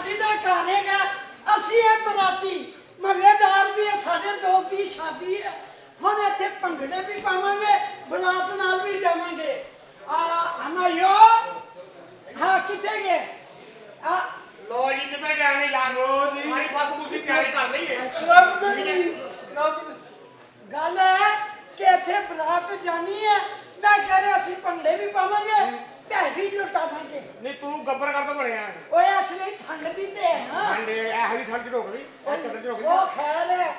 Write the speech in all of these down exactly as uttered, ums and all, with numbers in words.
शादी का घर है असी है बराती महल्लेदार भी है साढ़े दोस्त की शादी है हम इतने भंगड़े भी पावे बरात नाल भी जावे यो हाँ कितने गए लो जी कितने गए यार रोज हमारी बस पूरी तैयारी कर रही है गल है कि इतने बरात जानी है मैं कह रहा असी भंगड़े भी पावे पैसे लुटा देंगे नहीं तू गब्बर कर तो बढ़िया ओए असली ठंड भी ते है ना ठंड ऐ ही ठंड रोक दी ऐ चदर रोक दी ओ खैर है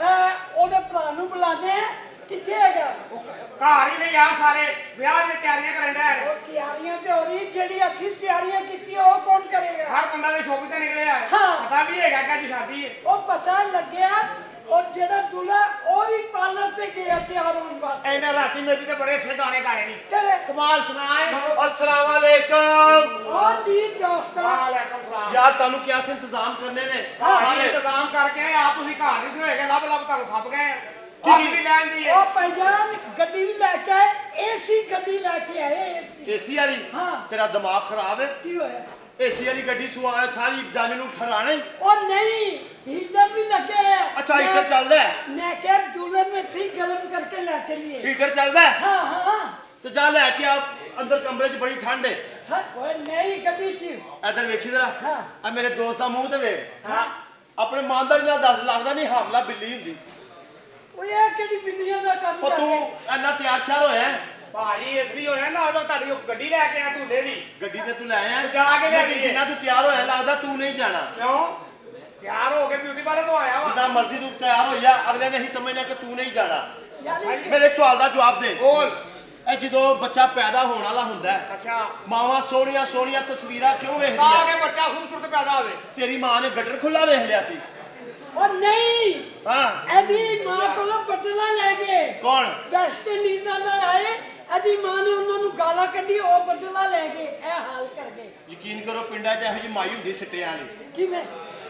ए ओदे भरा नु बुलाने किथे हैगा घर ही नहीं यार सारे ब्याह दी तैयारियां करन दे ओ तैयारियां ते हो रही जेडी असली तैयारियां कीती ओ कौन करेगा हर बंदा दे शॉपिंग ते निकले है हाँ। पता भी हैगा कि आज शादी है ओ पता लग्या और जेड़ा दूल्हा ओ भी पार्लर से गया तैयार होने वास्ते एने राती मेरी ते बड़े अच्छे गाने गाए नी तेरे कमाल सुनाए अस्सलाम वालेकुम ओ जी दोस्ता वालेकुम सलाम यार तानू क्या से इंतजाम करने ने हां इंतजाम करके आए आप तुसी घर नहीं होएगे लब लब तानू खप गए की भी लैन दी है ओ भाईजान गड्डी भी लेके आए एसी गड्डी लेके आए एसी एसी वाली हाँ। तेरा दिमाग खराब है की होया एसी वाली गड्डी सुआ सारी जाने नु ठराने ओ नहीं हीटर भी लगे है अच्छा हीटर चलदा है मैं क्या दूल्हे में ठीक गरम करके ले चलिए हीटर चलदा है हाँ हाँ तो जा लेके आप अंदर कमरे च बड़ी ठंड है ओए नहीं गड्डी ची इधर वेखी जरा हाँ। आ मेरे दोस्त दा मुंह ते वे हां अपने ईमानदारी नाल दस लगदा नहीं हमला बिल्ली हुंदी ओए केड़ी बिल्लियां दा काम ओ तू इन्ना तैयार छार होया है भाई इसलिए होया ना मैं ताड़ी गड्डी लेके आया दूल्हे दी गड्डी ते तू ले आया जा के ले लेकिन जिन्ना तू तैयार होया लगदा तू नहीं जाना क्यों तैयार हो के ब्यूटी पार्लर तो आया वा जितना मर्जी तू तैयार हो जा अगले ने ही समझना कि तू नहीं जाना यानी मेरे सवाल का जवाब दे बोल ए जो बच्चा पैदा होने वाला हुंदा है अच्छा मावां सोहणियां सोहणियां तस्वीरां क्यों ਤਾਂ वेखदियां ਕਿ ਬੱਚਾ ਖੂਬਸੂਰਤ ਪੈਦਾ ਹੋਵੇ तेरी मां ने गटर खुला वेख लिया सी ओ नहीं हां एदी मां कोलो बदला ले गए कौन वेस्ट इंडीज वाला आए एदी मां ने उन्हां नु गाला कड्डी ओ बदला ले गए ए हाल कर गए यकीन करो पिंडा च ਇਹੋ ਜਿਹੀ ਮਾਈ ਹੁੰਦੀ ਸਿੱਟਿਆਂ ਵਾਲੀ किवें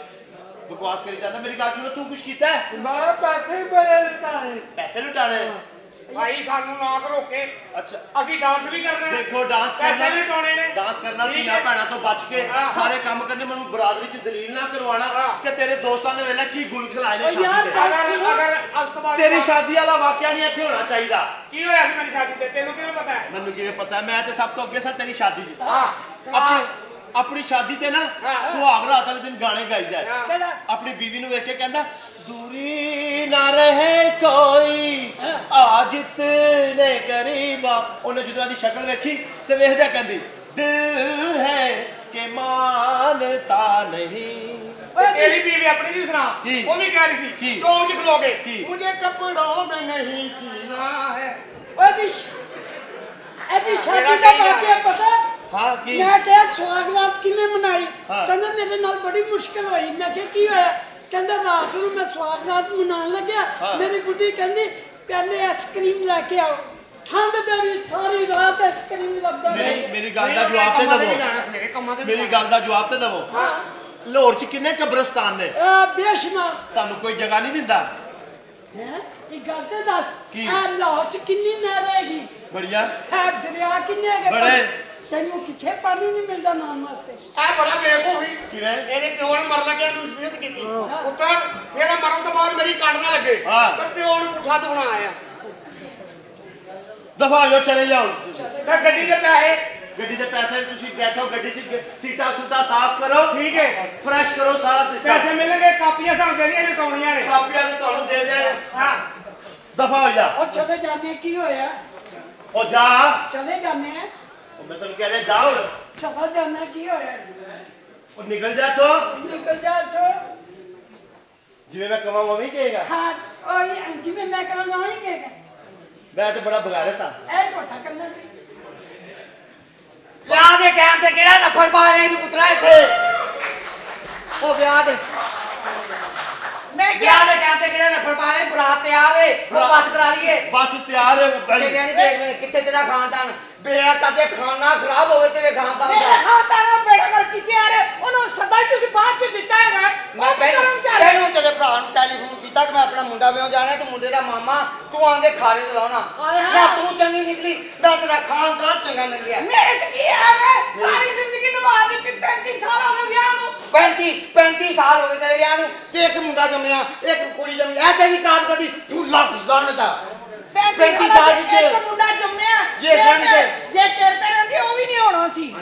बकवास करी जाता मेरी गल सुनो तू कुछ कीता है ਮੈਂ ਪੈਸੇ ਬੜੇ ਲਟਾਏ पैसे लुटाने ਭਾਈ ਸਾਨੂੰ ਨਾ ਰੋਕੇ अच्छा ਅਸੀਂ ਡਾਂਸ ਵੀ ਕਰਨਾ देखो डांस ਪੈਸੇ करना ਵੀ ਪਾਉਣੇ ਨੇ डांस करना ठीक धीया है। भैणा तो बच के हाँ। सारे काम करने मैं बरादरी च जलील ना करवाना हाँ। कि तेरे दोस्तों ने वेला की गुल खिलाए ने ओ यार, शादी ते ਅਗਰ ਅਗਰ ਅਸਤਬਾਦ तेरी शादी वाला वाकया नहीं इत्थे होना चाहिए ਕੀ ਹੋਇਆ ਸੀ ਮੇਰੀ ਸ਼ਾਦੀ ਤੇ ਤੈਨੂੰ ਕਿਵੇਂ ਪਤਾ ਹੈ ਮੈਨੂੰ ਕਿਵੇਂ ਪਤਾ ਮੈਂ ਤੇ ਸਭ ਤੋਂ ਅੱਗੇ ਸਾਂ ਤੇਰੀ ਸ਼ਾਦੀ 'ਚ ਹਾਂ ਆਪਣੀ ਆਪਣੀ ਸ਼ਾਦੀ ਤੇ ਨਾ ਹਾਂ। ਸੁਹਾਗ ਰਾਤ ਵਾਲੇ ਦਿਨ ਗਾਣੇ ਗਾਈ ਜਾਏ ਹਾਂ। केड़ा ਆਪਣੀ ਬੀਵੀ ਨੂੰ ਵੇਖ ਕੇ ਕਹਿੰਦਾ ਦੂਰੀ ਨਾ ਰਹੇ ਕੋਈ ਆਜ ਇਤਨੇ ਕਰੀਬਾ ਉਹਨੇ ਜਦੋਂ ਆਦੀ ਸ਼ਕਲ ਵੇਖੀ ਤੇ ਵੇਖਦਾ ਕਹਿੰਦੀ ਦਿਲ ਹੈ ਕਿ ਮਾਨਤਾ ਨਹੀਂ तेरी बीवी अपनी नहीं सुना की? वो भी कह रही की? थी चौक खलोगे की? मुझे कपड़ों में नहीं जीना है ओ दी एदी शादी का वाकया पता हाँ की मैं क्या स्वागत किने मनाई हाँ। कहंदा मेरे नाल बड़ी मुश्किल होई मैं क्या की होया कहंदा रात ਨੂੰ मैं स्वागत मनान लगया हाँ। मेरी बुढ़ी कहंदी पहले आइसक्रीम लेके आओ ठंड दे भी सारी रात आइसक्रीम लगदा मेरी रही मेरी ਗੱਲ ਦਾ ਜਵਾਬ ਤੇ ਦਵੋ सवेरे कम्मा ते ਮੇਰੀ ਗੱਲ ਦਾ ਜਵਾਬ ਤੇ ਦਵੋ ਲਾਹੌਰ 'ਚ ਕਿੰਨੇ ਕਬਰਸਤਾਨ ਨੇ ए बेशुमार ਤੁਹਾਨੂੰ ਕੋਈ ਜਗ੍ਹਾ ਨਹੀਂ ਦਿੰਦਾ हैं ये गल ते दस की? ए लाहौर च कितनी नहर हैगी ਬੜੀਆ है दरिया कितने हैगे बड़े। तेनू किथे पानी नहीं मिलदा नान वास्ते ਇਹ ਬੜਾ ਬੇਵਕੂਫ ਸੀ ਕਿਵੇਂ ਮੇਰੇ ਪਿਓ ਨੇ ਮਰਨ ਲੱਗਿਆ ਨੂੰ ਨਸੀਹਤ ਕੀਤੀ ਪੁੱਤਰ ਮੇਰਾ ਮਰਨ ਤੋਂ ਬਾਅਦ ਮੇਰੀ ਕੱਢ ਨਾ ਲੱਗੇ ਹਾਂ। ਤੇ ਪਿਓ ਨੂੰ ਪੁੱਠਾ ਦਫਨਾ ਆਇਆ ਦਫਾ ਹੋ ਚਲੇ ਜਾਓ ਤੇ ਗੱਡੀ ਦੇ ਪੈਸੇ ਗੱਡੀ ਦੇ ਪੈਸੇ ਤੁਸੀਂ ਬੈਠੋ ਗੱਡੀ 'ਚ ਸੀਟਾਂ ਸੂਟਾਂ ਸਾਫ਼ ਕਰੋ ਠੀਕ ਹੈ ਫਰੈਸ਼ ਕਰੋ ਸਾਰਾ ਪੈਸੇ ਸਿਸਟਮ ਮਿਲਣਗੇ ਕਾਪੀਆਂ ਸਾਨੂੰ ਦੇਣੀਆਂ ਲਟਾਉਣੀਆਂ ਨੇ ਕਾਪੀਆਂ ਤੇ ਤੁਹਾਨੂੰ ਦੇ ਦੇ ਹਾਂ ਦਫਾ ਹੋ ਜਾ और चले जाने की होया ਉਹ ਜਾ चले जाने हैं ਉਹ ਮੈਂ ਤੈਨੂੰ ਕਹਿ ਰਿਹਾ ਜਾ ਹੁਣ चला जाना की होया ਉਹ ਨਿਕਲ ਜਾ ਤੋ निकल जा तो ਜਿਵੇਂ ਮੈਂ ਕਹਾਂ ਉਹ ਵੀ ਕਹੇਗਾ हाँ और जिम्मे मैं करना नहीं कहेगा ਮੈਂ ਤੇ ਬੜਾ ਬਗਾੜਤ ਆ ए कोठा करना सी ਵਿਆਹ ਦੇ ਟਾਈਮ ਤੇ ਕਿਹੜਾ ਨੱਫੜ ਪਾ ਲਿਆ ਤੂੰ ਪੁੱਤਰਾ ਇੱਥੇ ਉਹ ਵਿਆਹ ਦੇ मैं ਵਿਆਹ ਦੇ ਟਾਈਮ ਤੇ ਕਿਹੜਾ ਨੱਫੜ ਪਾ ਲਿਆ ਬਰਾਤ ਤਿਆਰ ਏ ਉਹ ਬੱਸ ਕਰਾ ਲਈਏ ਬਸ ਤਿਆਰ ਹੈ ਕਿੱਥੇ ਭਾਈ ਗਿਆ ਨੀ ਦੇਖ ਕਿੱਥੇ ਤੇਰਾ ਖਾਨਦਾਨ ਬੇੜਾ ਤਾਂ ਤੇ ਖਾਨਾ ਖਰਾਬ ਹੋਵੇ ਤੇਰੇ ਖਾਨਦਾਨ मेरे ਦਾ खाता ना बेड़ा कर की आ रहे उन्होंने सदा तुझे बात से दिता है ਮੈਂ ਪਹਿਲਾਂ ਤੈਨੂੰ ਤੇਰੇ ਭਰਾ ਨੂੰ ਟੈਲੀਫੋਨ ਕੀਤਾ ਕਿ ਮੈਂ ਆਪਣਾ ਮੁੰਡਾ ਵਿਆਹ ਜਾਣਾ ਤੇ ਮੁੰਡੇ ਦਾ ਮਾਮਾ ਤੂੰ ਆਂਦੇ ਖਾਰੇ ਤੇ ਲਾਉਣਾ ਆਏ ਹਾਏ। ਨਾ ਤੂੰ ਚੰਗੀ ਨਿਕਲੀ ਨਾ ਤੇਰਾ ਖਾਨਦਾਨ ਚੰਗਾ ਨਿਕਲਿਆ मेरे से की है मैं सारी जिंदगी निभा दी पैंतीस साल हो गए ब्याह ਨੂੰ पैंती ਸਾਲ ਹੋ ਗਏ ਤੇਰੇ ਵਿਆਹ ਨੂੰ ਤੇ ਇੱਕ ਮੁੰਡਾ ਜੰਮਿਆ ਇੱਕ ਕੁੜੀ ਜੰਮੀ ਐ ਤੇਰੀ ਕਾਰ ਕਦੀ ਠੁੱਲਾ ਖੁੱਲਾ ਨਾ ਦਾ ਪੈਂਤੀ ਸਾਲ ਦੀ ਇੱਕ ਮੁੰਡਾ ਜੰਮਿਆ ਜੇ ਸਾਡੀ ਤੇ ਜੇ ਤੇਰੇ ਤੇ ਰਹਿੰਦੀ ਉਹ ਵੀ ਨਹੀਂ ਹੋਣਾ ਸੀ।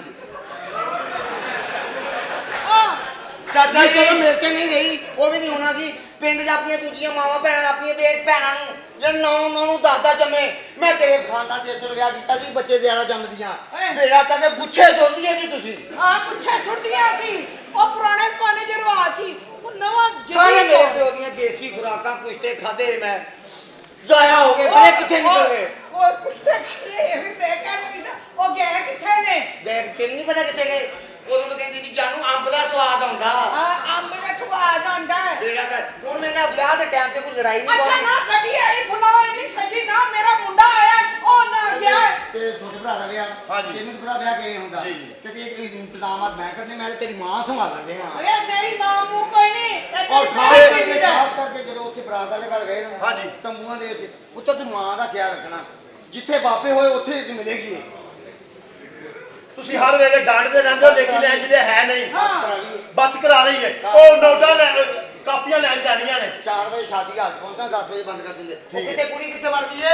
ਚਾਚਾ ਜੀ ਚਲੋ ਮੇਰੇ ਤੇ ਨਹੀਂ ਰਹੀ ਉਹ ਵੀ ਨਹੀਂ ਹੋਣਾ ਸੀ। ਪਿੰਡ 'ਚ ਆਪਣੀਆਂ ਦੂਜੀਆਂ ਮਾਵਾਂ ਭੈਣਾਂ ਆਪਣੀਆਂ ਵੇਖ ਭੈਣਾਂ ਨੂੰ ਜੇ ਨੌ ਨੌ ਨੂੰ ਦਸ ਦਸ ਜੰਮੇ ਮੈਂ ਤੇਰੇ ਖਾਨਦਾਨ 'ਚ ਇਸ ਵੇਲੇ ਵਿਆਹ ਕੀਤਾ ਸੀ ਬੱਚੇ ਜ਼ਿਆਦਾ ਜੰਮਦੀਆਂ ਬੇੜਾ ਤਾਂ ਤੇ ਗੁੱਛੇ ਸੁੱਟਦੀਆਂ ਸੀ ਤੁਸੀਂ। ਹਾਂ ਗੁੱਛੇ ਸੁੱਟਦੀਆਂ ਸੀ ਉਹ ਪੁਰਾਣੇ ਜ਼ਮਾਨੇ 'ਚ ਰਿਵਾਜ ਸੀ ਉਹ ਨਵਾਂ ਸਾਰੇ ਮੇਰੇ ਪਿਓ ਦੀਆਂ ਦੇਸੀ ਖੁਰਾਕਾਂ ਕੁਸ਼ਤੇ ਖਾਦੇ ਮੈਂ ਜ਼ਾਇਆ ਹੋ ਗਏ ਬੜੇ ਕਿੱਥੇ ਨਿਕਲ ਗਏ ਕੋਈ ਪੁੱਛਦੇ ਇਹ ਵੀ ਬੇਕਾਰ ਨਹੀਂ ਉਹ ਗਏ ਕਿੱਥੇ ਨੇ ਦੇਖ ਤੈਨੂੰ ਨਹੀਂ ਪਤਾ ਕਿੱਥੇ ਗਏ ਉਦੋਂ ਤਾਂ ਕਹਿੰਦੀ ਸੀ ਜਾਨੂੰ ਅੰਬ ਦਾ ਸਵਾਦ ਆਉਂਦਾ ਆ ਅੰਬ ਦਾ ਸਵਾਦ ਆਉਂਦਾ ਜਿਹੜਾ ਤਾਂ ਹੁਣ ਮੈਂ ਨਾ ਵਿਆਹ ਦੇ ਟਾਈਮ ਤੇ ਕੋਈ ਲੜਾਈ ਨਹੀਂ ਅੱਛਾ ਨਾ ਗੱਡੀ ਆਈ ਫੁਲਾਵਾ ਨਹੀਂ ਸਜੀ ਨਾ ਮੇਰਾ ਮੁੰਡਾ ਆਇਆ ਉਹ ਨਾ ਗਿਆ ਤੇਰੇ ਛੋਟੇ ਭਰਾ ਦਾ ਵਿਆਹ ਤੈਨੂੰ ਪਤਾ ਵਿਆਹ ਕਿਵੇਂ ਹੁੰਦਾ ਤੇ ਇਹ ਇੰਤਜ਼ਾਮਾਤ ਮੈਂ ਕਰਨੇ ਮੈਂ ਤੇਰੀ ਮਾਂ ਸੰਭਾਲਣਦੇ ਆ ਓਏ ਮੇਰੀ ਮਾਂ ਮੂੰਹ ਕੋਈ ਨਹੀਂ ਔਰ ਖਾਸ ਕਰਕੇ ਖਾਸ ਕਰਕੇ ਜਦੋਂ ਉੱਥੇ ਬਰਾਤ ਵਾਲੇ ਘਰ ਗਏ ਨਾ ਹਾਂਜੀ ਤੰਬੂਆਂ ਦੇ ਵਿੱਚ ਪੁੱਤਰ ਤੂੰ ਮਾਂ ਦਾ ਖਿਆਲ ਰੱਖਣਾ ਜਿੱਥੇ ਬਾਪੇ ਹੋਏ ਉੱਥੇ ਹੀ ਮਿਲੇਗੀ ਤੁਸੀਂ ਹਰ ਵੇਲੇ ਡਾਂਟਦੇ ਰਹਿੰਦੇ ਹੋ ਲੇਕਿਨ ਇੰਜ ਦੇ ਹੈ ਨਹੀਂ ਹਾਂ ਬਸ ਕਰਾ ਰਹੀ ਹੈ ਉਹ ਨੋਟਾਂ ਲੈ ਕਾਪੀਆਂ ਲੈਣ ਜਾਣੀਆਂ ਨੇ ਚਾਰ ਵਜੇ ਸ਼ਾਦੀ ਹਾਲ ਚ ਪਹੁੰਚਣਾ ਦਸ ਵਜੇ ਬੰਦ ਕਰ ਦਿੰਦੇ ਉਹ ਕਿਤੇ ਕੁੜੀ ਕਿੱਥੇ ਮਰ ਗਈ ਏ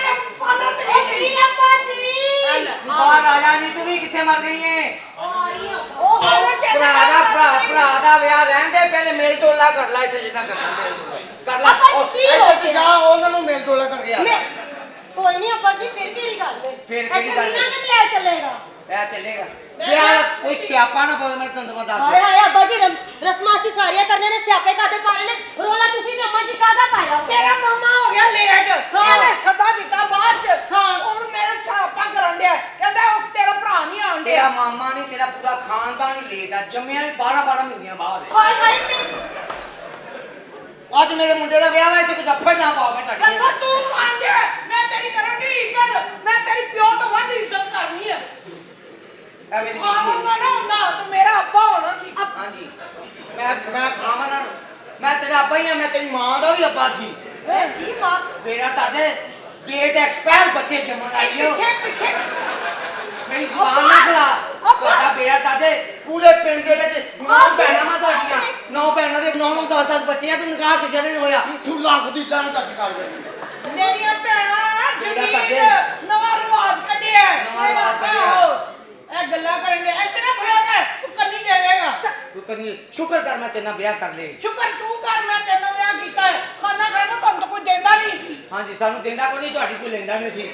ਜੀ ਅੱਪਾ ਜੀ ਬਾਹਰ ਆ ਜਾ ਨਹੀਂ ਤੂੰ ਵੀ ਕਿੱਥੇ ਮਰ ਗਈ ਏ ਉਹ ਭਰਾ ਦਾ ਭਰਾ ਭਰਾ ਦਾ ਵਿਆਹ ਰਹਿਣ ਦੇ ਪਹਿਲੇ ਮੇਲ ਟੋਲਾ ਕਰ ਲੈ ਇੱਥੇ ਜਿੰਨਾ ਕਰਨਾ ਮੇਲ ਟੋਲਾ ਕਰ ਲੈ ਅੱਪਾ ਜੀ, ਕੀ ਹੋ ਇੱਧਰ ਤੂੰ ਗਿਆ? ਜਾ ਉਹਨਾਂ ਨੂੰ ਮੇਲ ਟੋਲਾ ਕਰ ਗਿਆ ਕੋਈ ਨਹੀਂ ਅੱਪਾ ਜੀ ਫਿਰ ਕਿਹੜੀ ਗੱਲ ਹੈ ਫਿਰ ਕਿਹੜੀ ਗੱਲ ਹੈ? ਮੀਆਂ ਕਿਤੇ ਆ ਚੱਲੇਗਾ ਇਹ ਚੱਲੇਗਾ ਵਿਆਹ ਕੋਈ ਸਿਆਪਾ ਨਾ ਪਵੇ ਮੈਂ ਤੈਨੂੰ ਹਾਏ ਦੱਸ ਹਾਏ ਅੱਬਾ ਜੀ ਰਸ- ਰਸਮਾਂ ਅਸੀਂ ਸਾਰੀਆਂ ਕਰਨੇ ਨੇ ਸਿਆਪੇ ਕਾਦੇ ਪਾਰੇ ਨੇ ਰੋਲਾ ਤੁਸੀਂ ਤੇ ਅੰਮਾ ਜੀ ਕਾਦਾ ਪਾਇਆ ਤੇਰਾ ਮਾਮਾ ਹੋ ਗਿਆ ਲੇਟ ਇਹਨੇ ਸਦਾ ਦਿੱਤਾ ਬਾਅਦ ਚ ਹਾਂ। ਹੁਣ ਮੇਰੇ ਸਾਪਾ ਕਰਨ ਡਿਆ ਕਹਿੰਦਾ ਉਹ ਤੇਰਾ ਭਰਾ ਨਹੀਂ ਆਉਣ ਤੇਰਾ ਡਿਆ ਮਾਮਾ ਨਹੀਂ ਤੇਰਾ ਪੂਰਾ ਖਾਨਦਾਨ ਹੀ ਲੇਟ ਆ ਜੰਮਿਆ ਵੀ ਬਾਰਾਂ ਬਾਰਾਂ ਮਹੀਨਿਆਂ ਬਾਅਦ ਹੈ। ਹਾਏ ਹਾਏ ਮੈਂ ਅੱਜ ਮੇਰੇ ਮੁੰਡੇ ਦਾ ਵਿਆਹ ਵਾ ਇੱਥੇ ਕੋਈ ਰੱਫੜ ਨਾ ਪਾਓ ਮੈਂ ਤੁਹਾਡੀ ਕਹਿੰਦਾ ਤੂੰ ਮੰਨ ਜਾ ਮੈਂ ਤੇਰੀ ਕਰਾਂਗੀ ਇੱਜ਼ਤ ਮੈਂ ਤੇਰੀ ਪਿਓ ਤੋਂ ਵੱਧ ਇੱਜ਼ਤ ਕਰਨੀ ਆ ਇਹ ਮੇਰੀ ਹਾਂ ਬੀਬੀ ਉਹਨਾਂ ਨਾ ਹੁੰਦਾ ਤੇ ਮੇਰਾ ਅੱਬਾ ਹੋਣਾ ਸੀ ਹੈ। ਹਾਂਜੀ ਮੈਂ ਮੈਂ ਖਾਵਾਂ ਨਾ ਮੈਂ ਤੇਰਾ ਅੱਬਾ ਹੀ ਆ ਮੈਂ ਤੇਰੀ ਮਾਂ ਦਾ ਵੀ ਅੱਬਾ ਸੀ ਏ ਕੀ ਮਾਂ ਤੇਰਾ ਤੁਹਾਡੇ ਡੇਟ ਐਕਸਪਾਇਰ ਬੱਚੇ ਜੰਮਣ ਵਾਲੀ ਹੋ ਪਿੱਛੇ ਪਿੱਛੇ ਮੇਰੀ ਜ਼ੁਬਾਨ ਨਾ ਖਲਾ ਤੁਹਾਡਾ ਬੇੜਾ ਤੁਹਾਡੇ ਪੂਰੇ ਪਿੰਡ ਦੇ ਵਿੱਚ ਨੌ ਭੈਣਾਂ ਮਾਂ ਤੁਹਾਡੀਆਂ ਨੌ ਭੈਣਾਂ ਦੇ ਨੌ ਨੌ ਦਸ ਦਸ ਬੱਚੇ ਆ ਤੇ ਨਿਕਾਹ ਕਿਸੇ ਨੇ ਨਹੀਂ ਹੋਇਆ ਤੂੰ ਲੱਖ ਦੀ ਦਾਨ ਚੱਟ ਕਰ ਦੇ ਮੇਰੀਆਂ ਭੈਣਾਂ ਜਿਹੜਾ ਜਦੀਦ ਕਰਦੇ। ਨਵਾਂ ਰਿਵਾਜ ਕੱਢਿਆ ਨਵਾਂ ਰਿਵਾਜ ਕੱਢਿਆ। ਆਹੋ, ਇਹ ਗੱਲਾਂ ਕਰਨ ਦੇ ਇਤਨਾ ਖੜਾ ਕਰ ਤੂੰ ਕੰਨੀ ਦੇਵੇਂਗਾ ਤੂੰ ਕਰੀ ਸ਼ੁਕਰ ਕਰ ਮੈਂ ਤੇਰੇ ਨਾਲ ਵਿਆਹ ਕਰ ਲਏ ਸ਼ੁਕਰ ਤੂੰ ਕਰ ਮੈਂ ਤੈਨੂੰ ਵਿਆਹ ਕੀਤਾ ਹੈ ਖਾਣਾ ਖਾਣਾ ਤੁਹਾਨੂੰ ਤਾਂ ਕੋਈ ਦਿੰਦਾ ਨਹੀਂ ਸੀ ਹਾਂਜੀ ਸਾਨੂੰ ਦਿੰਦਾ ਕੋਈ ਨਹੀਂ ਤੁਹਾਡੀ ਕੋਈ ਲੈਂਦਾ ਨਹੀਂ ਸੀ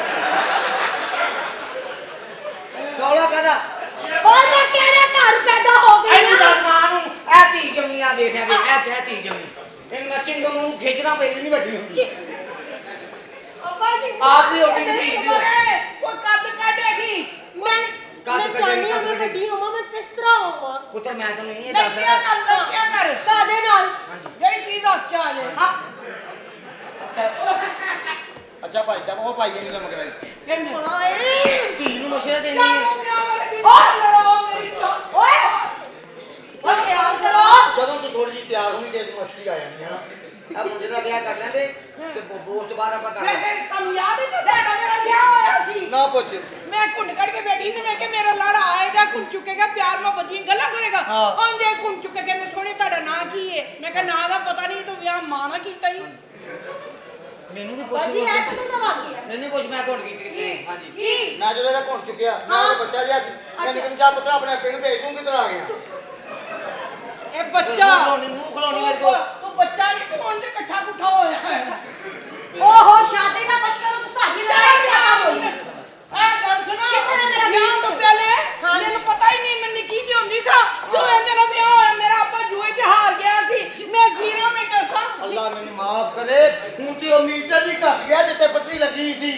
ਰੌਲਾ ਕਰਾ ਔਰ ਮੈਂ ਕਿਹੜੇ ਘਰ ਪੈਦਾ ਹੋ ਗਈ ਐਨੀ ਹਾਂ ਦਾ ਮਾਂ ਨੂੰ ਇਹ ਧੀ ਜੰਮੀਆਂ ਵੇਖਿਆ ਵੇ ਇਹ ਤੇ ਧੀ ਜੰਮੀ ਇਹਨੂੰ ਮੈਂ ਚਿੰਗਮ ਨੂੰ ਖਿੱਚਣਾ ਪਈ ਨਹੀਂ ਵੱਡੀ ਹੁੰਦੀ ਅੱਬਾ ਜੀ ਆਪ ਵੀ ਹੋਗੀ ਧੀ ਦੀ ਅਰੇ ਕੋਈ ਕੱਦ ਕੱਢੇਗੀ ਮੈਂ ਕੱਦ ਮੈਂ ਕੱਢੇਗੀ, ਚਾਹਨੀ ਹਾਂ ਕੱਦ ਮੈਂ ਕੱਢੇਗੀ। ਵੱਡੀ ਹੋਵਾਂ ਮੈਂ ਕਿਸ ਤਰ੍ਹਾਂ ਹੋਵਾਂ ਪੁੱਤਰ ਮੈਂ ਤੈਨੂੰ ਇਹ ਦੱਸ ਲੱਕਿਆ ਰਿਹਾ ਕਰ ਲੱਕਿਆ ਕਰ ਕਾਦੇ ਨਾਲ ਹਾਂਜੀ ਜਿਹੜੀ ਚੀਜ਼ ਹੱਥ 'ਚ ਆ ਜਾਏ ਹਾਂ ਅੱਛਾ ਅੱਛਾ ਭਾਈ ਸਾਹਿਬ ਉਹ ਭਾਈ ਨਹੀਂ ਲਮਕ ਰਹੀ ਕਹਿੰਦੇ ਹਾਏ ਧੀ ਨੂੰ ਮਸ਼ਵਰਾ ਦੇਣੀ ਨਾ ਹੈ ਤੂੰ ਵਿਆਹ ਵਾਲੇ ਦਿਨ ਲੜੋ ਮੇਰੀ ਜਾਨ ਓਏ ਓਏ ਖਿਆਲ ਕਰੋ ਜਦੋਂ ਤੂੰ ਥੋੜੀ ਜਿਹੀ ਤਿਆਰ ਹੋਣੀ ਤੇ ਮਸਤੀ ਆ ਜਾਣੀ ਹੈ ਨਾ ਆ ਮੁੰਡੇ ਦਾ ਵਿਆਹ ਕਰ ਲੈਂਦੇ ਤੇ ਬੋਸ ਤੋਂ ਬਾਅਦ ਆਪਾਂ ਕਰ ਲਾਂਗੇ ਵੈਸੇ ਤੁਹਾਨੂੰ ਯਾਦ ਹੈ ਤੁਹਾਡਾ ਮੇਰਾ ਵਿਆਹ ਹੋਇਆ ਸੀ ਨਾ ਪੁੱਛ ਮੈਂ ਘੁੰਡ ਕੱਢ ਕੇ ਬੈਠੀ ਸੀ ਮੈਂ ਕਿ ਮੇਰਾ ਲਾੜਾ ਆਏਗਾ ਘੁੰਡ ਚੁੱਕੇਗਾ ਪਿਆਰ ਨਾਲ ਬੱਜੀ ਗੱਲਾਂ ਕਰੇਗਾ ਹਾਂ। ਆਂਦੇ ਘੁੰਡ ਚੁੱਕੇ ਕਹਿੰਦੇ ਸੋਹਣੇ ਤੁਹਾਡਾ ਨਾਂ ਕੀ ਹੈ ਮੈਂ ਕਿਹਾ ਨਾਂ ਦਾ ਪਤਾ ਨਹੀਂ ਤੂੰ ਵਿਆਹ ਮਾਂ ਨਾਲ ਕੀਤਾ ਹੀ ਮੈਨੂੰ ਵੀ ਪੁੱਛ ਬਾਜੀ ਐ ਤੂੰ ਤਾਂ ਵਾਕਿਆ ਨਹੀਂ ਨਹੀਂ ਪੁੱਛ ਮੈਂ ਘੁੰਡ ਕੀਤੀ ਕਿਤੇ ਹਾਂਜੀ ਕੀ ਮੈਂ ਜਦੋਂ ਇਹਦਾ ਘੁੰਡ ਚੁੱਕਿਆ ਮੈਂ ਉਹਦਾ ਬੱਚਾ ਜਿਹਾ ਸੀ ਮੈਂ ਨਿਕਲ ਜਾ ਪੁੱਤਰ ਆਪਣੇ ਆਪੇ ਨੂੰ ਭੇਜ ਦੂੰ ਕਿੱਧਰ ਆ ਗਿਆ ਇਹ ਬੱਚਾ ਮੂੰਹ ਖਲਾਉਣੀ ਮੂੰਹ ਖਲਾਉਣੀ ਮੇਰੇ ਕੋਲ ਤੂੰ ਬੱਚਾ ਨਹੀਂ ਤੂੰ ਉਂਝ ਇਕੱਠਾ ਕੁੱਠਾ ਹੋਇਆ ਹੈ ਓਹੋ ਸ਼ਾਦੀ ਦਾ ਕੁਛ ਕਰੋ ਤੂੰ ਤੁਹਾਡੀ ਲੜਾਈ ਜ਼ਿਆਦਾ ਬੋਲੀ ਆ ਗੱਲ ਸੁਣਾ ਕਿੱਥੇ ਨੇ ਮੇਰਾ ਵਿਆਹ ਤੋਂ ਪਹਿਲੇ ਹਾਂ। ਮੈਨੂੰ ਪਤਾ ਹੀ ਨਹੀਂ ਮੈਂ ਨਿੱਕੀ ਜਿਹੀ ਹੁੰਦੀ ਸਾਂ ਜੋ ਇਹਦੇ ਨਾਲ ਵਿਆਹ ਹੋਇਆ ਮੇਰਾ ਅੱਬਾ ਜੂਏ 'ਚ ਹਾਰ ਗਿਆ ਸੀ ਮੈਂ ਜ਼ੀਰੋ ਮੀਟਰ ਸਾਂ ਅੱਲਾ ਮੈਨੂੰ ਮਾਫ ਕਰੇ ਹੁਣ ਤੇ ਉਹ ਮੀਟਰ ਹੀ ਘਸ ਗਿਆ ਜਿੱਥੇ ਪੱਤਰੀ ਲੱਗੀ ਸੀ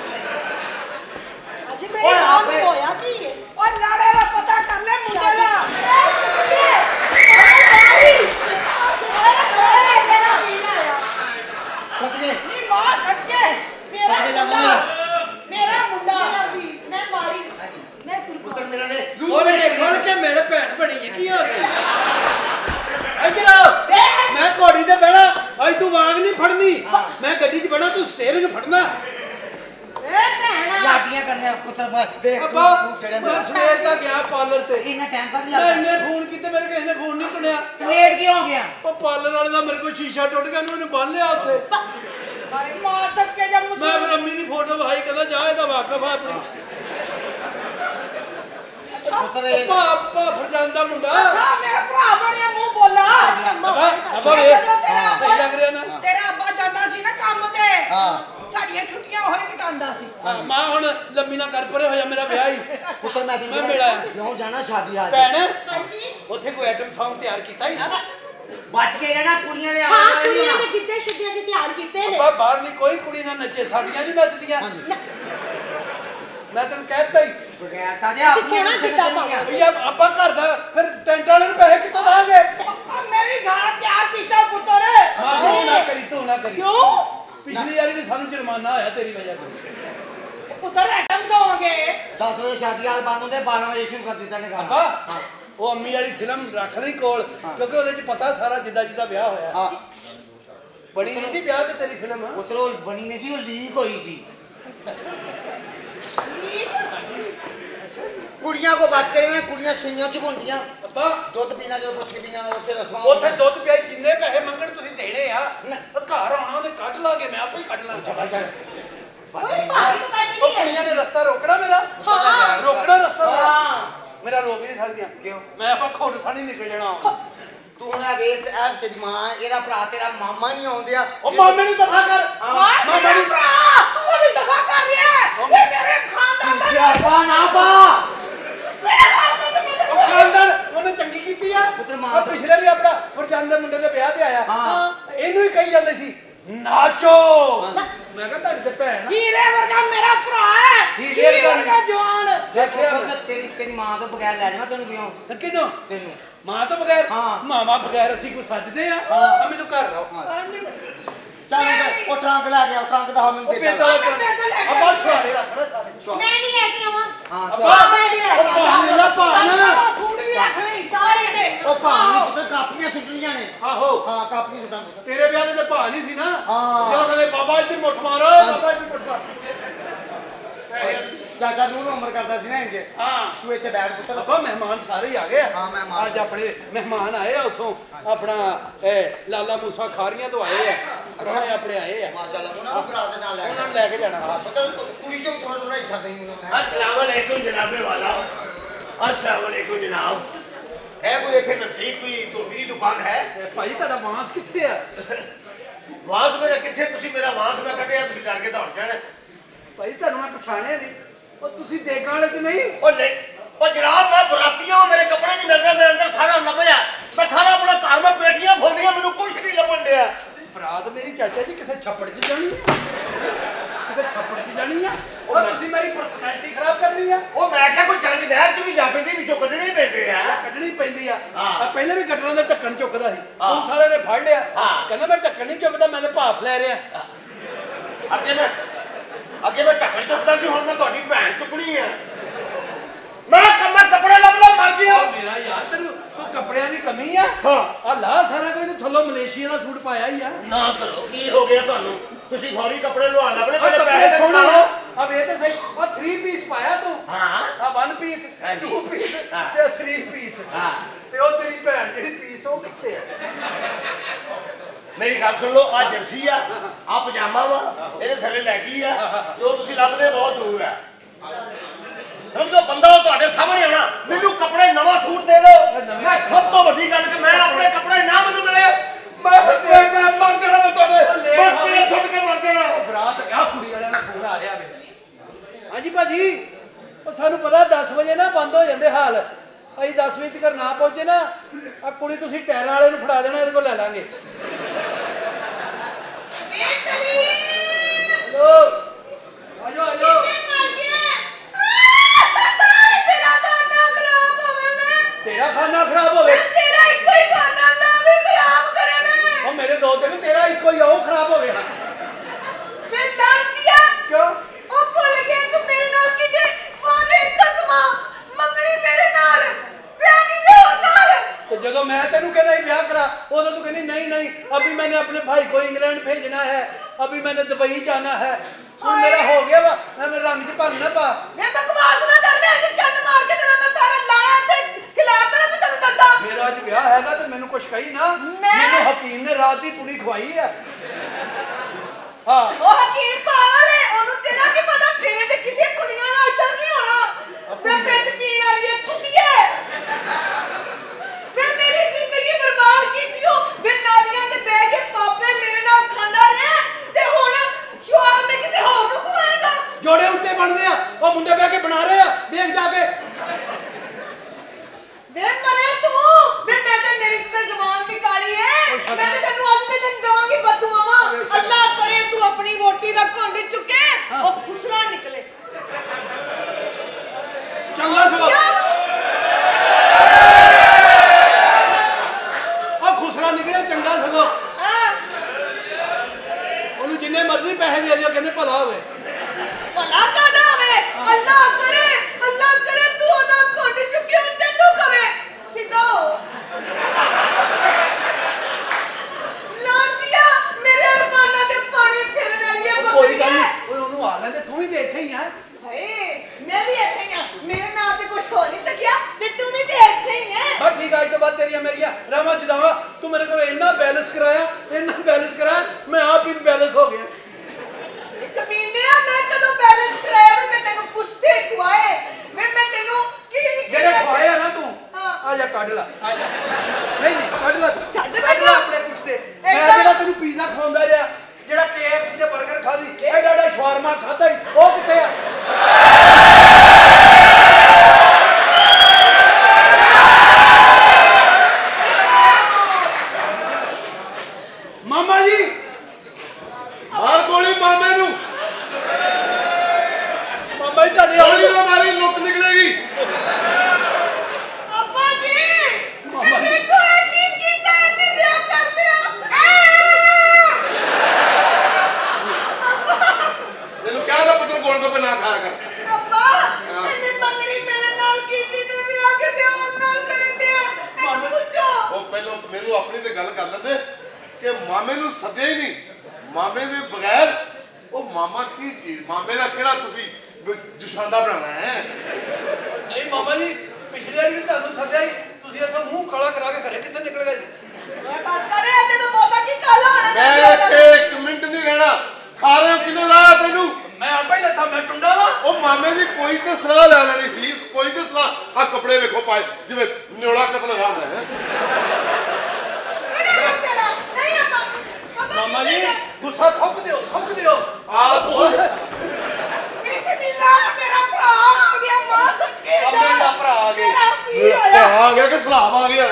ਅੱਜ ਮੇਰੇ ਓਏ ਨਾਲ ਆਪਣੇ- ਹੋਇਆ ਕੀ ਹੈ ਔਰ ਲਾੜੇ ਦਾ ਪਤਾ ਕਰ ਲੈ ਮੁੰਡੇ ਦਾ ਸਦਕੇ ਨਹੀਂ ਮਾਂ ਸੱਚੇ ਮੇਰਾ ਸਦਕੇ ਜਾ ਮੁੰਡਾ ਮੇਰਾ ਮੁੰਡਾ ਮੈਂ ਮਾਰੀ ਹਾਂਜੀ ਮੈਂ ਕੁਰਬਾਨ ਪੁੱਤਰ ਮੇਰਾ ਨੇ ਖੋਲ ਕੇ ਖੋਲ ਕੇ ਮੇਰੇ ਭੈਣ ਬਣੀ ਹੈ ਕੀ ਹੋ ਗਿਆ ਇੱਧਰ ਆ ਮੈਂ ਘੋੜੀ ਤੇ ਬਹਿਣਾ ਅੱਜ ਤੂੰ ਵਾਂਗ ਨਹੀਂ ਫੜਨੀ ਮੈਂ ਗੱਡੀ 'ਚ ਬਹਿਣਾ ਤੂੰ ਸਟੀਅਰਿੰਗ ਫੜਨਾ ਏ ਭੈਣਾ ਲਾਟੀਆਂ ਕਰਨੇ ਪੁੱਤਰ ਬਸ ਦੇਖ ਅੱਬਾ ਤੂੰ ਜਿਹੜੇ ਮੈਂ ਸਵੇਰ ਦਾ ਗਿਆ ਪਾਰਲਰ ਤੇ ਇੰਨਾ ਟਾਈਮ ਕਦ ਮੈਂ ਲੱਗਦਾ ਇੰਨੇ ਫੋਨ ਕੀਤੇ ਮੇਰੇ ਕਿਸੇ ਨੇ ਫੋਨ ਨਹੀਂ ਸੁਣਿਆ ਲੇਟ ਹੋ ਗਿਆ ਉਹ ਪਾਲਣ ਵਾਲੇ ਦਾ ਮੇਰੇ ਕੋਲ ਸ਼ੀਸ਼ਾ ਟੁੱਟ ਗਿਆ ਉਹਨੂੰ ਬੰਨ ਲਿਆ ਉੱਥੇ ਅਰੇ ਮਾਰ ਸਕੇ ਜਦ ਮੈਂ ਮੁਸਲਮਾਨ ਫਿਰ ਅੰਮੀ ਦੀ ਫੋਟੋ ਭਾਈ ਕਹਿੰਦਾ ਜਾ ਇਹਦਾ ਵਾਕਫ ਆ ਆਪਣੀ ਪੁੱਤਰ ਇਹ ਪਾਪਾ ਫਰਜਾਂਦਾ ਮੁੰਡਾ ਅੱਛਾ ਮੇਰਾ ਭਰਾ ਬਣਿਆ ਮੂੰਹ ਬੋਲਾ ਅੱਬਾ ਵੇ ਸਹੀ ਲੱਗ ਰਿਹਾ ਨਾ ਤੇਰਾ ਅੱਬਾ ਜਾਂਦਾ ਸੀ ਨਾ ਕੰਮ ਤੇ ਹਾਂ ਸਾਡੀਆਂ ਛੁੱਟੀਆਂ ਹੋਏ ਕਟਾਂਦਾ ਸੀ ਮਾਂ ਹੁਣ ਲੰਮੀ ਨਾ ਕਰ ਪਰੇ ਹੋਇਆ ਮੇਰਾ ਵਿਆਹ ਹੀ ਪੁੱਤਰ ਮੈਂ ਮੈਂ ਤੈਨੂੰ ਮਿਲਿਆ। ਕਿਉਂ ਜਾਣਾ ਸ਼ਾਦੀ ਆ ਭੈਣ ਹਾਂਜੀ ਉੱਥੇ ਕੋਈ ਆਈਟਮ Song ਤਿਆਰ ਕੀਤਾ ਹੀ ਨਾ ਬਚ ਕੇ ਰਹਿਣਾ ਕੁੜੀਆਂ ਦੇ ਹਾਂ ਆਉਣ ਕੁੜੀਆਂ ਦੇ ਗਿੱਧੇ ਸ਼ਿੱਧੇ ਅਸੀਂ ਤਿਆਰ ਕੀਤੇ ਨੇ ਅੱਬਾ ਬਾਹਰਲੀ ਕੋਈ ਕੁੜੀ ਨਾ ਨੱਚੇ ਸਾਡੀਆਂ ਜੀ ਨੱਚਦੀਆਂ ਮੈਂ ਤੈਨੂੰ ਕਹਿਤਾ ਹੀ ਬਗੈਰ ਤਾਂ ਜੇ ਅਸੀਂ ਆਪਣੀਆਂ ਸੋਹਣਾ ਕੀਤਾ ਨੱਚਣਗੀਆਂ। ਭਈਆ ਆਪਾਂ ਘਰ ਦਾ ਫਿਰ ਟੈਂਟ ਵਾਲੇ ਨੂੰ ਪੈਸੇ ਕਿੱਥੋਂ ਦਾਂਗੇ ਆ ਮੈਂ ਵੀ ਗਾਣਾ ਤਿਆਰ ਕੀਤਾ ਪੁੱਤਰ ਹਾਂ ਤੂੰ ਨਾ ਕਰੀ ਤੂੰ ਨਾ ਕਰੀ ਕਿਉਂ ਪਿਛਲੀ ਵਾਰੀ ਵੀ ਸਾਨੂੰ ਜੁਰਮਾਨਾ ਹੋਇਆ ਤੇਰੀ ਵਜ੍ਹਾ ਤੋਂ ਪੁੱਤਰ ਐਟਮ ਸੌਂਗੇ ਦਸ ਵਜੇ ਸ਼ਾਦੀ ਵਾਲ ਬੰਦ ਹੁੰਦੇ ਬਾਰਾਂ ਵਜੇ ਸ਼ੁਰੂ ਕਰ ਦਿੱਤਾ ਨੇ ਗਾਣਾ ਅੱਬਾ ਉਹ ਅੰਮੀ ਵਾਲੀ ਫਿਲਮ ਰੱਖ ਲਈ ਕੋਲ ਕਿਉਂਕਿ ਉਹਦੇ ਚ ਪਤਾ ਸਾਰਾ ਜਿੱਦਾਂ ਜਿੱਦਾਂ ਵਿਆਹ ਹੋਇਆ ਹਾਂ ਬਣੀ ਨਹੀਂ ਸੀ ਵਿਆਹ ਤੇ ਤੇਰੀ ਫਿਲਮ ਪੁੱਤਰ ਉਹ ਬਣੀ ਨਹੀਂ ਸੀ ਉਹ ਲੀਕ ਹੋਈ ਸੀ ਕੁੜੀਆਂ ਕੋ ਬਚ ਕੇ ਰਹਿਣਾ ਕੁੜੀਆਂ ਸਈਆਂ ਚ ਹੁੰਦੀਆਂ ਅੱਬਾ ਦੁੱਧ ਪੀਣਾ ਜਦੋਂ ਪੁੱਛ ਕੇ ਪੀਣਾ ਉੱਥੇ ਰਸਮਾਂ ਉੱਥੇ ਦੁੱਧ ਪਿਆਈ ਜਿੰਨੇ ਪੈਸੇ ਮੰਗਣ ਤੁਸੀਂ ਦੇਣੇ ਆ ਉਹ ਘਰ ਆਉਣਾ ਉਹਦੇ ਕੱਢ ਲਾਂਗੇ ਮੈਂ ਆਪੇ ਹੀ ਕੱਢ ਲਾਂਗਾ ਓਏ ਭਾਬੀ ਨੂੰ ਪੈਸੇ ਉਹ ਨਹੀਂ ਕੁੜੀਆਂ ਲੈਣੇ ਨੇ ਰਸਤਾ ਰੋਕਣਾ ਮੇਰਾ ਹਾਂ। ਰੋਕਣਾ ਰਸਤਾ ਮੇਰਾ ਹਾਂ ਮੇਰਾ ਰੋਕ ਹੀ ਨਹੀਂ ਸਕਦੀਆਂ ਕਿਉਂ ਮੈਂ ਆਪਾਂ ਖੋਟ ਥਾਣੀ ਨਿਕਲ ਜਾਣਾ ਤੂੰ ਹੁਣ ਵੇਖ ਐ ਤੇਰੀ ਮਾਂ ਇਹਦਾ ਭਰਾ ਤੇਰਾ ਮਾਮਾ ਨਹੀਂ ਆਉਂਦਿਆ ਉਹ ਮਾਮੇ ਨੂੰ ਦਫਾ ਕਰ ਮਾਰ ਮਾਮਾ ਮੇਰਾ ਨੂੰ ਭਰਾ ਉਹਨੂੰ ਦਫਾ ਕਰ ਰਿਹਾ ਇਹ ਮੇਰੇ ਖਾਨਦਾਨ ਦਾ ਸਿਆਪਾ ਨਾ ਪਾ ਮੇਰੇ ਖਾਨਦਾਨ ਦਾ ਮੇਰੇ ਉਹ ਖਾਨਦਾਨ ਉਹਨੇ ਚੰਗੀ ਕੀਤੀ ਆ ਪੁੱਤਰ ਮਾਂ ਉਹ ਪਿਛਲੇ ਵੀ ਆਪਣਾ ਫਰਜ਼ੰਦ ਦੇ ਮੁੰਡੇ ਦੇ ਵਿਆਹ ਤੇ ਆਇਆ ਹਾਂ। ਇਹਨੂੰ ਹੀ ਕਹੀ ਜਾਂਦੇ ਸੀ ਨਾਚੋ ਮੈਂ ਕਿਹਾ ਤੁਹਾਡੀ ਤੇ ਭੈਣ ਆ। ਹੀਰੇ ਵਰਗਾ ਮੇਰਾ ਭਰਾ ਹੈ ਹੀਰੇ ਹੀਰੇ ਵਰਗਾ ਵਰਗਾ ਜਵਾਨ ਦੇਖਿਆ ਪੁੱਤਰ ਤੇਰੀ ਤੇਰੀ ਮਾਂ ਤੋਂ ਬਗੈਰ ਲੈ ਜਾਵਾਂ ਤੈਨੂੰ ਕਿਉਂ ਮੈਂ। ਕਿਹਨੂੰ ਤੈਨੂੰ ਮਾਂ ਤੋਂ ਬਗੈਰ ਹਾਂ। ਮਾਵਾ ਬਗੈਰ ਅਸੀਂ ਕੋਈ ਸੱਜਦੇ ਆ ਹਾਂ। ਅਮੀ ਤੂੰ ਘਰ ਰਹੋ ਚੱਲ ਉਹ ਟਰੰਕ ਲੈ ਕੇ ਆ ਟਰੰਕ ਦਾ ਹਮਨ ਉਹ ਦੇ ਪੇਦਾ ਅੱਬਾ ਛੁਆਰੇ ਰੱਖ ਲੈ ਸਾਰੇ ਮੈਂ ਵੀ ਲੈ ਕੇ ਆਵਾਂ ਹਾਂ ਅੱਬਾ ਚੱਲ ਮੈਂ ਵੀ ਲੈ ਉਹ ਕੇ ਭਾਣ ਲੈ ਭਾਣ ਸੂਟ ਵੀ ਰੱਖ ਲਈ ਸਾਰੇ ਨੇ ਉਹ ਭਾਂ ਨਹੀਂ ਪੁੱਤਰ ਕਾਪੀਆਂ ਸੁੱਟਣੀਆਂ ਨੇ ਆਹੋ ਹਾਂ ਕਾਪੀਆਂ ਸੁੱਟਾਂ ਪੁੱਤਰ ਤੇਰੇ ਵਿਆਹ ਦੇ ਤੇ ਭਾ ਨਹੀਂ ਸੀ ਨਾ ਹਾਂ। ਜਦੋਂ ਕਹਿੰਦੇ ਬਾਬਾ ਇੱਧਰ ਮੁੱਠ ਮਾਰੋ ਬਾਬਾ ਇੱਧਰ ਮੁੱਠ ਮਾਰ ਚਾਚਾ ਨੂੰ ਉਮਰ ਕਰਦਾ ਸੀ ਨਾ ਇੰਜ ਹਾਂ ਤੂੰ ਇੱਥੇ ਬੈਠ ਪੁੱਤਰ ਅੱਬਾ ਮਹਿਮਾਨ ਸਾਰੇ ਹੀ ਆ ਗਏ ਆ ਹਾਂ, ਮਹਿਮਾਨ। ਅੱਜ ਆਪਣੇ ਮਹਿਮਾਨ ਆਏ ਆ ਉਥੋਂ ਆਪਣਾ ਇਹ ਲਾਲਾ ਮੂਸਾ ਖਾਰੀਆਂ ਤੋਂ ਆਏ ਆ ਅੱਛਾ ਆਪਣੇ ਆਏ ਆ ਮਾਸ਼ਾਅੱਲਾ ਉਹਨਾਂ ਨੂੰ ਭਰਾ ਦੇ ਨਾਲ ਲੈ ਉਹਨਾਂ ਨੂੰ ਲੈ ਕੇ ਜਾਣਾ ਵਾ ਪੁੱਤਰ ਕੁੜੀ ਚੋਂ ਵੀ ਥੋੜਾ ਥੋੜਾ ਹਿੱਸਾ ਦੇਈ ਉਹਨਾਂ ਨੂੰ अस्सलाम वालेकुम जनाबे वाला अस्सलाम वालेकुम जनाब है कोई इतने नजदीक कोई धोबी की दुकान है ਇਹ ਭਾਈ ਤੁਹਾਡਾ ਵਾਂਸ ਕਿੱਥੇ ਆ वास मेरा किथे तुसी मेरा वास मैं कटिया तुसी डर के दौड़ जाना ਭਾਈ ਤੁਹਾਨੂੰ ਮੈਂ ਪਛਾਣਿਆ ਨਹੀਂ ਉਹ ਤੁਸੀਂ ਦੇਗਾਂ ਵਾਲੇ ਤੇ ਨਹੀਂ ओ नहीं ओ जनाब मैं बरातियां मेरे कपड़े नहीं मिल रहे मेरे अंदर सारा लभया मैं सारा अपना घर में पेटियां फोलियां मैनू कुछ नहीं लभन दिया ਬਰਾਤ ਮੇਰੀ ਚਾਚਾ ਜੀ ਕਿਸੇ ਛੱਪੜ 'ਚ ਜਾਣੀ ਆ ਕਿਸੇ ਛੱਪੜ 'ਚ ਜਾਣੀ ਆ ਉਹ ਤੁਸੀਂ ਮੇਰੀ ਪਰਸਨੈਲਿਟੀ ਖਰਾਬ ਕਰਨੀ ਆ ओ मैं क्या कोई जंग नहर च भी जा पैंदी विचों कढने ही पैंदे ਇਹ आ ਕੱਢਣੀ ਪੈਂਦੀ ਆ ਹਾਂ। ਆ ਪਹਿਲੇ ਵੀ ਗੱਟਰਾਂ ਦਾ ਢੱਕਣ ਚੁੱਕਦਾ ਸੀ ਹਾਂ। ਪੁਲਿਸ ਵਾਲੇ ਨੇ ਫੜ ਲਿਆ ਹਾਂ। ਕਹਿੰਦਾ ਮੈਂ ਢੱਕਣ ਨਹੀਂ ਚੁੱਕਦਾ ਮੈਂ ਤੇ ਭਾਫ ਲੈ ਰਿਹਾ ਅੱਗੇ ਮੈਂ ਅੱਗੇ ਮੈਂ ਢੱਕਣ ਚੁੱਕਦਾ ਸੀ ਹੁਣ ਮੈਂ ਤੁਹਾਡੀ ਭੈਣ ਚੁੱਕਣੀ ਆ ਮੈਂ ਕੰਮਾਂ ਕੱਪੜੇ ਲੱਭ ਲੱਭ ਮਰ ਗਿਆ ਉਹ ਮੇਰਾ ਯਾਰ ਤੈਨੂੰ ਕੋਈ ਕੱਪੜਿਆਂ ਦੀ ਕਮੀ ਆ ਹਾਂ। ਆ ਲਾ ਸਾਰਾ ਕੁਝ ਥੱਲੋਂ ਮਲੇਸ਼ੀਆ ਦਾ ਸੂਟ ਪਾਇਆ ਹੀ ਆ ਨਾ ਕਰੋ ਕੀ ਹੋ ਗਿਆ ਤੁਹਾਨੂੰ ਤੁਸੀਂ ਫੌਰੀ ਕੱਪੜੇ ਲਵਾਉਣ ਲੱਗ ਪਏ ਆ ਪਹਿਲੇ ਕੱਪੜੇ ਪੈਸੇ ਸੋਹਣੇ ਸੋਹਣੇ ਆ ਆ ਇਹ ਤੇ ਸਹੀ ਆ ਥ੍ਰੀ ਪੀਸ ਪਾਇਆ ਤੂੰ ਹਾਂ ਆ ਵਨ ਪੀਸ ਹਾਂਜੀ। ਟੂ ਪੀਸ ਹਾਂ। ਤੇ ਥ੍ਰੀ ਪੀਸ ਹਾਂ। ਤੇ ਉਹ ਤੇਰੀ ਭੈਣ ਜਿਹੜੀ ਪੀਸ ਉਹ ਕਿੱਥੇ ਆ ਮੇਰੀ ਗੱਲ ਸੁਣ ਲਓ ਆ ਜਰਸੀ ਆ ਆ ਪਜਾਮਾ ਵਾ ਇਹਦੇ ਥੱਲੇ ਲੈ ਗਈ ਆ ਜੋ ਤੁਸੀਂ ਲੱਭਦੇ ਬਹੁਤ ਦੂਰ ਆ ਸਮਝੋ ਬੰਦਾ ਉਹ ਤੁਹਾਡੇ ਸਾਹਮਣੇ ਆਉਣਾ ਮੈਨੂੰ ਕੱਪੜੇ ਨਵਾਂ ਸੂਟ ਦੇ ਦਿਓ ਮੈਂ ਸਭ ਤੋਂ ਵੱਡੀ ਗੱਲ ਕਿ ਮੈਂ ਆਪਣੇ ਕੱਪੜੇ ਨਾ ਮੈਨੂੰ ਮਿਲੇ ਮੈਂ ਤੇ ਮੈਂ ਮਰ ਜਾਣਾ ਮੈਂ ਤੁਹਾਡੇ ਮੈਂ ਤੇਰੇ ਛੱਡ ਕੇ ਮਰ ਜਾਣਾ ਬਰਾਤ ਆ ਕੁੜੀ ਵਾਲਿਆਂ ਦਾ ਫੋਨ ਆ ਰਿਹਾ ਵੇ ਹਾਂਜੀ ਭਾਜੀ ਉਹ ਸਾਨੂੰ ਪਤਾ ਦਸ ਵਜੇ ਨਾ ਬੰਦ ਹੋ ਜਾਂਦੇ ਹਾਲ ਅਸੀਂ ਦਸ ਵਜੇ ਤੱਕ ਨਾ ਪਹੁੰਚੇ ਨਾ ਆ ਕੁੜੀ ਤੁਸੀਂ ਟਾਇਰਾਂ ਵਾਲੇ ਨੂੰ ਫੜਾ ਦੇਣਾ ਇਹਦੇ ਕੋਲ ਲੈ ਲਾਂਗੇ ਹੈਲੋ ਆਜੋ ਆਜੋ ਤੇਰਾ ਦਾਦਾ ਖਰਾਬ ਹੋਵੇ ਮੈਂ ਤੇਰਾ ਖਾਨਾ ਖਰਾਬ ਹੋਵੇ ਤੇਰਾ ਇੱਕੋ ਹੀ ਖਾਨਾ ਨਾ ਵੀ ਖਰਾਬ ਕਰੇ ਮੈਂ ਉਹ ਮੇਰੇ ਦੋ ਤਿੰਨ ਤੇਰਾ ਇੱਕੋ ਹੀ ਆ ਉਹ ਖਰਾਬ ਹੋਵੇ ਮੈਂ ਲਾਂਤੀਆ ਕਿਉਂ ਉਹ ਭੁੱਲ ਗਿਆ ਤੂੰ ਮੇਰੇ ਨਾਲ ਕਿਤੇ ਵਾਦੇ ਕਸਮਾਂ ਮੰਗਣੀ ਮੇਰੇ ਨਾਲ ਵਿਆਹ ਕਿਸੇ ਹੋਰ ਨਾਲ तो जब मैं तेनू कहना ही ब्याह करा उदो तू कहनी नहीं नहीं अभी मैंने अपने भाई को इंग्लैंड भेजना है अभी मैंने दुबई जाना है ਹੁਣ ਮੇਰਾ ਹੋ ਗਿਆ ਵਾ ਮੈਂ ਮੇਰੇ ਰੰਗ 'ਚ ਭੰਗ ਨਾ ਪਾ ਮੈਂ ਬਕਵਾਸ ਨਾ ਕਰ ਰਿਹਾ ਕਿ ਚੰਨ ਮਾਰ ਕੇ ਤੇਰਾ ਮੈਂ ਸਾਰਾ ਲਾਣਾ ਤੇ ਖਿਲਾ ਤੇਰਾ ਮੈਂ ਤੈਨੂੰ ਦੱਸਾਂ ਮੇਰਾ ਅੱਜ ਵਿਆਹ ਹੈਗਾ ਤੇ ਮੈਨੂੰ ਕੁਛ ਕਹੀ ਨਾ। ਮੈਨੂੰ ਹਕੀਮ ਨੇ ਰਾਤ ਦੀ ਪੁੜੀ ਖਵਾਈ ਹੈ। ਹਾਂ ਉਹ ਹਕੀਮ ਪਾਗਲ ਹੈ, ਉਹਨੂੰ ਤੇਰਾ ਕੀ ਪਤਾ, ਤੇਰੇ ਤੇ ਕਿਸੇ ਕੁੜੀਆਂ ਦਾ ਅਸਰ ਨਹੀਂ ਹੋਣਾ। ਤੇ ਵਿੱਚ ਪੀਣ ਵਾਲੀ ਇਹ ਕੁੱਤੀਏ ਵੇ ਮੇਰੀ ਜ਼ਿੰਦਗੀ ਬਰਬਾਦ ਕੀਤੀ ਹੋ। ਵੇ ਨਾਲੀਆਂ ਤੇ ਬਹਿ ਕੇ ਪਾਪੇ ਮੇਰੇ ਨਾਲ ਖਾਂਦਾ ਰਿਹਾ ਤੇ ਹੁਣ ਸ਼ੁਆਰ ਮੈਂ ਕਿਸੇ ਹੋਰ ਨੂੰ ਖਵਾਏਗਾ। ਜੋੜੇ ਉੱਤੇ ਬਣਦੇ ਆ, ਉਹ ਮੁੰਡੇ ਬਹਿ ਕੇ ਬਣਾ ਰਹੇ ਆ, ਵੇਖ ਜਾ ਕੇ। ਵੇ ਮਰੇ ਤੂੰ, ਵੇ ਮੈਂ ਤੇ ਮੇਰੀ ਤੇ ਜ਼ਬਾਨ ਵੀ ਕਾਲੀ ਏ। ਮੈਂ ਤੇ ਤੈਨੂੰ ਅੱਜ ਦੇ ਦਿਨ ਦਵਾਂਗੀ ਬਦਦੁਆਵਾਂ। ਅੱਲਾਹ ਕਰੇ ਤੂੰ ਆਪਣੀ ਵੋਟੀ ਦਾ ਘੁੰਡ ਚੁੱਕੇ ਉਹ ਖੁਸਰਾ ਨਿਕਲੇ। ਚੰਗਾ ਸਗੋਂ ਉਹ ਖੁਸਰਾ ਨਿਕਲੇ, ਚੰਗਾ ਸਗੋਂ। ਹਾਂ ਉਹਨੂੰ ਜਿੰਨੇ ਮਰਜ਼ੀ ਪੈਸੇ ਦੇ ਦਿਓ, ਕਹਿੰਦੇ ਭਲਾ ਹੋਵੇ। ਭਲਾ ਕਾਹਦਾ ਹੋਵੇ? ਅੱਲਾਹ ਕਰੇ, ਅੱਲਾਹ ਕਰੇ ਤੂੰ ਉਹਦਾ ਘੁੰਡ ਚੁੱਕੇ ਉਹ ਤੈਨੂੰ ਕਵੇ ਸਿੱਧਾ ਹੋ। ਲਾਂਤੀਆ ਮੇਰੇ ਅਰਮਾਨਾਂ ਦੇ ਪਾਣੀ ਫਿਰਨ ਵਾਲੀ ਹੈ ਕੋਈ ਗੱਲ ਬੱਕਰੀਏ। ਨਹੀਂ, ਓਏ ਉਹਨੂੰ ਆ ਲੈਂਦੇ, ਤੂੰ ਵੀ ਤੇ ਇੱਥੇ ਹੀ ਆ। ਹਾਏ ਮੈਂ ਵੀ ਇੱਥੇ ਹੀ ਆ, ਮੇਰੇ ਨਾਲ ਤੇ ਕੁਝ ਹੋ ਨਹੀਂ ਸਕਿਆ ਤੇ ਤੂੰ ਵੀ ਤੇ ਇੱਥੇ ਹੀ ਹੈ। ਬਸ ਠੀਕ ਆ, ਅੱਜ ਤੋਂ ਬਾਅਦ ਤੇਰੀਆਂ ਮੇਰੀਆਂ ਰਾਵਾਂ ਜਦਾਵਾਂ। ਤੂੰ ਮੇਰੇ ਕੋਲ ਇੰਨਾ ਬੈਲੈਂਸ ਕਰਾਇਆ, ਇੰਨਾ ਬੈਲੈਂਸ ਕਰਾਇਆ, ਮੈਂ ਆਪ ਹੀ ਬੈਲੈਂਸ ਹੋ ਗਿਆ। ਕਮੀਨਿਆ ਮੈਂ ਕਦੋਂ ਬੈਲੈਂਸ ਕਰਾਇਆ ਵੇ? ਮੈਂ ਤੈਨੂੰ ਕੁਸ਼ਤੇ ਖਵਾਏ ਵੇ, ਮੈਂ ਤੈਨੂੰ ਕਿਹੜੀ ਜਿਹੜੇ ਖਵਾਏ ਆ ਨਾ ਤੂੰ, ਹਾਂ। ਆ ਜਾ ਕੱਢ ਲਾ, ਆ ਜਾ। ਨਹੀਂ ਨਹੀਂ ਕੱਢ ਲਾ ਤੂੰ, ਛੱਡ ਕੱਢ ਮੈਨੂੰ। ਲਾ ਆਪਣੇ ਪੁੱਛਤੇ। ਮੈਂ ਏਦਾਂ- ਜਿਹੜਾ ਤੈਨੂੰ ਪੀਜ਼ਾ ਖਵਾਉਂਦਾ ਰਿਹਾ, ਜਿਹੜਾ ਕੇ ਐਫ ਸੀ ਦੇ 버ਗਰ ਖਾਦੀ, ਐਡਾ ਐਡਾ ਸ਼ਵਾਰਮਾ ਖਾਦਾ, ਉਹ ਕਿੱਥੇ ਆ? ਮਾਮਾ ਜੀ ਮਾਰ ਗੋਲੀ ਮਾਮੇ ਨੂੰ। ਮਾਮਾ ਜੀ ਤੁਹਾਡੇ ਗੋਲੀ ਨਾ ਮਾਰੀ, ਲੁੱਕ ਨਿਕਲੇਗੀ। ਅੱਬਾ ਜੀ ਮਾਮਾ ਇਹ ਜੀ। ਦੇਖੋ ਇਹ ਕੀ ਕੀਤਾ, ਇਹਨੇ ਵਿਆਹ ਕਰ ਲਿਆ। ਤੈਨੂੰ ਕਿਹਾ ਨਾ ਪੁੱਤਰ ਗੋਲ ਗੱਪੇ ਨਾ ਖਾਇਆ ਕਰ। ਅੱਬਾ ਇਹਨੇ ਮੰਗਣੀ ਮੇਰੇ ਨਾਲ ਕੀਤੀ ਤੇ ਵਿਆਹ ਕਿਸੇ ਹੋਰ ਨਾਲ ਕਰਨ ਦਿਆ। ਇਹਨੂੰ ਪੁੱਛੋ। ਉਹ ਪਹਿਲਾਂ ਮੈਨੂੰ ਆਪਣੀ ਤੇ ਗੱਲ ਕਰ ਲੈਂਦੇ ਕਿ ਮਾਮੇ ਨੂੰ ਸੱਦਿਆ ਹੀ ਨਹੀਂ। ਮਾਮੇ ਦੇ ਬਗੈਰ ਉਹ ਮਾਮਾ ਕੀ ਚੀਜ਼, ਮਾਮੇ ਦਾ ਕਿਹੜਾ ਤੁਸੀਂ ਜੁਸ਼ਾਂਦਾ ਬਣਾਉਣਾ ਹੈ? ਨਹੀਂ ਮਾਮਾ ਜੀ, ਪਿਛਲੀ ਵਾਰੀ ਵੀ ਤੁਹਾਨੂੰ ਸੱਦਿਆ ਸੀ, ਤੁਸੀਂ ਇੱਥੋਂ ਮੂੰਹ ਕਾਲਾ ਕਰਾ ਕੇ ਘਰੇ ਕਿੱਥੇ ਨਿਕਲ ਗਏ ਜੀ? ਓਏ ਬਸ ਕਰੇ, ਤੈਨੂੰ ਬਹੁਤਾ ਕੀ ਕਾਲਾ ਹੋਣਾ। ਮੈਂ ਇੱਥੇ ਇੱਕ ਮਿੰਟ ਨਹੀਂ ਰਹਿਣਾ। ਖਾਰੇ ਕਿਦੋਂ ਲਾਇਆ ਤੈਨੂੰ? ਮੈਂ ਆਪੇ ਹੀ ਲੱਥਾ, ਮੈਂ ਟੁੰਡਾ ਵਾ। ਉਹ ਮਾਮੇ ਦੀ ਕੋਈ ਤੇ ਸਲਾਹ ਲੈ ਲੈਣੀ ਸੀ, ਕੋਈ ਤੇ ਸਲਾਹ। ਆ ਕੱਪੜੇ ਵੇਖੋ ਪਾਏ ਜਿਵੇਂ ਨਿਓਲਾ ਕਤਲ ਹੋਇਆ ਹੁੰਦਾ ਹੈ। ਨਹੀਂ ਤੇਰਾ ਨਹੀਂ ਅੱਬਾ। ਮਾਮਾ ਜੀ ਗੁੱਸਾ ਥੁੱਕ ਦਿਓ, ਥੁੱਕ ਦਿਓ। ਆ ਬੋਲ। ਬਿਸਮਿਲ੍ਲਾ ਮੇਰਾ ਭਰਾ ਆ ਗਿਆ, ਮਾਂ ਸੱਕੇ ਆ ਮੇਰਾ ਭਰਾ ਆ ਗਿਆ। ਮੇਰਾ ਕੀ ਹੋਇਆ? ਆ ਗਿਆ ਕਿ ਸਲਾਬ ਆ ਗਿਆ?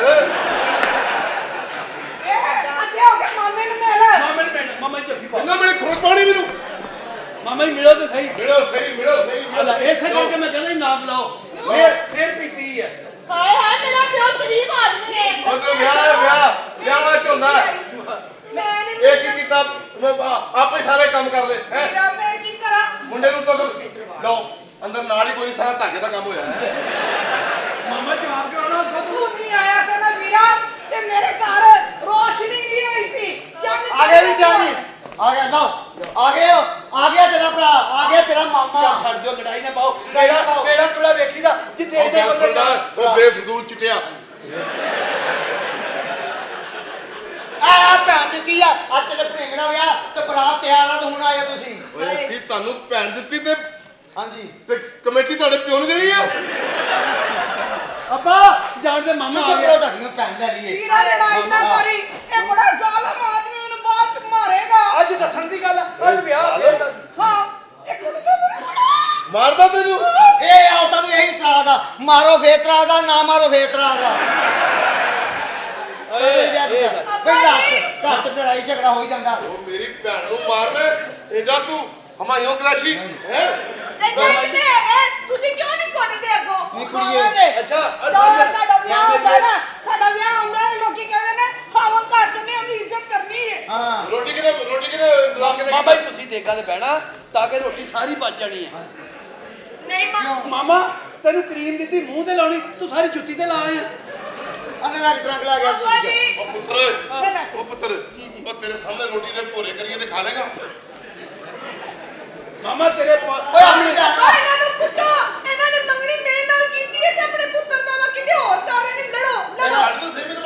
ਅੱਗੇ ਹੋ ਕੇ ਮਾਮੇ ਨੂੰ ਮਿਲ। ਮਾਮੇ ਨੂੰ ਮਿਲ, ਮਾਮਾ ਜੀ ਜੱਫੀ ਪਾ। ਇਹਨਾਂ ਮੇਰੇ ਖੁਰਕ ਪਾਣੀ ਮੈਨੂੰ। ਮਾਮਾ ਜੀ ਮਿਲੋ ਤੇ ਸਹੀ। ਮਿਲੋ ਸਹੀ, ਮਿਲੋ ਸਹੀ। ਅੱਲਾ ਇਸੇ ਕਰਕੇ ਮੈਂ ਕਹਿੰਦਾ ਨਾ ਬੁਲਾਓ। ਫੇਰ ਫੇਰ ਪੀਤੀ ਹੈ। ਹਾਏ ਹਾਏ ਮੇਰਾ ਪਿਓ ਸ਼ਰੀਫ ਆਦਮੀ ਹੈ। ਉਹਦੇ ਵਿਆਹ ਵਿਆਹ ਵਿਆਹ ਵਿੱਚ ਹੁੰਦਾ। ਮੈਂ ਨਹੀਂ ਇਹ ਕੀ ਕੀਤਾ? ਆਪੇ ਸਾਰੇ ਕੰਮ ਕਰ ਲੈ ਹੈ। ਮੇਰਾ ਮੈਂ ਕੀ ਕਰਾਂ? ਮੁੰਡੇ ਨੂੰ ਤਾਂ ਲਓ ਅੰਦਰ ਨਾਲ ਹੀ ਕੋਈ ਸਾਰਾ ਧਾਗੇ ਦਾ ਕੰਮ ਹੋਇਆ ਹੈ। ਮਾਮਾ ਜਵਾਬ ਕਰਾਉਣਾ ਉੱਥੋਂ ਤੂੰ। ਤੂੰ ਨਹੀਂ ਆਇਆ ਸੀ ਨਾ ਵੀਰਾ ਤੇ ਮੇਰੇ ਘਰ ਰੋਸ਼ਨੀ ਨਹੀਂ ਆਈ ਸੀ। ਚੰਨ ਆ ਗਿਆ ਵੀ ਜਾਨੀ ਆ ਗਿਆ ਨਾ ਆ ਗਿਆ ਆ ਗਿਆ ਤੇਰਾ ਭਰਾ ਆ ਗਿਆ ਤੇਰਾ ਮਾਮਾ। ਛੱਡ ਦਿਓ, ਲੜਾਈ ਨਾ ਪਾਓ। ਕਿਹੜਾ ਕਿਹੜਾ ਕਿਹੜਾ ਵੇਖੀਦਾ ਜਿੱਥੇ ਉਹ ਇਹਦੇ ਗੱਲ ਬੰਦੇ ਸੁਣਦਾ, ਉਹ ਬੇਫਜ਼ੂਲ ਚਿੱਟਿਆ। ਆ ਭੈਣ ਦਿੱਤੀ ਆ ਅੱਜ ਤੇਰੇ ਭੇਂਗਣਾ ਵਿਆਹ ਤੇ ਬਰਾਤ ਤਿਆਰ ਆ ਤੇ ਹੁਣ ਆਇਆ ਤੁਸੀਂ। ਓਏ ਅਸੀਂ ਤੁਹਾਨੂੰ ਭੈਣ ਦਿੱਤੀ ਤੇ ਹਾਂਜੀ ਤੇ ਕਮੇਟੀ ਤੁਹਾਡੇ ਪਿਓ ਨੂੰ ਦੇਣੀ ਆ। ਅੱਬਾ ਜਾਣ ਦੇ ਮਾਮਾ ਆ ਸ਼ੁਕਰ ਗਿਆ। ਕਰੋ ਤੁਹਾਡੀਆਂ ਭੈਣ ਲੈ ਲਈਏ। ਵੀਰਾ ਲੜਾਈ ਨਾ ਕਰੀ, ਇਹ ਬੜਾ ਜ਼ਾਲਮ ਆਦਮੀ ਮੈਨੂੰ ਬਾਅਦ ਚ ਮਾਰੇਗਾ। ਅੱਜ ਦੱਸਣ ਦੀ ਗੱਲ ਆ, ਅੱਜ ਵਿਆਹ ਫੇਰ ਦਾ। ਹਾਂ ਇੱਕ ਮਿੰਟ ਬੜਾ ਮਾਰਦਾ ਤੈਨੂੰ। ਇਹ ਔਰਤਾਂ ਨੂੰ ਇਹੀ ਇਤਰਾਜ਼ ਆ, ਮਾਰੋ ਫੇਰ ਇਤਰਾਜ਼ ਆ, ਨਾ ਮਾਰੋ ਫੇਰ ਇਤਰਾਜ਼ ਆ। ਪਹਿਲਾਂ ਘਰ ਚ ਲੜਾਈ ਝਗੜਾ ਹੋ ਹੀ ਜਾਂਦਾ। ਉਹ ਮੇਰੀ ਭੈਣ ਨੂੰ ਮਾਰਨਾ ਐਡਾ ਤੂੰ ਹਮਾਇਓ ਕਰਾਸ਼ੀ ਹੈ। ਇੰਨਾ ਕਿਤੇ ਹੈਗਾ, ਤੁਸੀਂ ਕਿਉਂ ਨਹੀਂ ਕੁੱਟਦੇ ਅੱਗੋਂ? ਨਹੀਂ ਕੁੜੀਏ। ਖਾਵਾਂਗੇ। ਅੱਛਾ, ਅੱਛਾ, ਜਦੋਂ ਸਾਡਾ ਵਿਆਹ ਮਾਂ ਹੁੰਦਾ ਮੇਰੀ- ਨਾ, ਸਾਡਾ ਵਿਆਹ ਹੁੰਦਾ ਹੈ, ਲੋਕੀ ਕਹਿੰਦੇ ਨੇ ਖਾਵਾਂ ਘਰ ਚ ਨੇ ਉਹਦੀ ਇੱਜ਼ਤ ਕਰਨੀ ਹੈ। ਹਾਂ ਰੋਟੀ ਕਿਨੇ ਰੋਟੀ ਕਿਨੇ ਇੰਤਜ਼ਾਮ ਕਿਨੇ ਮਾਮਾ ਜੀ ਤੁਸੀਂ ਦੇਗਾ ਤੇ ਬਹਿਣਾ ਤਾਂ ਕਿ ਰੋਟੀ ਸਾਰੀ ਬਚ ਜਾਣੀ ਹੈ। ਨਹੀਂ ਮਾਂ ਮਾਮਾ ਤੈਨੂੰ ਕਰੀਮ ਦਿੱਤੀ ਮੂੰਹ ਤੇ ਲਾਉਣੀ, ਤੂੰ ਸਾਰੀ ਜੁੱਤੀ ਤੇ ਲਾ ਆਇਆ। ਅੰਦਰ ਲੱਗ ਟਰੰਕ ਲਾ ਗਿਆ ਅੱਬਾ ਤੂੰ। ਜੀ ਉਹ ਪੁੱਤਰ ਉਹ ਪੁੱਤਰ ਉਹ ਤੇਰੇ ਸਾਹਮਣੇ ਰੋਟੀ ਦੇ ਭੋਰੇ ਕਰੀਏ ਤੇ ਖਾ ਲੇਗਾ। ਮਾਮਾ ਤੇਰੇ ਓਏ ਆਪਣੀ ਗੱਲ ਅੱਬਾ ਇਹਨਾਂ ਨੂੰ ਕੁੱਟੋ, ਇਹਨਾਂ ਨੇ ਮੰਗਣੀ ਮੇਰੇ ਨਾਲ ਕੀਤੀ ਹੈ ਤੇ ਆਪਣੇ ਪੁੱਤਰ ਦਾ ਵਾ ਕਿਤੇ ਹੋਰ ਕਰ ਰਹੇ ਨੇ। ਲੜੋ ਲੜੋ ਛੱਡ ਦੇ ਸਹੀ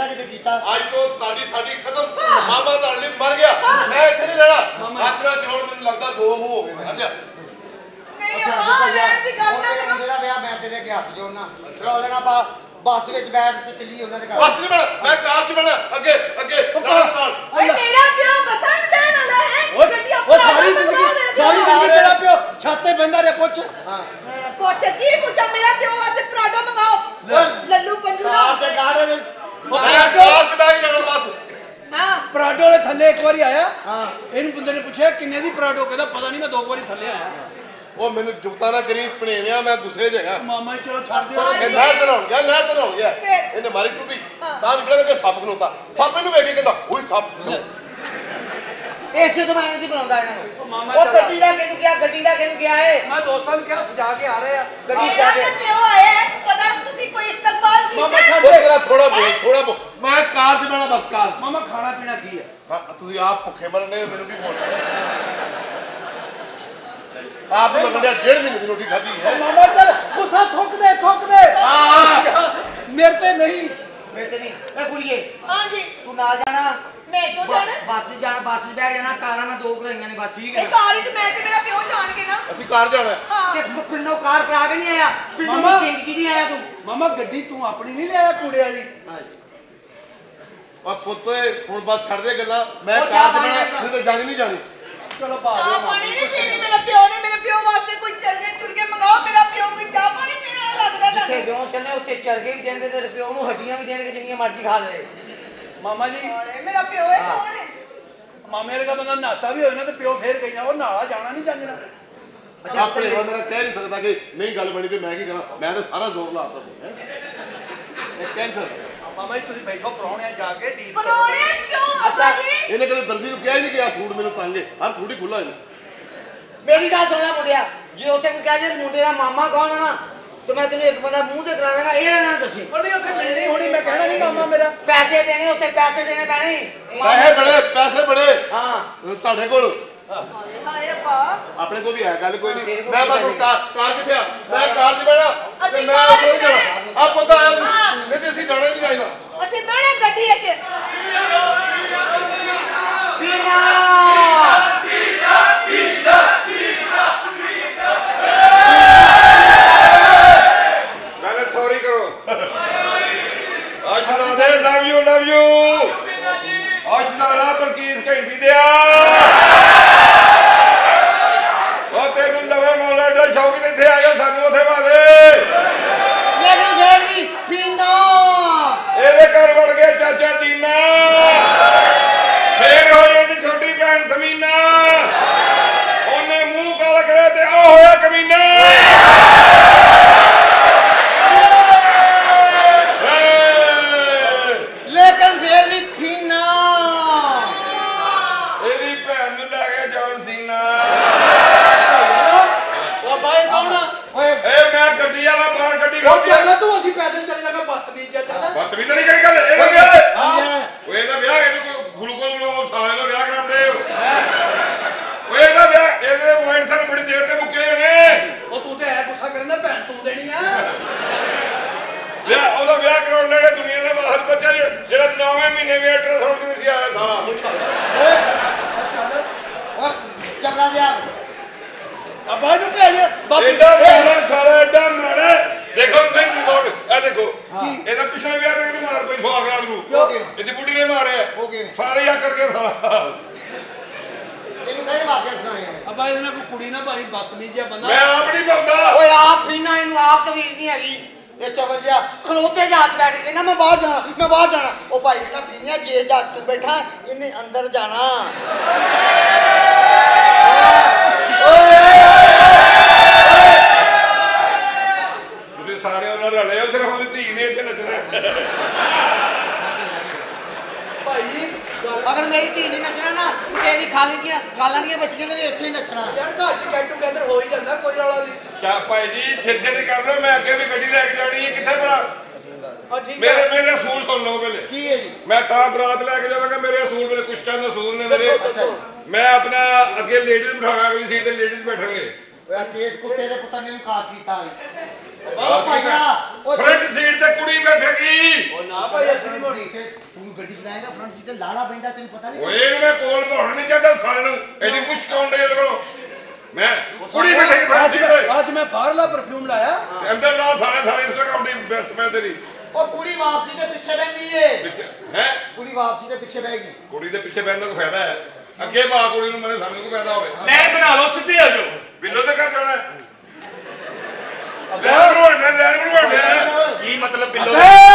ਕਿਤੇ ਕੀਤਾ ਅੱਜ ਤੋਂ ਤੁਹਾਡੀ ਸਾਡੀ ਖਤਮ ਮਾਮਾ ਤੁਹਾਡੇ ਲਈ ਮਰ ਗਿਆ ਮੈਂ ਇੱਥੇ ਨਹੀਂ ਰਹਿਣਾ ਆਖਰਾ ਜੋੜ ਮੈਨੂੰ ਲੱਗਦਾ ਦੋ ਮੂੰਹ ਹੋ ਗਏ ਨੇ ਹਟ ਜਾ ਨਹੀਂ ਅੱਪਾ ਰਹਿਣ ਦੀ ਗੱਲ ਨਾ ਕਰੋ ਮੇਰਾ ਵਿਆਹ ਮੈਂ ਤੇਰੇ ਅੱਗੇ ਹੱਥ ਜੋੜਨਾ ਰੌਲੇ ਨਾ ਪਾ ਬੱਸ ਵਿੱਚ ਬੈਠ ਤੇ ਚੱਲੀ ਉਹਨਾਂ ਦੇ ਘਰ ਬਸ ਨਹੀਂ ਬਣਾ ਮੈਂ ਕਾਰ ਚ ਬਣਾ ਅੱਗੇ ਅੱਗੇ ਨਾਲ ਨਾਲ ਓਏ ਮੇਰਾ ਪਿਓ ਬੱਸਾਂ 'ਚ ਬਹਿਣ ਵਾਲਾ ਹੈ ਗੱਡੀਆਂ ਉਹ ਸਾਰੀ ਜ਼ਿੰਦਗੀ ਸਾਰੀ ਜ਼ਿੰਦਗੀ ਤੇਰਾ ਪਿਓ ਛਾਤੇ ਬੰਦਾ ਰਿਹਾ ਪੁੱਛ ਹਾਂ ਪੁੱਛ ਕੀ ਪੁੱਛਾ ਮੇਰਾ ਪਿਓ ਵਾਸਤੇ ਪਰਾਡੋ ਮੰਗਾਓ ਲੱਲੂ ਪੰਜੂ ਨਾ ਕਾਰ ਤੇ ਗਾੜੇ ਦੇ ਮੈਂ ਕਾਰ ਚ ਬੈਠ ਜਾਣਾ ਬਸ ਹਾਂ ਪਰਾਡੋ ਦੇ ਥੱਲੇ ਇੱਕ ਵਾਰੀ ਆਇਆ ਹਾਂ ਇਹਨੂੰ ਬੰਦੇ ਨੇ ਪੁੱਛਿਆ ਕਿੰਨੇ ਦੀ ਪਰਾਡੋ ਕਹਿੰਦਾ ਪਤਾ ਨਹੀਂ ਮੈਂ ਦੋ ਵਾਰੀ ਥੱਲੇ ਆਇਆ ਉਹ ਮੈਨੂੰ ਜੁਗਤਾ ਨਾ ਕਰੀ ਭਣੇਵਿਆ ਮੈਂ ਗੁੱਸੇ 'ਚ ਹੈਗਾ ਮਾਮਾ ਜੀ ਚਲੋ ਛੱਡ ਦਿਓ ਇਹ ਨਹਿਰ ਤੇ ਲਾਉਣ ਗਿਆ ਨਹਿਰ ਤੇ ਲਾਉਣ ਗਿਆ ਫਿਰ? ਇਹਨੇ ਮਾਰੀ ਟੁੱਟੀ ਤਾਂ ਨਿਕਲਿਆ ਕਿ ਸੱਪ ਖਲੋਤਾ ਸੱਪ ਇਹਨੂੰ ਵੇਖ ਕੇ ਕਹਿੰਦਾ ਓਏ ਸੱਪ ਇਸੇ ਤੋਂ ਮੈਨੇ ਦੀ ਬਣਾਉਂਦਾ ਇਹਨਾਂ ਨੂੰ ਮਾਮਾ ਉਹ ਚੱਲ। ਗੱਡੀ ਦਾ ਕਿਹਨੂੰ ਕਿਹਾ ਗੱਡੀ ਦਾ ਕਿਹਨੂੰ ਕਿਹਾ ਏ ਮੈਂ ਦੋਸਤਾਂ ਨੂੰ ਕਿਹਾ ਸਜਾ ਕੇ ਆ ਰਹੇ ਆ ਗੱਡੀ ਮੇਰਾ ਜਾ ਕੇ ਤੇ ਪਿਓ ਆਇਆ ਹੈ, ਪਤਾ ਤੁਸੀਂ ਕੋਈ ਇਸਤਕਬਾਲ ਮਾਮਾ ਕੀਤਾ ਛੱਡ ਉਹ ਦੇ ਤੇਰਾ ਥੋੜਾ ਬੋਲ ਥੋੜਾ ਬੋਲ ਮੈਂ ਕਾਰ 'ਚ ਬਹਿਣਾ ਬਸ ਕਾਰ 'ਚ ਮਾਮਾ ਖਾਣਾ ਪੀਣਾ ਕੀ ਹੈ ਹਾਂ, ਤੁਸੀਂ ਆਪ ਭੁੱਖੇ ਮਰਨੇ ਮੈਨੂੰ ਵੀ ਮੋੜ ਆਪ ਨੂੰ ਲੱਗਦਾ ਡੇਢ ਮਹੀਨੇ ਦੀ ਰੋਟੀ ਖਾਧੀ ਹੈ ਮਾਮਾ ਚੱਲ ਗੁੱਸਾ ਥੁੱਕ ਦੇ ਥੁੱਕ ਦੇ ਮੇਰੇ ਤੇ ਨਹੀਂ ਮੇਰੇ ਤੇ ਨਹੀਂ ਏ ਕੁੜੀਏ ਹਾਂ ਜੀ ਤੂੰ ਨਾਲ ਜਾਣਾ ਮੈਂ ਕਿਉਂ ਜਾਣਾ ਬੱਸ 'ਚ ਜਾਣਾ ਬੱਸ 'ਚ ਬਹਿ ਜਾਣਾ ਕਾਰਾਂ ਮੈਂ ਦੋ ਕਰਾਈਆਂ ਨੇ ਬੱਸ ਠੀਕ ਹੈ ਇਹ ਕਾਰ 'ਚ ਮੈਂ ਤੇ ਮੇਰਾ ਪਿਓ ਜਾਣਗੇ ਨਾ ਅਸੀਂ ਕਾਰ ਜਾਣਾ ਹਾਂ ਤੇ ਪਿੰਡੋਂ ਕਾਰ ਕਰਾ ਕੇ ਨਹੀਂ ਆਇਆ ਪਿੰਡੋਂ ਮਾਮਾ। ਦੀ ਚਿੰਗ ਨਹੀਂ ਆਇਆ ਤੂੰ ਮਾਮਾ ਗੱਡੀ ਤੂੰ ਆਪਣੀ ਨਹੀਂ ਲਿਆਇਆ ਕੂੜੇ ਵਾਲੀ ਆ ਪੁੱਤੇ ਹੁਣ ਬਸ ਛੱਡ ਦੇ ਗੱਲਾਂ ਮੈਂ ਉਹ ਕਾਰ ਚਾਹ 'ਚ ਪਾਣੀ ਬਹਿਣਾ ਨਹੀਂ ਤਾਂ ਜਾਂਦੀ ਨਹੀਂ ਜਾਣੀ ਚਲੋ ਬਾਹਰ ਚਾਹ ਪਾਣੀ ਨਹੀਂ ਪੀਣੀ ਮੇਰਾ ਪਿਓ ਨੇ ਮੇਰੇ ਪਿਓ ਵਾਸਤੇ ਕੋਈ ਚਰਗੇ ਚੁਰਗੇ ਮੰਗਾਓ ਮੇਰਾ ਪਿਓ ਕੋਈ ਚਾਹ ਪਾਣੀ ਪੀਣਾ ਲੱਗਦਾ ਜਿੱਥੇ ਤੁਹਾਨੂੰ ਵਿਆਹ ਚੱਲੇ ਉੱਥੇ ਚਰਗੇ ਵੀ ਦੇਣਗੇ ਤੇ ਪਿਓ ਨੂੰ ਹੱਡੀਆਂ ਵੀ ਦੇਣਗੇ ਜਿੰਨੀਆਂ ਮਰਜ਼ੀ ਖਾ ਲਵੇ ਮਾਮਾ ਜੀ ਅਰੇ ਮੇਰਾ ਪਿਓ ਹੈ ਕੌਣ ਹੈ ਮਾਮੇ ਵਰਗਾ ਬੰਦਾ ਨਹਾਤਾ ਵੀ ਹੋਏ ਨਾ ਤੇ ਪਿਓ ਫੇਰ ਗਈਆਂ ਉਹ ਨਾਲਾ ਜਾਣਾ ਨਹੀਂ ਜਾਂਜਣਾ ਅੱਛਾ ਆਪਣੇ ਮੇਰਾ ਕਹਿ ਨਹੀਂ ਸਕਦਾ ਕਿ ਨਹੀਂ ਗੱਲ ਬਣੀ ਤੇ ਮੈਂ ਕੀ ਕਰਾਂ ਮੈਂ ਤਾਂ ਸਾਰਾ ਜ਼ੋਰ ਲਾਤਾ ਸੀ ਹੈ ਇਹ ਕੈਂਸਰ ਮਾਮਾ ਜੀ ਤੁਸੀਂ ਬੈਠੋ ਪਰੌਣਿਆਂ ਜਾ ਕੇ ਡੀਲ ਕਰੋ ਬਣਾਉਣੇ ਕਿਉਂ ਅੱਛਾ ਜੀ ਇਹਨੇ ਕਦੇ ਦਰਜੀ ਨੂੰ ਕਿਹਾ ਹੀ ਨਹੀਂ ਕਿ ਆ ਸੂਟ ਮੈਨੂੰ ਤੰਗੇ ਹਰ ਸੂਟ ਹੀ ਖੁੱਲਾ ਇਹਨੇ ਮੇਰੀ ਗੱਲ ਸੁਣ ਲੈ ਮੁੰਡਿਆ ਜੇ ਉੱਥੇ ਕੋਈ ਕਹਿ ਜੇ ਮੁੰਡੇ ਦਾ ਮਾਮਾ ਕੌਣ ਹੈ ਨਾ ਤੇ ਮੈਂ ਤੈਨੂੰ ਇੱਕ ਬੰਦਾ ਮੂੰਹ ਤੇ ਕਰਾ ਦਾਂਗਾ ਇਹ ਨਾ ਦੱਸੀ ਉਹ ਨਹੀਂ ਉੱਥੇ ਮਿਲਣੀ ਹੋਣੀ ਮੈਂ ਕਹਿਣਾ ਨਹੀਂ ਮਾਮਾ ਮੇਰਾ ਪੈਸੇ ਦੇਣੇ ਉੱਥੇ ਪੈਸੇ ਦੇਣੇ ਪੈਣੇ ਪੈਸੇ ਬੜੇ ਪੈਸੇ ਬੜੇ ਹਾਂ ਤੁਹਾਡੇ ਕੋਲ ਹਾਏ ਹਾਏ ਅੱਪਾ ਆਪਣੇ ਕੋਲ ਵੀ ਹੈ ਗੱਲ ਕੋਈ ਨਹੀਂ ਤੇਰੇ ਕੋਲ ਮੈਂ ਕੀ ਬਸ ਪੈਸੇ? ਕਾਰ ਕਾਰ ਕਿੱਥੇ ਆ ਮੈਂ ਕਾਰ 'ਚ ਬਹਿਣਾ ਤੇ ਅਸੀਂ ਮੈਂ ਕਾਰ 'ਚ ਸੋਚ ਜਾਣਾ ਬਹਿਣਾ। ਆ ਪਤਾ ਆਇਆ ਤੂੰ ਹਾਂ। ਨਹੀਂ ਤੇ ਅਸੀਂ ਜਾਣਾ ਨਹੀਂ ਜਾਈਦਾ ਅਸੀਂ ਬਹਿਣਾ ਗੱਡੀ 'ਚ ਪੀਣਾ मैंने सॉरी करो आशीष से love you love you Ashish आला बल्कीस घंटी दिया ਉਹ ਤੈਨੂੰ ਲਵੇ ਮੌਲਾ ਦਾ ਸ਼ੌਕ ਤੇ ਇੱਥੇ ਆ ਗਿਆ ਸਾਨੂੰ ਉੱਥੇ ਬਾਦੇ ਲੇਕਿਨ ਫੇਰ ਵੀ ਪੀਣਾ ਇਹਦੇ ਘਰ ਵੜ ਗਿਆ ਚਾਚਾ ਦੀਨਾ ਫੇਰ ਹੋਈ ਇਹਦੀ ਛੋਟੀ ਭੈਣ ਸਮੀਨਾ ਉਹਨੇ ਮੂੰਹ ਕਾਲਾ ਕਰਿਆ ਤੇ ਆ ਹੋਇਆ ਕਮੀਨਾ ਲੇਕਿਨ ਫੇਰ ਵੀ ਪੀਣਾ ਇਹਦੀ ਭੈਣ ਨੂੰ ਲੈ ਗਿਆ ਜੌਨ ਸੀਨਾ ਉਹ ਬਾਈ ਕੌਣ ਆ ਓਏ ਇਹ ਮੈਂ ਗੱਡੀ ਵਾਲਾ ਬਾਹਰ ਗੱਡੀ ਉਹ ਖੋਲ ਚੱਲ ਤੂੰ ਅਸੀਂ ਪੈਦਲ ਚੱਲ ਜਾਗਾ ਬਦਤਮੀਜ਼ ਆ ਚੱਲ ਬਦਤਮੀਜ਼ ਨਹੀਂ ਕਿਹੜੀ ਗੱਲ ਇਹਦਾ ਵਿਆਹ ਹੈ। ਹਾਂ ਉਹ ਇਹਦਾ ਵਿਆਹ ਇਹਨੂੰ ਕੋਈ ਗਲੂਕੋਜ਼ ਬਣਾਓ ਸਾਲੇ ਦਾ ਵਿਆਹ ਕਰਾਉਂਦੇ ਹੋ ਉਹ ਇਹਦਾ ਵਿਆਹ ਇਹਦੇ ਪੁਆਇੰਟ ਸਨ ਬੜੀ ਦੇਰ ਤੇ ਮੁੱਕੇ ਨੇ ਉਹ ਤੂੰ ਤੇ ਐ ਗੁੱਸਾ ਕਰਦਾ ਭੈਣ ਤੂੰ ਦੇਣੀ ਆ ਵਿਆਹ ਉਹਦਾ ਵਿਆਹ ਕਰਾਉਣ ਲੱਗੇ ਦੁਨੀਆ ਦੇ ਬਾਹਰ ਬੱਚਾ ਜਿਹੜਾ ਨੌਵੇਂ ਮਹੀਨੇ ਵੀ ਅਲਟਰਾਸਾਊਂਡ ਨਹੀਂ ਸੀ ਆਇਆ ਸਾਲਾ ਓਏ ਚੱਲ ਓਏ ਚੱਲਾ ਜਾ ਅੱਬਾ ਨੂੰ ਭੇਜ ਬਸ ਐਡਾ ਮਾੜਾ ਸਾਲਾ ਐਡਾ ਮਾੜਾ ਦੇਖੋ ਤੁਸੀਂ ਰਿਪੋਰਟ ਇਹ ਦੇਖੋ ਇਹਦਾ ਪਿਛਲੇ ਵਿਆਹ ਤੇ ਇਹਨੂੰ ਮਾਰ ਪਈ ਸੁਹਾਗਰਾਤ ਨੂੰ ਇਹਦੀ ਬੁੱਢੀ ਨੇ ਮਾਰਿਆ Okay. ਸਾਰੇ ਆਕੜ ਕੇ ਸਾਲਾ ਇਹਨੂੰ ਕਹੇ ਵਾਕਿਆ ਸੁਣਾਇਆ ਅੱਬਾ ਇਹਦੇ ਨਾਲ ਕੋਈ ਕੁੜੀ ਨਾ ਭਾਈ ਬਦਤਮੀਜ਼ ਆ ਬੰਦਾ ਮੈਂ ਆਪ ਨਹੀਂ ਪਾਉਂਦਾ ਓਏ ਆਪ ਪੀਣਾ ਇਹਨੂੰ ਆਪ ਤਵੀਜ਼ ਨਹੀਂ ਹੈਗੀ ਇਹ ਚਵਲ ਜਿਹਾ ਖਲੋਤੇ ਜਹਾਜ਼ ਬੈਠ ਕੇ ਕਹਿੰਦਾ ਮੈਂ ਬਾਹਰ ਜਾਣਾ ਮੈਂ ਬਾਹਰ ਜਾਣਾ ਉਹ ਭਾਈ ਕਹਿੰਦਾ ਪੀਣਿਆ ਜੇ ਜਹਾਜ਼ ਤੂੰ ਬੈਠਾ ਇਹਨੇ ਅੰਦਰ ਜਾਣਾ ਤੁਸੀਂ ਸਾਰੇ ਉਹਨਾਂ ਰਲੇ ਹੋ ਸਿਰਫ ਉਹਦੀ ਧੀ ਨੇ ਇੱਥੇ ਨੱਚਣਾ ਭਾਈ ਗੱਲ- ਅਗਰ ਮੇਰੀ ਧੀ ਨਹੀਂ ਨੱਚਣਾ ਨਾ ਤੇਰੀ ਖਾਲੀ ਦੀਆਂ ਖਾਲਾਂ ਦੀਆਂ ਬੱਚੀਆਂ ਨੇ ਵੀ ਇੱਥੇ ਹੀ ਨੱਚਣਾ ਯਾਰ ਘਰ ਚ ਗੈਟ ਟੂਗੇਦਰ ਹੋ ਹੀ ਜਾਂਦਾ ਕੋਈ ਰੌਲਾ ਨਹੀਂ ਚਾ ਭਾਈ ਜੀ ਛੇ ਛੇ ਦੀ ਕਰ ਲਓ ਮੈਂ ਅੱਗੇ ਵੀ ਗੱਡੀ ਲੈ ਕੇ ਜਾਣੀ ਹੈ ਕਿੱਥੇ ਭਰਾ ਆ ਠੀਕ ਮੇਰੇ ਹੈ ਮੇਰੇ ਅਸੂਲ ਸੁਣ ਲਓ ਪਹਿਲੇ ਕੀ ਹੈ ਜੀ ਮੈਂ ਤਾਂ ਬਰਾਤ ਲੈ ਕੇ ਜਾਵਾਂਗਾ ਮੇਰੇ ਅਸੂਲ ਮੇਰੇ ਕੁਛ ਚੰਦ ਅਸੂਲ ਨੇ ਮੇਰੇ ਦੱਸੋ, ਦੱਸੋ। ਮੈਂ ਆਪਣਾ ਅੱਗੇ ਲੇਡੀਜ਼ ਬਿਠਾਵਾਂਗਾ ਅਗਲੀ ਸੀਟ ਤੇ ਲੇਡੀਜ਼ ਬੈਠਣਗੇ ਓਏ ਕੇਸ ਕੁੱਤੇ ਦੇ ਪੁੱਤਾਂ ਨੇ ਕਾਸ ਕੀਤਾ ਕਾਸ ਭਾਈਆ ਉਹ ਫਰੰਟ ਸੀਟ ਤੇ ਕੁੜੀ ਬੈਠੇਗੀ ਨਾ ਭਾਈ ਅਸੀਂ ਨਹੀਂ ਮੋੜੀ ਤੂੰ ਗੱਡੀ ਚਲਾਏਗਾ ਫਰੰਟ ਸੀਟ ਤੇ ਲਾੜਾ ਪੈਂਦਾ ਤੈਨੂੰ ਪਤਾ ਨਹੀਂ ਓਏ ਇਹਨੂੰ ਮੈਂ ਕੋਲ ਭਾਉਣਾ ਨਹੀਂ ਚਾਹਦਾ ਸਾਰਿਆਂ ਨੂੰ ਇਹਦੀ ਕੁਛ ਕਾਉਂਡ ਇਹਦੇ ਕੋਲੋਂ ਮੈਂ ਕੁੜੀ ਬੈਠੇ ਫਰੰਟ ਸੀਟ ਤੇ ਅੱਜ ਮੈਂ ਬਾਹਰਲਾ ਪਰਫਿਊਮ ਲਾਇਆ ਅੰਦਰ ਲਾ ਸਾਰੇ ਸਾਰੇ ਇਸ ਤਰ੍ਹਾਂ ਕਾਉਂਡੀ ਬੈਸ ਮੈਂ ਤੇਰੀ ਉਹ ਕੁੜੀ ਵਾਪਸੀ ਦੇ ਪਿੱਛੇ ਬੈਠੀ ਏ ਪਿੱਛੇ ਹੈ ਕੁੜੀ ਵਾਪਸੀ ਦੇ ਪਿੱਛੇ ਬੈਠੀ ਕੁੜੀ ਦੇ ਪਿੱਛੇ ਬੈਠਣ ਦਾ ਕੋਈ ਫਾਇਦਾ ਹੈ ਅੱਗੇ ਬਾ ਕੁੜੀ ਨੂੰ ਮੇਰੇ ਸਾਹਮਣੇ ਕੋਈ ਫਾਇਦਾ ਹੋਵੇ ਲੈਣ ਬਣਾ ਲਓ ਸਿੱਧੇ ਹੋ ਜਾਓ ਬਿੱਲੋ ਤੇ ਕਰ ਜਾਣਾ ਲੈਣ ਬਣਵਾਉਣਾ ਲੈਣ ਬਣਵਾਉਣਾ ਕੀ ਮਤਲਬ ਬਿੱਲੋ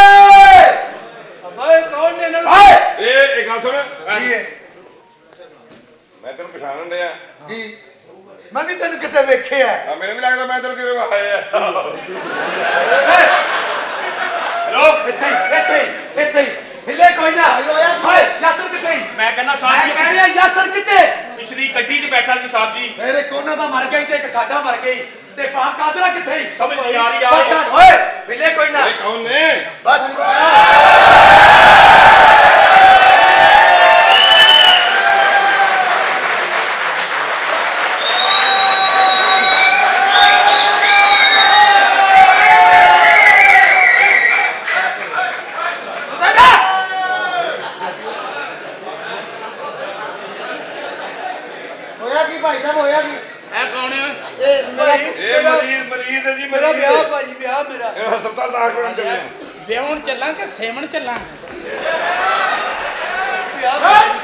ਓਏ ਕੌਣ ਨੇ ਨਾਲ ਇਹ ਇੱਕ ਗੱਲ ਸੁਣ ਕੀ ਹੈ ਮੈਂ ਤੈਨੂੰ ਪਛਾਣਨ ਡਿਆ ਕੀ ਮੈਂ ਵੀ ਤੈਨੂੰ ਕਿਤੇ ਵੇਖਿਆ ਆ ਮੈਨੂੰ ਵੀ ਲੱਗਦਾ ਮੈਂ ਤੈਨੂੰ ਕਿਤੇ ਵਾਇਆ ਲੋ ਇੱਥੇ ਇੱਥੇ ਇੱਥੇ ਹਿੱਲੇ ਕੋਈ ਨਾ ਓਏ ਯਾਸਰ ਕਿੱਥੇ ਮੈਂ ਕਹਿੰਦਾ ਸਾਹਿਬ ਮੈਂ ਕਹਿੰਦਾ ਯਾਸਰ ਕਿੱਥੇ ਪਿਛਲੀ ਗੱਡੀ 'ਚ ਬੈਠਾ ਸੀ ਸਾਹਿਬ ਜੀ ਮੇਰੇ ਕੋਨਾ ਦਾ ਮਰ ਗਈ ਤੇ ਇੱਕ ਸਾਡਾ ਮਰ ਗਈ ਤੇ ਪਾਕ ਕਾਦਰਾ ਕਿੱਥੇ ਸਮਝ ਨਹੀਂ ਆ ਰਹੀ ਯਾਰ ਓਏ ਹਿੱਲੇ ਕੋਈ ਨਾ ਇਹ ਕੌਣ ਨੇ ਬਸ ਹੋਇਆ ਕੀ ਭਾਈ ਸਾਹਿਬ ਹੋਇਆ ਕੀ ਇਹ ਕੌਣ ਹੈ ਇਹ ਮੇਰਾ ਇਹ ਮਰੀਜ਼ ਮਰੀਜ਼ ਹੈ ਜੀ ਮੇਰਾ ਮਰੀਜ਼ ਵਿਆਹ ਭਾਜੀ ਵਿਆਹ ਮੇਰਾ ਇਹ ਹਸਪਤਾਲ ਦਾਖਲ ਕਰਾਉਣ ਚੱਲੇ ਆ ਵਿਆਹਣ ਚੱਲਾਂ ਕਿ ਸੇਵਣ ਚੱਲਾਂ ਵਿਆਹ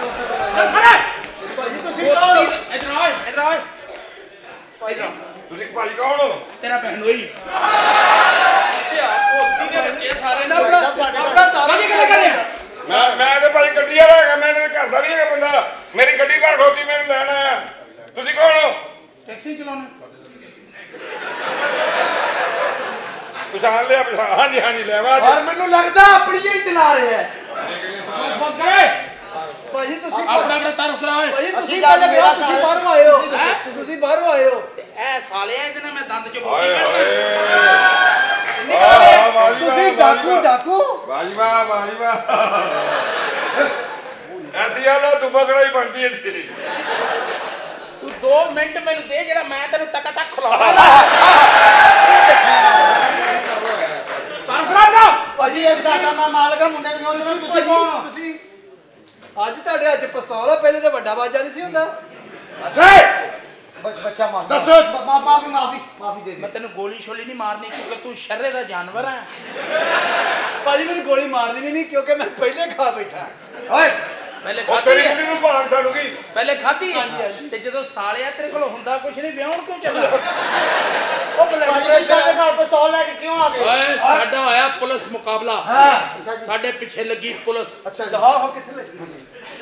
ਭਾਜੀ ਤੁਸੀਂ ਕੌਣ ਹੋ? ਇਧਰ ਆ ਇਧਰ ਆ ਤੁਸੀਂ ਭਾਈ ਕੌਣ ਹੋ ਤੇਰਾ ਭੈਣ ਹੋਈ ਇੱਥੇ ਆ ਪੋਤੀ ਦੇ ਬੱਚੇ ਸਾਰੇ ਨਾ ਆਪਣਾ ਆਪਣਾ ਤਾਲਾ ਕੀ ਗੱਲ ਕਰ ਰਿਹਾ ਮੈਂ ਮੈਂ ਤੇ ਭਾਈ ਗੱਡੀ ਵਾਲਾ ਹੈਗਾ ਮੈਂ ਇਹਦੇ ਘਰ ਦਾ ਨਹੀਂ ਹੈਗਾ ਬੰਦਾ ਮੇਰੀ ਗੱਡੀ ਬਾਹਰ ਖੋਤੀ ਮੈਨੂੰ ਲੈਣ ਆਇਆ ਤੁਸੀਂ ਕੌਣ ਹੋ ਟੈਕਸੀ ਚਲਾਉਣਾ ਪਛਾਣ ਲਿਆ ਪਛਾਣ ਹਾਂਜੀ ਹਾਂਜੀ ਲੈ ਵਾ ਔਰ ਮੈਨੂੰ ਲੱਗਦਾ ਆਪਣੀਆਂ ਹੀ ਚਲਾ ਰਿਹਾ ਹੈ ਬੰਦ ਕਰੇ ਭਾਜੀ ਤੁਸੀਂ ਆਪਣਾ ਆਪਣਾ ਤਾਰ ਉਤਰਾ ਓਏ ਭਾਜੀ ਤੁਸੀਂ ਅਸੀਂ ਜਾ ਪਹਿਲੇ ਮੇਰਾ ਤੁਸੀਂ ਘਰ- ਬਾਹਰੋਂ ਆਏ ਹੋ ਹੈਂ? ਤੁਸੀਂ ਬਾਹਰੋਂ ਆਏ ਹੋ ਤੇ ਇਹ ਸਾਲਿਆ ਇਹਦੇ ਨਾਲ ਮੈਂ ਦੰਦ ਚ ਬੋਤੀ ਓਏ ਕੱਢਦਾ ਓਏ ਵਾਹ ਵਾਹ ਜੀ ਤੁਸੀਂ ਡਾਕੂ ਡਾਕੂ ਵਾਜੀ ਵਾਹ ਵਾਜੀ ਵਾਹ ਐਸੀ ਹਾਲਾ ਤੂੰ ਬਗੜਾ ਹੀ ਬਣਦੀ ਹੈ ਜੀ ਤੂੰ ਦੋ ਮਿੰਟ ਮੈਨੂੰ ਦੇ ਜਿਹੜਾ ਮੈਂ ਤੈਨੂੰ ਟਕਾ ਟਕ ਖਲਾਉਣਾ ਤਾਰ ਉਤਰਾ ਨਾ ਭਾਜੀ ਇਸ ਦਾ ਕੰਮ ਮਾਲਕਾ ਮੁੰਡੇ ਨੂੰ ਕਿਉਂ ਚਲਾਉਣਾ? ਤੁਸੀਂ ਕੌਣ ਹੋ ਤੁਸੀਂ ਅੱਜ ਤੁਹਾਡੇ ਅੱਜ ਪਿਸਤੌਲ ਆ ਪਹਿਲੇ ਤਾਂ ਵੱਡਾ ਬਾਜਾ ਨਹੀਂ ਸੀ ਹੁੰਦਾ ਬ- ਬੱਚਾ ਮਾਫੀ ਦੱਸੋ। ਮਾਫੀ ਮਾਫੀ ਮਾਫੀ ਦੇ ਮੈਂ ਦੇ ਤੈਨੂੰ ਗੋਲੀ ਛੋਲੀ ਨਹੀਂ ਮਾਰਨੀ ਕਿਉਂਕਿ ਤੂੰ ਸ਼ਰਰੇ ਦਾ ਜਾਨਵਰ ਹੈ ਭਾਜੀ ਮੈਨੂੰ ਗੋਲੀ ਮਾਰਨੀ ਵੀ ਨਹੀਂ ਕਿਉਂਕਿ ਮੈਂ ਪਹਿਲੇ ਖਾ ਬੈਠਾ ਓਏ ਪਹਿਲੇ ਉਹ ਖਾਧੀ ਤੇਰੀ ਹੈ ਕੁੜੀ ਨੂੰ ਭਾਗ ਸਾਨੂੰ ਕੀ ਪਹਿਲੇ ਖਾਧੀ ਹੈ ਹਾਂਜੀ, ਹਾਂਜੀ। ਤੇ ਜਦੋਂ ਸਾਲਿਆ ਤੇਰੇ ਕੋਲ ਹੁੰਦਾ ਕੁਛ ਨਹੀਂ ਵਿਆਹਣ ਕਿਉਂ ਚੱਲਾ ਉਹ ਭਾਜੀ ਬਲੈਕ ਤੁਸੀਂ ਸਾਡੇ ਘਰ ਪਿਸਤੌਲ ਲੈ ਕੇ ਕਿਉਂ ਆ ਗਏ ਓਏ ਸਾਡਾ ਹੋਇਆ ਪੁਲਿਸ ਮੁਕਾਬਲਾ ਅੱਛਾ ਜੀ ਸਾਡੇ ਪਿੱਛੇ ਲੱਗੀ ਪੁਲਿਸ ਅੱਛਾ ਜੀ ਜਹਾ ਹੋ ਕਿੱਥੇ ਲੱਗੀ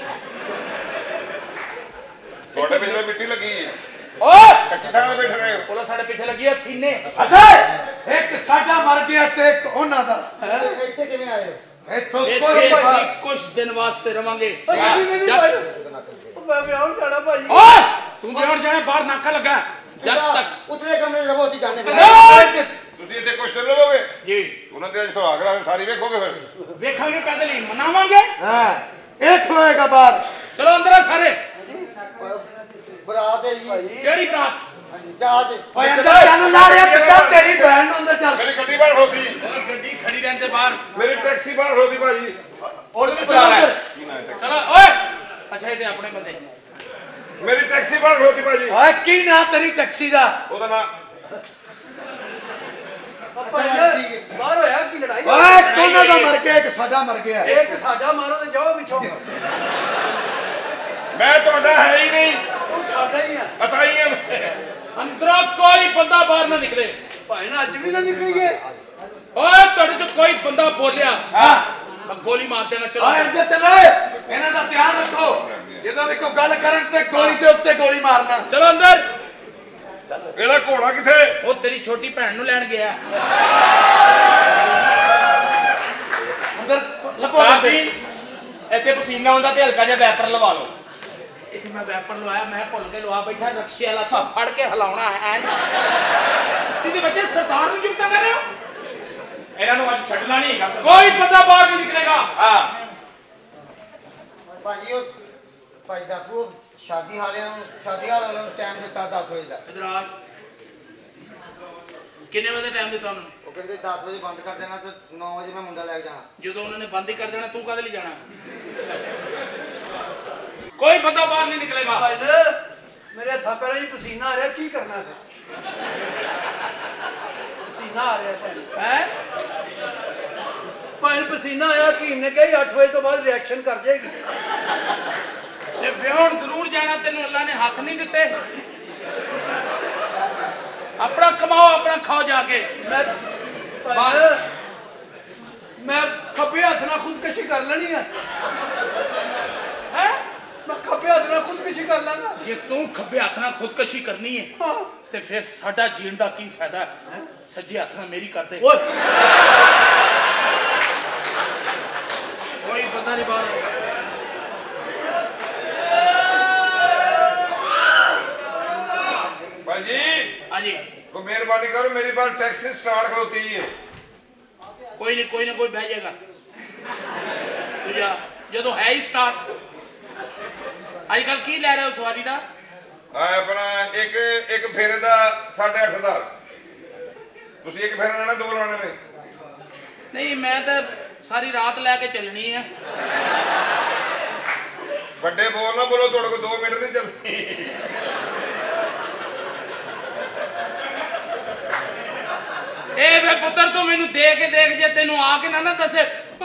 ਤੁਹਾਡੇ ਪਿੱਛੇ ਮਿੱਟੀ ਲੱਗੀ ਹੈ ਓਏ ਕੱਚੀ ਥਾਂ ਤੇ ਬੈਠ ਰਹੇ ਹੋ ਪੁਲਿਸ ਸਾਡੇ ਪਿੱਛੇ ਲੱਗੀ ਹੈ ਫੀਨੇ ਅੱਛਾ ਇੱਕ ਸਾਡਾ ਮਰ ਗਿਆ ਤੇ ਇੱਕ ਉਹਨਾਂ ਦਾ ਇੱਥੇ- ਇੱਥੇ ਕਿਵੇਂ ਆਏ ਹੋ? ਇੱਥੋਂ ਇੱਥੇ ਕੋਈ ਅਸੀਂ ਕੁਝ ਦਿਨ ਵਾਸਤੇ ਰਵਾਂਗੇ ਨਹੀਂ ਨਹੀਂ ਜਦ- ਭਾਈ ਮੈਂ ਵਿਆਹ ਜਾਣਾ ਭਾਜੀ ਓਏ ਤੂੰ ਵਿਆਹਣ ਜਾਣਾ ਬਾਹਰ ਨਾਕਾ ਲੱਗਾ ਜਦ ਤੱਕ ਉਤਲੇ ਕਮਰੇ 'ਚ ਰਹੋ ਅਸੀਂ ਜਾਣੇ ਪਏ ਓਏ! ਤੁਸੀਂ ਇੱਥੇ ਕੁਛ ਦਿਨ ਰਹੋਗੇ ਜੀ ਉਹਨਾਂ ਦੇ ਅੱਜ ਸੁਹਾਗ ਰਾਤ ਸਾਰੀ ਵੇਖੋਗੇ ਫਿਰ ਵੇਖਾਂਗੇ ਕਦ ਲਈ ਮਨਾਵਾਂਗੇ ਹਾਂ ਇਹ ਖਲੋਏਗਾ ਬਾਹਰ ਚਲੋ ਅੰਦਰ ਆ ਸਾਰੇ ਬਰਾਤ ਹੈ ਜੀ ਕਿਹੜੀ ਬਰਾਤ ਹਾਂਜੀ ਜਹਾਜ਼ ਓਏ ਅੰਦਰ ਜਾਣ ਲਾ ਰਿਹਾ ਪਿੱਤਾ ਤੇਰੀ ਭੈਣ ਨੂੰ ਅੰਦਰ ਚੱਲ ਮੇਰੀ ਗੱਡੀ ਬਾਹਰ ਖੋਤੀ ਓਏ ਗੱਡੀ ਖੜੀ ਰਹਿੰਦੇ ਬਾਹਰ ਮੇਰੀ ਟੈਕਸੀ ਬਾਹਰ ਖੋਤੀ ਭਾਜੀ ਉਹ ਵੀ ਚਲਾ ਰਿਹਾ ਚਲੋ ਓਏ ਅੱਛਾ ਇਹਦੇ ਆਪਣੇ ਬੰਦੇ ਮੇਰੀ ਟੈਕਸੀ ਬਾਹਰ ਖੋਤੀ ਭਾਜੀ ਓਏ ਕੀ ਨਾਂ ਤੇਰੀ ਟੈਕਸੀ ਦਾ ਉਹਦਾ ਨਾਂ ਭਾਈ ਬਾਹਰ ਹੋਇਆ ਕੀ ਲੜਾਈ ਓਏ, ਕੋਨਾ ਦਾ ਮਰ ਗਿਆ ਇੱਕ ਸਾਡਾ ਮਰ ਗਿਆ ਇੱਕ ਸਾਡਾ ਮਾਰੋ ਤੇ ਜਾਓ ਪਿੱਛੋਂ ਮੈਂ ਤੁਹਾਡਾ ਹੈ ਹੀ ਨਹੀਂ ਤੂੰ ਸਾਡਾ ਹੀ ਆ ਅਤਾਈ ਹੈ ਅੰਦਰੋਂ ਕੋਈ ਬੰਦਾ ਬਾਹਰ ਨਾ ਨਿਕਲੇ ਭਾਈ ਨਾ ਅੱਜ ਵੀ ਨਾ ਨਿਕਲੀਏ ਓਏ ਤੁਹਾਡੇ ਤੋਂ ਕੋਈ ਬੰਦਾ ਬੋਲਿਆ ਹਾਂ ਮੈਂ ਗੋਲੀ ਮਾਰ ਦੇਣਾ ਚਲੋ ਓਏ ਅੱਗੇ ਤੇ ਲੈ ਇਹਨਾਂ ਦਾ ਧਿਆਨ ਰੱਖੋ ਜਦੋਂ ਵੀ ਕੋਈ ਗੱਲ ਕਰਨ ਤੇ ਗੋਲੀ ਦੇ ਉੱਤੇ ਗੋਲੀ ਮਾਰਨਾ ਚਲੋ ਅੰਦਰ ਇਹਦਾ ਘੋੜਾ ਕਿੱਥੇ ਉਹ ਤੇਰੀ ਛੋਟੀ ਭੈਣ ਨੂੰ ਲੈਣ ਗਿਆ ਅੰਦਰ ਲੱਭੋ ਸਾਥੀ ਇੱਥੇ ਪਸੀਨਾ ਹੁੰਦਾ ਤੇ ਹਲਕਾ ਜਿਹਾ ਵੈਪਰ ਲਵਾ ਲਓ ਇੱਥੇ ਮੈਂ ਵੈਪਰ ਲਵਾਇਆ ਮੈਂ ਭੁੱਲ ਕੇ ਲਵਾ ਬੈਠਾ ਰਕਸ਼ੇ ਵਾਲਾ ਤਾਂ ਫੜ ਕੇ ਹਿਲਾਉਣਾ ਹੈ ਕਿਤੇ ਬੱਚੇ ਸਰਦਾਰ ਨੂੰ ਚੁਕਤਾ ਕਰ ਰਹੇ ਹੋ ਇਹਨਾਂ ਨੂੰ ਅੱਜ ਛੱਡਣਾ ਨਹੀਂ ਹੈਗਾ ਕੋਈ ਬੰਦਾ ਬਾਹਰ ਨਹੀਂ ਨਿਕਲੇਗਾ ਹਾਂ ਭਾਜੀ ਉਹ ਭਾਈ ਡਾਕੂ ਸ਼ਾਦੀ ਵਾਲਿਆਂ ਨੂੰ ਸ਼ਾਦੀ ਵਾਲਿਆਂ ਨੂੰ ਟਾਈਮ ਦਿੱਤਾ ਦਸ ਵਜੇ ਦਾ ਇਧਰ ਆ ਕਿੰਨੇ ਵਜੇ ਟਾਈਮ ਦਿੱਤਾ ਉਹਨੂੰ ਉਹ ਕਹਿੰਦੇ ਦਸ ਵਜੇ ਬੰਦ ਕਰ ਦੇਣਾ ਤੇ ਨੌ ਵਜੇ ਮੈਂ ਮੁੰਡਾ ਲੈ ਕੇ ਜਾਣਾ। ਜਦੋਂ ਉਹਨਾਂ ਨੇ ਬੰਦ ਹੀ ਕਰ ਦੇਣਾ ਤੂੰ ਕਾਹਦੇ ਲਈ ਜਾਣਾ? ਕੋਈ ਬੰਦਾ ਬਾਹਰ ਨਹੀਂ ਨਿਕਲੇਗਾ। ਭਾਈ ਮੇਰੇ ਹੱਥਾਂ ਪੈਰਾਂ 'ਚ ਪਸੀਨਾ ਆ ਰਿਹਾ, ਕੀ ਕਰਨਾ ਫਿਰ? ਪਸੀਨਾ ਆ ਰਿਹਾ ਭਾਈ। ਹੈ ਭਾਈ ਪਸੀਨਾ ਆਇਆ, ਹਕੀਮ ਨੇ ਕਿਹਾ ਅੱਠ ਵਜੇ ਤੋਂ ਬਾਅਦ ਰਿਐਕਸ਼ਨ ਕਰ ਜਾਏਗੀ। ਤੇ ਵਿਆਹਣ ਜ਼ਰੂਰ ਜਾਣਾ, ਤੈਨੂੰ ਅੱਲਾ ਨੇ ਹੱਥ ਨਹੀਂ ਦਿੱਤੇ? ਆਪਣਾ ਕਮਾਓ, ਆਪਣਾ ਖਾਓ ਜਾ ਕੇ। ਮੈਂ ਭਾਈ ਮੈਂ ਖੱਬੇ ਹੱਥ ਨਾਲ ਖੁਦਕਸ਼ੀ ਕਰ ਲੈਣੀ ਹੈ। ਹੈ ਮੈਂ ਖੱਬੇ ਹੱਥ ਨਾਲ ਖੁਦਕਸ਼ੀ ਕਰ ਲਾਂਗਾ। ਜੇ ਤੂੰ ਖੱਬੇ ਹੱਥ ਨਾਲ ਖੁਦਕਸ਼ੀ ਕਰਨੀ ਹੈ ਤੇ ਫਿਰ ਸਾਡਾ ਜੀਣ ਦਾ ਕੀ ਫਾਇਦਾ? ਸੱਜੇ ਹੱਥ ਨਾਲ ਮੇਰੀ ਕਰਦੇ। ਓਏ ਕੋਈ ਪਤਾ ਨਹੀਂ ਬਾਹਰ ਆਏਗਾ। भाई जी हाँ जी को मेहरबानी करो, मेरी बात टैक्सी स्टार्ट खलोती है। कोई नहीं, कोई ना कोई बह जाएगा। तुझा जो है ही स्टार्ट। अजकल की लै रहे हो सवारी का? अपना एक एक फेरे का साढ़े अठ हजार। तुसी एक फेरा लेना, दो लाने ने? नहीं मैं तो सारी रात लैके चलनी है। बड़े बोल ना बोलो, थोड़े को दो मिनट नहीं चलती। ए वे पुत्र तू मैनू दे के देख, जे तेनू आके ना ना दसे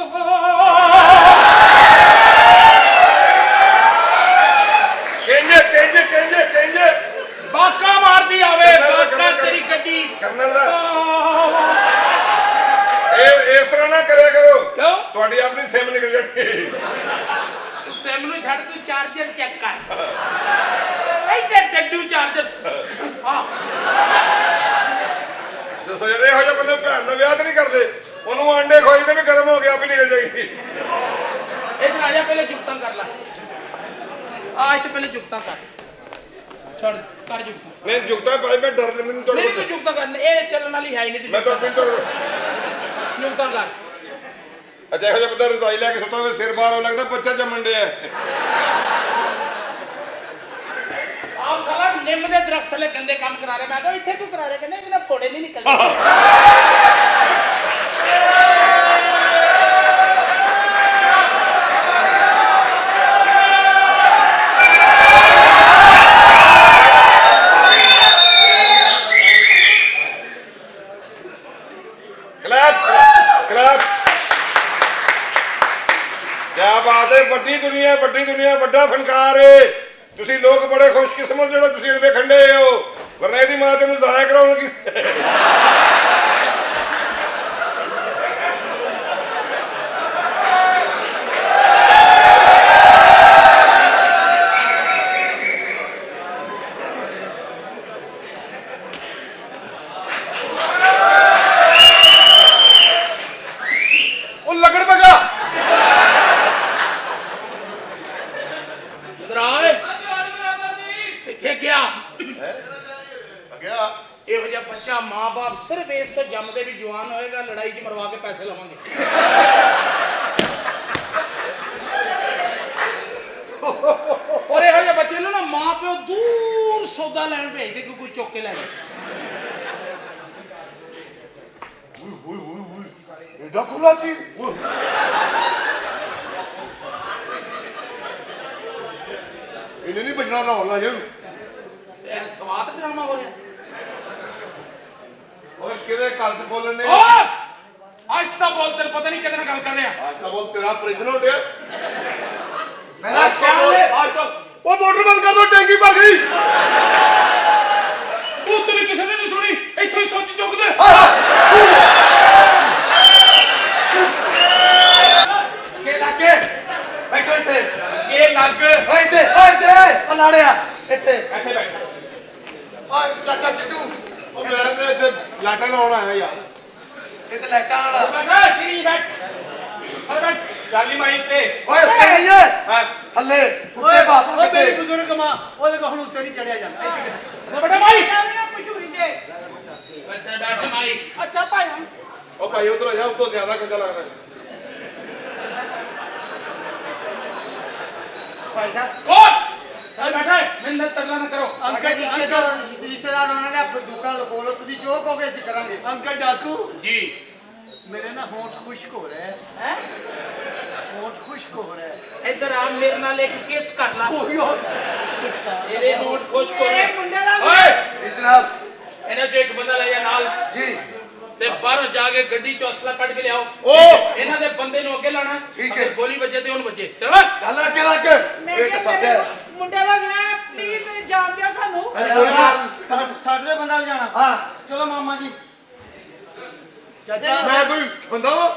केंजे केंजे केंजे केंजे बाका मार दी आवे। बाका तेरी गड्डी करना जरा ए इस तरह ना करे करो। क्यों? ਤੁਹਾਡੀ ਆਪਣੀ ਸਿਮ ਨਿਕਲ ਜਾਣੀ। सिम नू छड़, तू चार्जर चेक कर। ऐडे डड्डू चार्जर। हां ਦੱਸੋ ਯਾਰ, ਇਹੋ ਜਿਹੇ ਬੰਦੇ ਭੈਣ ਦਾ ਵਿਆਹ ਤੇ ਨਹੀਂ ਕਰਦੇ। ਉਹਨੂੰ ਆਂਡੇ ਖੋਈ ਤੇ ਵੀ ਗਰਮ ਹੋ ਗਿਆ, ਵੀ ਨਿਕਲ ਜਾਏਗੀ। इधर आ जा, पहले जुगता कर ला। आज तो पहले जुगता कर, छोड़ कर जुगता। नहीं जुगता भाई, मैं डर ਮੈਨੂੰ नहीं नहीं तू जुगता कर, ए चलने वाली है ही नहीं। मैं तो अपनी तो जुगता कर। अच्छा ਇਹੋ ਜਿਹਾ ਬੰਦਾ ਰਜ਼ਾਈ ਲੈ ਕੇ ਸੁੱਤਾ ਹੋਵੇ, ਸਿਰ ਬਾਹਰ ਹੋ ਲੱਗਦਾ ਬੱਚਾ ਜੰਮਣ ਡਿਆ। आप साला निम के दरख्त थले गंदे काम करा रहे। मैं कहा इत्थे क्यों करा रहे? कहने इतना फोड़े नहीं निकलते। Clap clap. क्या बात है, ਵੱਡੀ ਦੁਨੀਆ, ਵੱਡੀ ਦੁਨੀਆ, ਵੱਡਾ ਫਨਕਾਰ ਹੈ। ਤੁਸੀਂ ਲੋਕ ਬੜੇ ਖੁਸ਼ਕਿਸਮਤ ਜਿਹੜੇ ਤੁਸੀਂ ਇਹਨੂੰ ਵੇਖਣ ਦੇ ਹੋ, ਵਰਨਾ ਇਹਦੀ ਮਾਂ ਤੈਨੂੰ ਜ਼ਾਇਆ ਕਰਾਉਣਗੀ। ਉਹ ਲੱਗਣ ਪਗਾ। इधर आए इत्थे गया ਗਿਆ ਇਹੋ ਜਿਹਾ ਬੱਚਾ ਮਾਂ-ਬਾਪ ਸਿਰਫ ਇਸ ਤੋਂ ਜੰਮਦੇ ਵੀ ਜਵਾਨ ਹੋਏਗਾ, ਲੜਾਈ 'ਚ ਮਰਵਾ ਕੇ ਪੈਸੇ ਲਵਾਂਗੇ। ਔਰ ਇਹੋ ਜਿਹੇ ਬੱਚੇ ਨੂੰ ਨਾ ਮਾਂ-ਪਿਓ ਦੂਰ ਸੌਦਾ ਲੈਣ ਭੇਜਦੇ ਕਿ ਕੋਈ ਚੁੱਕ ਕੇ ਲੈ ਜਾਏ। ਐਡਾ ਖੁੱਲਾ ਚੀਰ। ਇਹਨੇ ਨਹੀਂ ਬਚਣਾ ਲਾਉਣ ਲਾ ਜੇ। ਇਹ ਸਵਾਦ ਡਰਾਮਾ ਹੋ ਰਿਹਾ। ਓਏ ਕਿਹਦੇ ਘਰ ਚ ਬੋਲਣ ਨੇ? ਓਏ ਆਇਸਤਾ ਬੋਲ, ਤੈਨੂੰ ਪਤਾ ਨਹੀਂ ਕਿਹਦੇ ਨਾਲ ਗੱਲ ਕਰ ਰਿਹਾ। ਅੱਜ ਤਾਂ ਬੋਲ, ਤੇਰਾ ਆਪਰੇਸ਼ਨ ਹੋ ਗਿਆ। ਮੇਰਾ ਖਿਆਲ ਹੈ ਅੱਜ ਤਾਂ ਉਹ ਮੋਟਰ ਬੰਦ ਕਰ ਦੋ, ਟੈਂਕੀ ਭਰ ਗਈ। ਉਹ ਤੇਰੀ ਕਿਸੇ ਨੇ ਨਹੀਂ ਸੁਣੀ, ਇੱਥੋਂ ਹੀ ਸੋਚ ਚੁੱਕ ਦੇ। ਕੇ ਲੱਗੇ ਬੈਠੋ ਇੱਥੇ। ਇਹ ਲੱਗ ਓਏ ਇੱਥੇ ਓਏ ਇੱਥੇ ਆ ਲਾੜਿਆ ਇੱਥੇ ਇੱਥੇ ਬੈਠ। ਓਏ ਚਾਚਾ ਚਿੱਟੂ, ਉਹ ਮੈਂ ਤੇ ਇੱਥੇ ਲਾਟਾਂ ਲਾਉਣ ਆਇਆ ਯਾਰ। ਇੱਥੇ ਲਾਈਟਾਂ ਵਾਲਾ। ਬੈਠਾ ਸਿਰੀ ਬੈਠ। ਅਰੇ ਬੈਠ ਚਾਲੀ ਮਾਈ ਤੇ। ਓਏ ਉੱਤੇ ਨਹੀਂ ਏ, ਹਾਂ ਥੱਲੇ ਉੱਤੇ ਬਾਤ। ਓਏ ਮੇਰੀ ਬਜ਼ੁਰਗ ਮਾਂ, ਉਹਦੇ ਕੋਲ ਹੁਣ ਉੱਤੇ ਨਹੀਂ ਚੜਿਆ ਜਾਂਦਾ। ਇੱਥੇ ਕਿੱਥੇ? ਬੈਠਾ ਮਾਈ। ਮਸ਼ਹੂਰੀ ਦੇ ਬੈਠਾ ਬੈਠਾ ਮਾਈ। ਅੱਛਾ ਭਾਈ ਉਹ ਭਾਈ ਉਧਰ ਆ ਜਾ, ਉੱਤੋਂ ਜ਼ਿਆਦਾ ਗੰਦਾ ਲੱਗਦਾ। ਭਾਈ ਸਾਹਿਬ ਕੌਣ? बैठा है मैं तरला ना करो अंकल रिश्तेदार रिश्तेदार ਉਹਨਾਂ ਨੇ ਆਪਣੀ ਦੁਕਾਨ ਲਖੋ ਲੋ ਤੁਸੀਂ ਜੋ ਕਹੋਗੇ ਅਸੀਂ ਕਰਾਂਗੇ अंकल डाकू जी मेरे ना होंठ खुश्क हो रहे हैं हैं होंठ खुश्क हो रहे हैं इधर आ मेरे नाल एक किस कर ला कोई और तेरे होंठ खुश्क हो रहे ਮੁੰਡੇ ਦਾ ओए ਜੀ ਜਨਾਬ ਇਹਨਾਂ ਚੋਂ ਇੱਕ ਬੰਦਾ ਲੈ ਜਾ ਨਾਲ ਜੀ ਤੇ ਬਾਹਰ ਜਾ ਕੇ ਗੱਡੀ ਚੋਂ ਅਸਲਾ ਕੱਢ ਕੇ ਲਿਆਓ ਉਹ ਇਹਨਾਂ ਦੇ ਬੰਦੇ ਨੂੰ ਅੱਗੇ ਲਾਣਾ ਠੀਕ ਹੈ। ਗੋਲੀ ਵੱਜੇ ਤੇ ਉਹਨੂੰ ਵੱਜੇ ਚਲੋ ਗੱਲ ਆ ਕੇ ਲੱਗ ਮੈਂ ਇਹ ਤਾਂ ਕਿਹਾ ਸਾਡਾ ਹੈ। ਮੁੰਡੇ ਦਾ ਵਿਆਹ ਪਲੀਜ਼ ਜਾਣ ਦਿਓ ਸਾਨੂੰ ਅਰੇ ਕੋਈ ਗੱਲ ਸਾਡੇ ਸਾਡੇ ਦੇ ਬੰਦਾ ਲੈ ਜਾਣਾ ਹਾਂ ਚਲੋ ਮਾਮਾ ਜੀ चाचा ਮੈਂ ਕੋਈ ਬੰਦਾ ਵਾ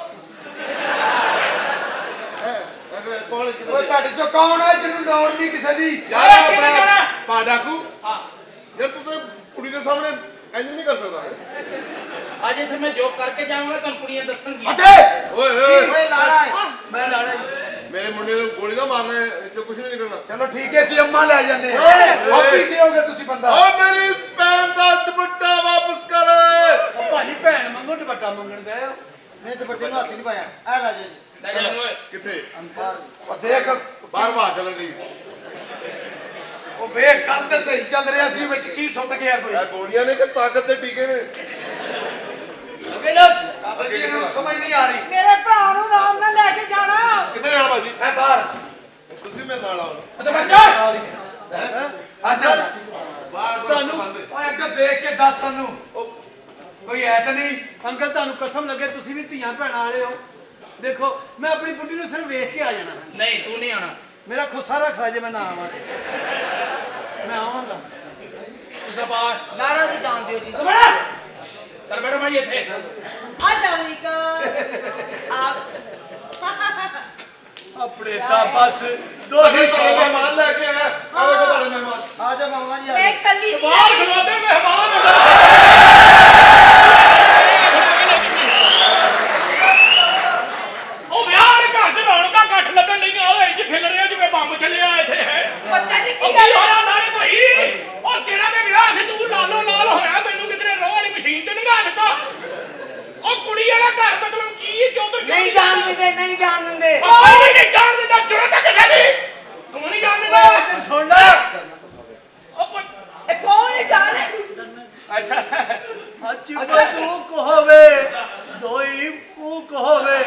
ਕੋਲ ਕਿਤੇ ਓਏ ਤੁਹਾਡੇ ਚੋਂ ਕੌਣ ਹੈ ਜਿਹਨੂੰ ਲੋੜ ਨਹੀਂ ਕਿਸੇ ਦੀ ਯਾਰ ਆਪਣਾ ਪਾ ਡਾਕੂ ਹਾਂ ਯਾਰ ਤੂੰ ਤੇ ਕੁੜੀ ਦੇ ਸਾਹਮਣੇ ਇੰਜ ਨਹੀਂ ਕਰ ਸਕਦਾ ਅੱਜ ਇੱਥੇ ਮੈਂ ਜੋ ਕਰਕੇ ਜਾਵਾਂਗਾ ਤੁਹਾਨੂੰ ਕੁੜੀਆਂ ਦੱਸਣਗੀਆਂ ਹਟੇ ਓਏ ਓਏ ਓਏ ਲਾੜਾ ਹੈ मैं लाड़ा ਮੇਰੇ ਮੁੰਡੇ ਨੂੰ ਗੋਲੀ ਨਾ ਮਾਰਨਾ ਇਹ ਚੋਂ ਕੁਝ ਨਹੀਂ ਨਿਕਲਣਾ ਚਲੋ ਠੀਕ ਹੈ ਅਸੀਂ ਅੰਮਾ ਲੈ ਜਾਂਦੇ ਆ ਓਏ, ਆਪੀ ਦਿਓਗੇ ਤੁਸੀਂ ਬੰਦਾ ਓ ਮੇਰੀ ਭੈਣ ਦਾ ਦੁਪੱਟਾ ਵਾਪਸ ਕਰ भाजी भैन मंगो दुपट्टा मंगन गए हो ਨੇ ਦੁਪੱਟੇ ਨੂੰ ਹੱਥ ਨਹੀਂ ਪਾਇਆ ਐ ਲਾ ਜੀ ਲੈ ਜਾ ਇਹਨੂੰ ਓਏ ਕਿੱਥੇ ਅੰਪਾਰ ਬਸ ਦੇਖ ਬਾਹਰ ਬਾਹਰ ਚੱਲਣ ਦੀ ਉਹ ਵੇਖ ਕੱਲ ਤੇ ਸਹੀ ਚੱਲ ਰਿਹਾ ਸੀ ਵਿੱਚ ਕੀ ਸੁੱਟ ਗਿਆ ਕੋਈ ਇਹ ਗੋਲੀਆਂ ਨੇ ਕਿ ਤਾਕਤ ਦੇ ਟੀਕੇ ਨੇ ਅੱਗੇ ਲੱਗ ਕਾਬਲ ਜੀ ਨੂੰ ਸਮਝ ਨਹੀਂ ਆ ਰਹੀ ਮੇਰੇ ਭਰਾ ਨੂੰ ਆਰਾਮ ਨਾਲ ਲੈ ਕੇ ਜਾਣਾ ਕਿੱਥੇ ਜਾਣਾ ਭਾਜੀ ਮੈਂ ਬਾਹਰ ਤੁਸੀਂ ਮੇਰੇ ਨਾਲ ਆਓ ਅੱਛਾ ਬੱਚਾ ਅੱਛਾ ਬਾਹਰ ਤੁਹਾਨੂੰ- ਬੰਦੇ ਓਏ ਅੱਗੇ ਦੇਖ ਕੇ ਦੱਸ ਸਾਨੂੰ ਕੋਈ ਹੈ ਤਾਂ ਨਹੀਂ अंकल ਤੁਹਾਨੂੰ ਕਸਮ ਲੱਗੇ ਤੁਸੀਂ ਵੀ ਧੀਆਂ ਭੈਣਾਂ ਵਾਲੇ ਹੋ ਦੇਖੋ ਮੈਂ ਆਪਣੀ ਬੁੱਢੀ ਨੂੰ ਸਿਰਫ ਵੇਖ ਕੇ ਆ ਜਾਣਾ ਨਹੀਂ ਤੂੰ ਨਹੀਂ ਆਣਾ ਮੇਰਾ ਖੁੱਸਾ ਰੱਖ ਲੈ ਜੇ ਮੈਂ ਨਾ ਆਵਾਂ ਤੇ। ਮੈਂ ਆਵਾਂਗਾ ਤੂੰ ਬਾਹਰ ਲਾੜਾ ਦੀ ਜਾਣ ਦਿਓ ਜੀ ਚੱਲ ਬੈਠਾ ਚੱਲ ਬੈਠਾ ਭਾਈ ਇੱਥੇ ਆ ਜਾਵੀਕਾ ਆਪ ਆਪਣੇ ਤਾਂ ਬਸ ਦੋ ਤੁਹਾਡੇ ਹੀ ਤੁਹਾਡੇ ਮਹਿਮਾਨ ਲੈ ਕੇ ਆਇਆ ਆਵੇ ਕੋ ਤੁਹਾਡੇ ਮਹਿਮਾਨ ਆ ਜਾ ਮਾਮਾ ਜੀ ਆ ਮੈਂ ਜਾਓ। ਕੱਲੀ ਨਹੀਂ ਬਾਹਰ ਖਲੋਤੇ ਮਹਿਮਾਨ ਉਹ ਵਿਆਹ ਦੇ ਘਰ 'ਚ ਰੌਣਕਾਂ ਘੱਟ ਲੱਗਣ ਨਹੀਂ ਆ ਇੰਜ ਖਿਲ ਰਿਹਾ ਜਿਵੇਂ ਬੰਬ ਚੱਲਿਆ ਇੱਥੇ ਹੈ ਪਤਾ ਨਹੀਂ ਉਹ ਕੀ ਕੀ ਗੱਲ ਹੈ ਹੋਇਆ ਨਾਲੇ ਭਾਈ ਉਹ ਤੇਰਾ ਤੇ ਵਿਆਹ ਸੀ ਤੂੰ ਲਾਲੋ ਲਾਲ ਹੋਇਆ ਤੈਨੂੰ ਕਿਤੇ ਰੋਹ ਵਾਲੀ ਮਸ਼ੀਨ ਤੇ ਨੰਗਾ ਦਿੱਤਾ ਉਹ ਕੁੜੀ ਵਾਲਾ ਘਰ ਮਤਲਬ ਕੀ ਕਿਉਂ ਉਧਰ ਨਹੀਂ ਜਾਣ ਦਿੰਦੇ ਨਹੀਂ ਜਾਣ ਦਿੰਦੇ ਕੋਈ ਨਹੀਂ ਜਾਣ ਦਿੰਦਾ ਜੁਰਤ ਹੈ ਕਿਸੇ ਦੀ ਤੂੰ ਨਹੀਂ ਜਾਣ ਦਿੰਦਾ ਇੱਧਰ ਸੁਣ ਲੈ ਉਹ ਪ- ਇਹ ਕੌਣ ਹੈ ਜਾਣੇ ਅੱਛਾ ਅੱਜ ਤੂੰ ਕਹੋਵੇ ਦੋਈ ਕੂ ਕਹੋਵੇ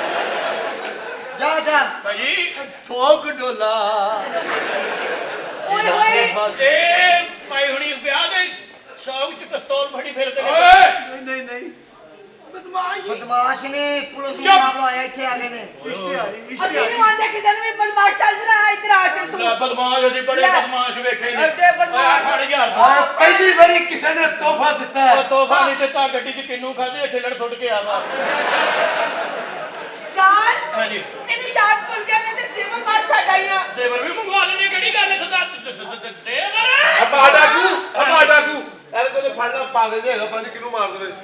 ਜਾ ਜਾ ਭਾਈ ਠੋਕ ਡੋਲਾ ਓਏ ਹੋਏ ਇਹ ਭਾਈ ਹੁਣੀ ਵਿਆਹ ਦੇ ਸ਼ੌਕ ਚ ਪਿਸਤੌਲ ਫੜੀ ਫਿਰਦੇ ਨੇ ਨਹੀਂ ਨਹੀਂ ਨਹੀਂ ਬਦਮਾਸ਼ ਬਦਮਾਸ਼ ਨੇ ਪੁਲਿਸ ਨੂੰ ਚੁੱਪ। ਨਾਮ ਲਾਇਆ ਇੱਥੇ ਆ ਗਏ ਨੇ ਇਸ਼ਤਿਹਾਰੀ ਅਸੀਂ ਇਸ਼ਤਿਹਾਰੀ ਨਹੀਂ ਮੰਨਦੇ ਕਿਸੇ ਨੂੰ ਵੀ ਬਦਮਾਸ਼ ਚੱਲ ਰਿਹਾ ਇੱਧਰ ਆ ਚੱਲ ਤੂੰ ਲੈ ਬਦਮਾਸ਼ ਅਸੀਂ ਬੜੇ ਲੈ। ਬਦਮਾਸ਼ ਵੇਖੇ ਨੇ ਐਡੇ ਬਦਮਾਸ਼। ਓਏ ਅੱਠ ਹਜ਼ਾਰ ਆ ਪਹਿਲੀ ਵਾਰੀ ਕਿਸੇ ਨੇ ਤੋਹਫਾ ਦਿੱਤਾ ਉਹ ਹੈ ਤੋਹਫਾ ਨਹੀਂ ਦਿੱਤਾ ਗੱਡੀ 'ਚ ਕਿੰਨੂ ਖਾਦੇ ਛਿੱਲੜ ਸੁੱਟ ਕੇ ਆਵਾ ਚਾਲ ਹਾਂਜੀ ਤੈਨੂੰ ਯਾਦ ਭੁੱਲ ਗਿਆ ਮੈਂ ਤੇ ਸੇਵਨ ਮਾਰ ਛੱਡ ਆਈ ਆ ਜੇਵਰ ਵੀ ਮੰਗਵਾ ਲੈਣੇ ਕਿਹੜੀ ਗੱਲ ਹੈ ਸਦਾ ਸੇਵਰ ਅੱਬਾ ਡਾਕੂ ਅੱਬਾ ਡਾਕੂ ਇਹਦੇ ਕੋਲ ਫੜਨਾ ਪਾਗਲ ਜਿਹਾ ਹੈਗਾ ਪੰਜ ਕਿਨੂੰ ਮਾਰ ਦੇਵੇ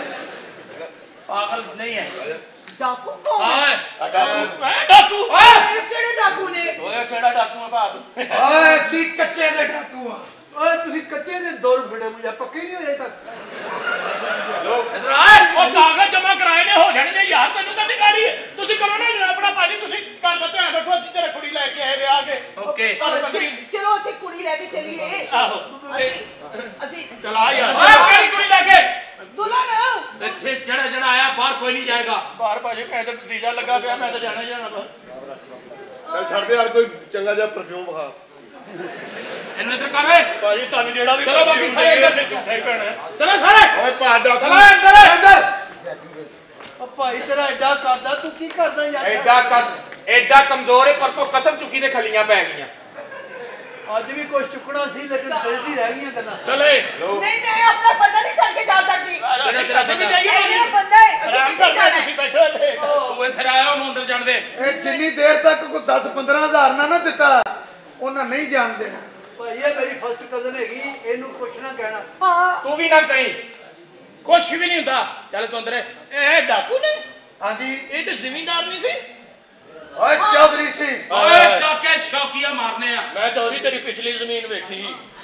ਪਾਗਲ ਨਹੀਂ ਹੈ ਡਾਕੂ ਕੌਣ ਹੈ? ਹਾਂ ਡਾਕੂ ਹੈ ਡਾਕੂ ਹੈ ਇਹ ਕਿਹੜੇ ਡਾਕੂ ਨੇ ਓਏ ਕਿਹੜਾ ਡਾਕੂ ਹੈ ਬਾਤ ਓਏ ਅਸੀਂ ਕੱਚੇ ਦੇ ਡਾਕੂ ਆ ਓਏ ਤੁਸੀਂ ਕੱਚੇ ਦੇ ਦੌਰ ਫੜੇ ਮੁਝੇ ਪੱਕੇ ਨਹੀਂ ਹੋਏ ਤੱਕ ਲੋਕ ਇਧਰ ਆਏ ਉਹ ਕਾਗਜ਼ ਜਮਾ ਕਰਾਏ ਨੇ ਹੋ ਜਾਣਗੇ ਯਾਰ ਤੈਨੂੰ ਤਾਂ ਨਿਕਾਰੀ ਹੈ ਤੁਸੀਂ ਕਰੋ ਨਾ ਆਪਣਾ ਭਾਜੀ ਤੁਸੀਂ ਘਰ ਦਾ ਧਿਆਨ ਰੱਖੋ ਅਸੀਂ ਤੇਰੇ ਕੁੜੀ ਲੈ ਕੇ ਆਏ ਵਿਆਹ ਕੇ ਓਕੇ ਚਲੋ ਅਸੀਂ ਕੁੜੀ ਲੈ ਕੇ ਚੱਲੀਏ ਆਹੋ ਅਸੀਂ ਅਸੀਂ ਚਲਾ ਯਾਰ ਓਏ ਕਿਹੜੀ ਕੁੜੀ ਲੈ ਕੇ ਦੁਲਹਨ ਇੱਥੇ ਜਿਹੜਾ ਜਿਹੜਾ ਆਇਆ ਬਾਹਰ ਕੋਈ ਨਹੀਂ ਜਾਏਗਾ ਬਾਹਰ ਭਾਜੀ ਮੈਂ ਤਾਂ ਵੀਜ਼ਾ ਲੱਗਾ ਪਿਆ ਮੈਂ ਤਾਂ ਜਾਣਾ ਹੀ ਜਾਣਾ ਬਸ ਚੱਲ ਛੱਡ ਦੇ ਯਾਰ ਕੋਈ ਚੰਗਾ ਜਿਹਾ ਪਰਫਿਊਮ ਵਿਖਾ ਇਹਨੂੰ ਇੱਧਰ ਕਰ ਓਏ ਭਾਜੀ ਤੁਹਾਨੂੰ ਜਿਹੜਾ ਵੀ ਚਲੋ ਬਾਕੀ ਸਾਰੇ ਇੱਧਰ ਨੇ ਝੂਠਾ ਹੀ ਪੈਣਾ ਚਲੋ ਸਾਰੇ ਓਏ ਭਾ ਡਾਕੂ ਚਲੋ ਇੱਧਰ ਇੱਧਰ ਉਹ ਭਾਈ ਤੇਰਾ ਐਡਾ ਕਰਦਾ ਤੂੰ ਕੀ ਕਰਦਾ ਯਾਰ ਐਡਾ ਕਰ ਐਡਾ ਕਮਜ਼ੋਰ ਹੈ ਪਰਸੋਂ ਕਸਮ ਚੁੱਕੀ ਦੇ ਖਲੀਆਂ ਪੈ ਗਈਆਂ ਅੱਜ ਵੀ ਕੁਝ ਚੁੱਕਣਾ ਸੀ ਲੇਕਿਨ ਦਿਲ 'ਚ ਹੀ ਰਹਿ ਗਈਆਂ ਗੱਲਾਂ ਚਲੇ ਨਹੀਂ ਮੈਂ ਆਪਣਾ ਬੰਦਾ ਨਹੀਂ ਛੱਡ ਕੇ ਜਾ ਸਕਦੀ ਤੇਰਾ ਤੇਰਾ ਬੰਦਾ ਇਹ ਮੇਰਾ ਬੰਦਾ ਹੈ ਅਸੀਂ ਆਰਾਮ ਕਿੱਥੇ ਕਰ ਜਾਣਾ ਤੁਸੀਂ ਬੈਠੋ ਇੱਥੇ ਤੂੰ ਇੱਥੇ ਆਇਆ ਉਹਨੂੰ ਅੰਦਰ ਜਾਣ ਦੇ ਇਹ ਜਿੰਨੀ ਦੇਰ ਤੱਕ ਕੋਈ ਦਸ ਪੰਦਰਾਂ ਹਜ਼ਾਰ ਨਾ ਨਾ ਦਿੱਤਾ ਉਹਨਾਂ ਨਹੀਂ ਜਾਣ ਦੇਣਾ ਭਾਈ ਇਹ ਮੇਰੀ ਫਸਟ ਕਜ਼ਨ ਹੈਗੀ ਇਹਨੂੰ ਕੁਛ ਨਾ ਕਹਿਣਾ ਹਾਂ ਤੂੰ ਵੀ ਨਾ ਕਹੀਂ ਕੁਛ ਵੀ ਨਹੀਂ ਹੁੰਦਾ ਚੱਲ ਤੂੰ ਅੰਦਰ ਇਹ ਡਾਕੂ ਨੇ ਹਾਂਜੀ ਇਹ ਤੇ ਜ਼ਿਮੀਂਦਾਰ ਨਹੀਂ ਸੀ ਓਏ ਚੌਧਰੀ ਸੀ ਓਏ ਡਾਕੇ ਸ਼ੌਕੀਆ ਮਾਰਨੇ ਆ ਮੈਂ ਚੌਧਰੀ ਤੇਰੀ ਪਿਛਲੀ ਜ਼ਮੀਨ ਵੇਖੀ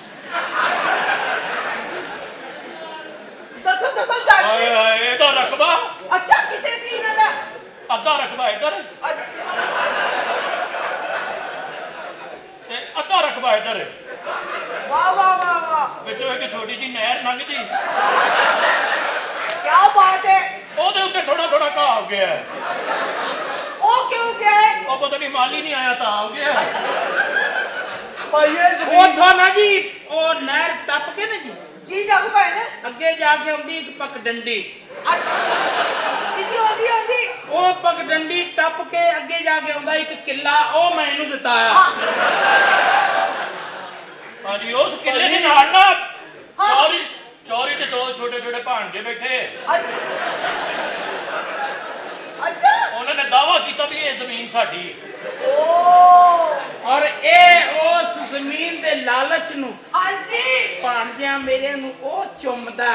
ਦੱਸੋ ਦੱਸੋ ਜਾਣ ਓਏ ਹੋਏ ਇਹਦਾ ਰਕਬਾ ਅੱਛਾ ਕਿਤੇ ਸੀ ਇਹਨਾਂ ਦਾ ਅੱਧਾ ਰਕਬਾ ਇੱਧਰ ਤੇ ਅੱਧਾ ਰਕਬਾ ਇੱਧਰ ਛੋਟੀ ਜੀ ਨਹਿਰ ਲੰਘਦੀ क्या बात है ਉਹਦੇ ਉੱਤੇ ਥੋੜਾ ਥੋੜਾ ਘਾਹ ਹੋ ਗਿਆ ओ क्यों क्या है ਉਹ ਪਤਾ ਨਹੀਂ ਮਾਲੀ ਨਹੀਂ ਆਇਆ ਤਾਂ ਹੋ ਗਿਆ ਭਾਈਏ ਉਥੋਂ ਨਾ ਜੀ ਉਹ ਨਹਿਰ ਟੱਪ ਕੇ ਨਾ ਜੀ जी डाकू भाई ने ਅੱਗੇ ਜਾ ਕੇ ਆਉਂਦੀ ਇੱਕ ਪੱਕ ਡੰਡੀ जी जी आंधी आंधी ਉਹ ਪੱਕ ਡੰਡੀ ਟੱਪ ਕੇ ਅੱਗੇ ਜਾ ਕੇ ਆਉਂਦਾ ਇੱਕ ਕਿੱਲਾ ਉਹ ਮੈਂ ਇਹਨੂੰ ਦਿੱਤਾ ਆ ਹਾਂਜੀ ਉਸ ਕਿੱਲੇ ਦੇ ਨਾਲ ਨਾ ਚੌਰੀ ਚੌਰੀ ਤੇ ਦੋ ਛੋਟੇ ਛੋਟੇ ਭਾਣਜੇ ਬੈਠੇ अच्छा ਉਹਨਾਂ ਨੇ ਦਾਅਵਾ ਕੀਤਾ ਵੀ ਇਹ ਜ਼ਮੀਨ ਸਾਡੀ ਔਰ ਇਹ ਉਸ ਜ਼ਮੀਨ ਦੇ ਲਾਲਚ ਨੂੰ हाँ जी ਭਾਣਜਿਆਂ ਮੇਰੇ ਨੂੰ ਉਹ ਚੁੰਮਦਾ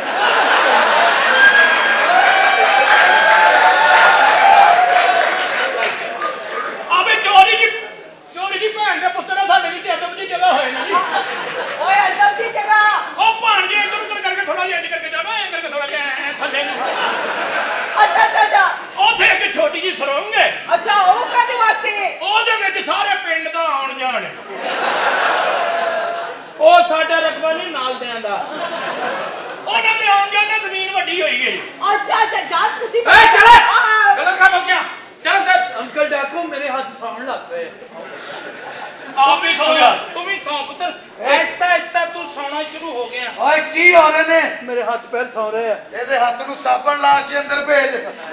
ਆਵੇ ਚੋਰੀ ਦੀ ਚੋਰੀ ਦੀ ਭੈਣ ਦੇ ਪੁੱਤਰ ਸਾਡੇ ਦੀ ਅਦਬ ਦੀ ਜਗ੍ਹਾ ਹੋਏ ਨਾ ਜੀ ओए अदब की जगह ਉਹ ਭਾਣਜੇ ਇੱਧਰ ਉੱਧਰ ਕਰਕੇ ਥੋੜਾ ਜਿਹਾ ਇੰਜ ਕਰਕੇ ਜਾਣਾ ਐਂ ਕਰਕੇ ਥੋੜਾ ਜਿਹਾ ਐਂ ਥੱਲੇ ਨੂੰ अच्छा अच्छा अच्छा ਉੱਥੇ ਇੱਕ ਛੋਟੀ ਜੀ ਸੁਰੰਗ ਹੈ अच्छा ओ कादे वास्ते ਉਹਦੇ ਵਿੱਚ ਸਾਰੇ ਪਿੰਡ ਦਾ ਆਉਣ ਜਾਣ ਹੈ। ਉਹ ਸਾਡਾ ਰਕਬਾ ਨਹੀਂ ਨਾਲ ਦਿਆਂ ਦਾ ਉਹਨਾਂ ਦੇ ਆਉਣ ਜਾਣ ਨਾਲ ਜ਼ਮੀਨ ਵੱਡੀ ਹੋਈ ਹੈ ਜੀ अच्छा अच्छा जान तुसी ए चल गलत काम हो गया चल अंदर ਅੰਕਲ ਡਾਕੂ ਮੇਰੇ ਹੱਥ ਸੌਣ ਲੱਗ ਪਏ ਆਪ ਵੀ ਸੌ ਗਿਆ तू भी सौ पुत्र ऐसा ऐसा तू सोना शुरू हो गया ਓਏ ਕੀ ਹੋ ਰਹੇ ਨੇ ਮੇਰੇ ਹੱਥ ਪੈਰ ਸੌ ਰਹੇ ਆ ਇਹਦੇ ਹੱਥ ਨੂੰ ਸਾਬਣ ਲਾ ਕੇ ਅੰਦਰ ਭੇਜ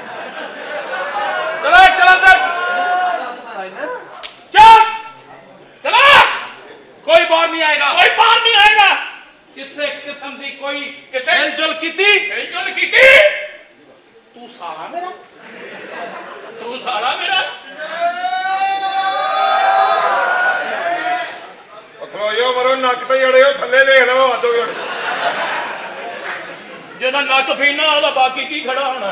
ਚਲੋ ਚਲ ਅੰਦਰ ਭਾਈ ਨਾ चल चला कोई बाहर नहीं आएगा कोई बाहर नहीं आएगा किसे किस्म दी कोई किसे हिलजुल कीती हिलजुल कीती तू साला मेरा तू साला मेरा ਖਲੋਇਓ ਮਰੋ ਨੱਕ ਤੇ ਜੜਿਓ ਥੱਲੇ ਵੇਖ ਲਵੋ ਆਦੋ ਜੜ ਜਿਹਦਾ ਨੱਕ ਫੀਨਾ ਉਹਦਾ ਬਾਕੀ ਕੀ ਖੜਾ ਹੋਣਾ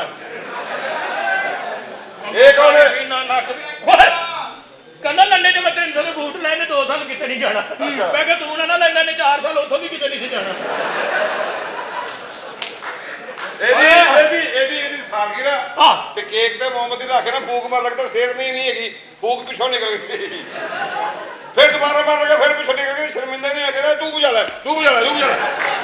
ਇਹ ਕੌਣ ਹੈ ਫੀਨਾ ਨੱਕ ਓਏ ਕੰਨਾਂ ਲੰਡੇ ਦੇ ਬੱਚੇ ਨੇ ਬੂਟ ਲੈਣੇ ਦੋ ਸਾਲ ਕਿਤੇ ਨਹੀਂ ਜਾਣਾ ਮੈਂ ਕਿਹਾ ਤੂੰ ਨਾ ਲੈਣਾ ਨੇ ਚਾਰ ਸਾਲ ਉੱਥੋਂ ਵੀ ਕਿਤੇ ਨਹੀਂ ਸੀ ਜਾਣਾ ਇਹਦੀ ਇਹਦੀ ਇਹਦੀ ਇਹਦੀ ਸਾਲਗਿਰਾ ਹਾਂ ਤੇ ਕੇਕ ਤੇ ਮੋਮਬੱਤੀ ਰੱਖ ਕੇ ਨਾ ਫੂਕ ਮਾਰ ਲੱਗਦਾ ਸਿਹਤ ਨਹੀਂ ਨਹੀਂ ਹੈਗੀ ਫੂਕ ਪਿੱਛੋਂ ਨਿਕਲ ਗਈ ਫਿਰ ਦੁਬਾਰਾ ਮਾਰ ਲਗਾ ਫਿਰ ਪਿੱਛੋਂ ਨਿਕਲ ਗਈ ਸ਼ਰਮਿੰਦਾ ਨਹੀਂ ਆ ਕਹਿੰਦਾ ਤੂੰ ਬੁਝਾ ਲੈ ਤੂੰ ਬੁਝਾ ਲੈ ਤੂੰ ਬੁਝਾ ਲੈ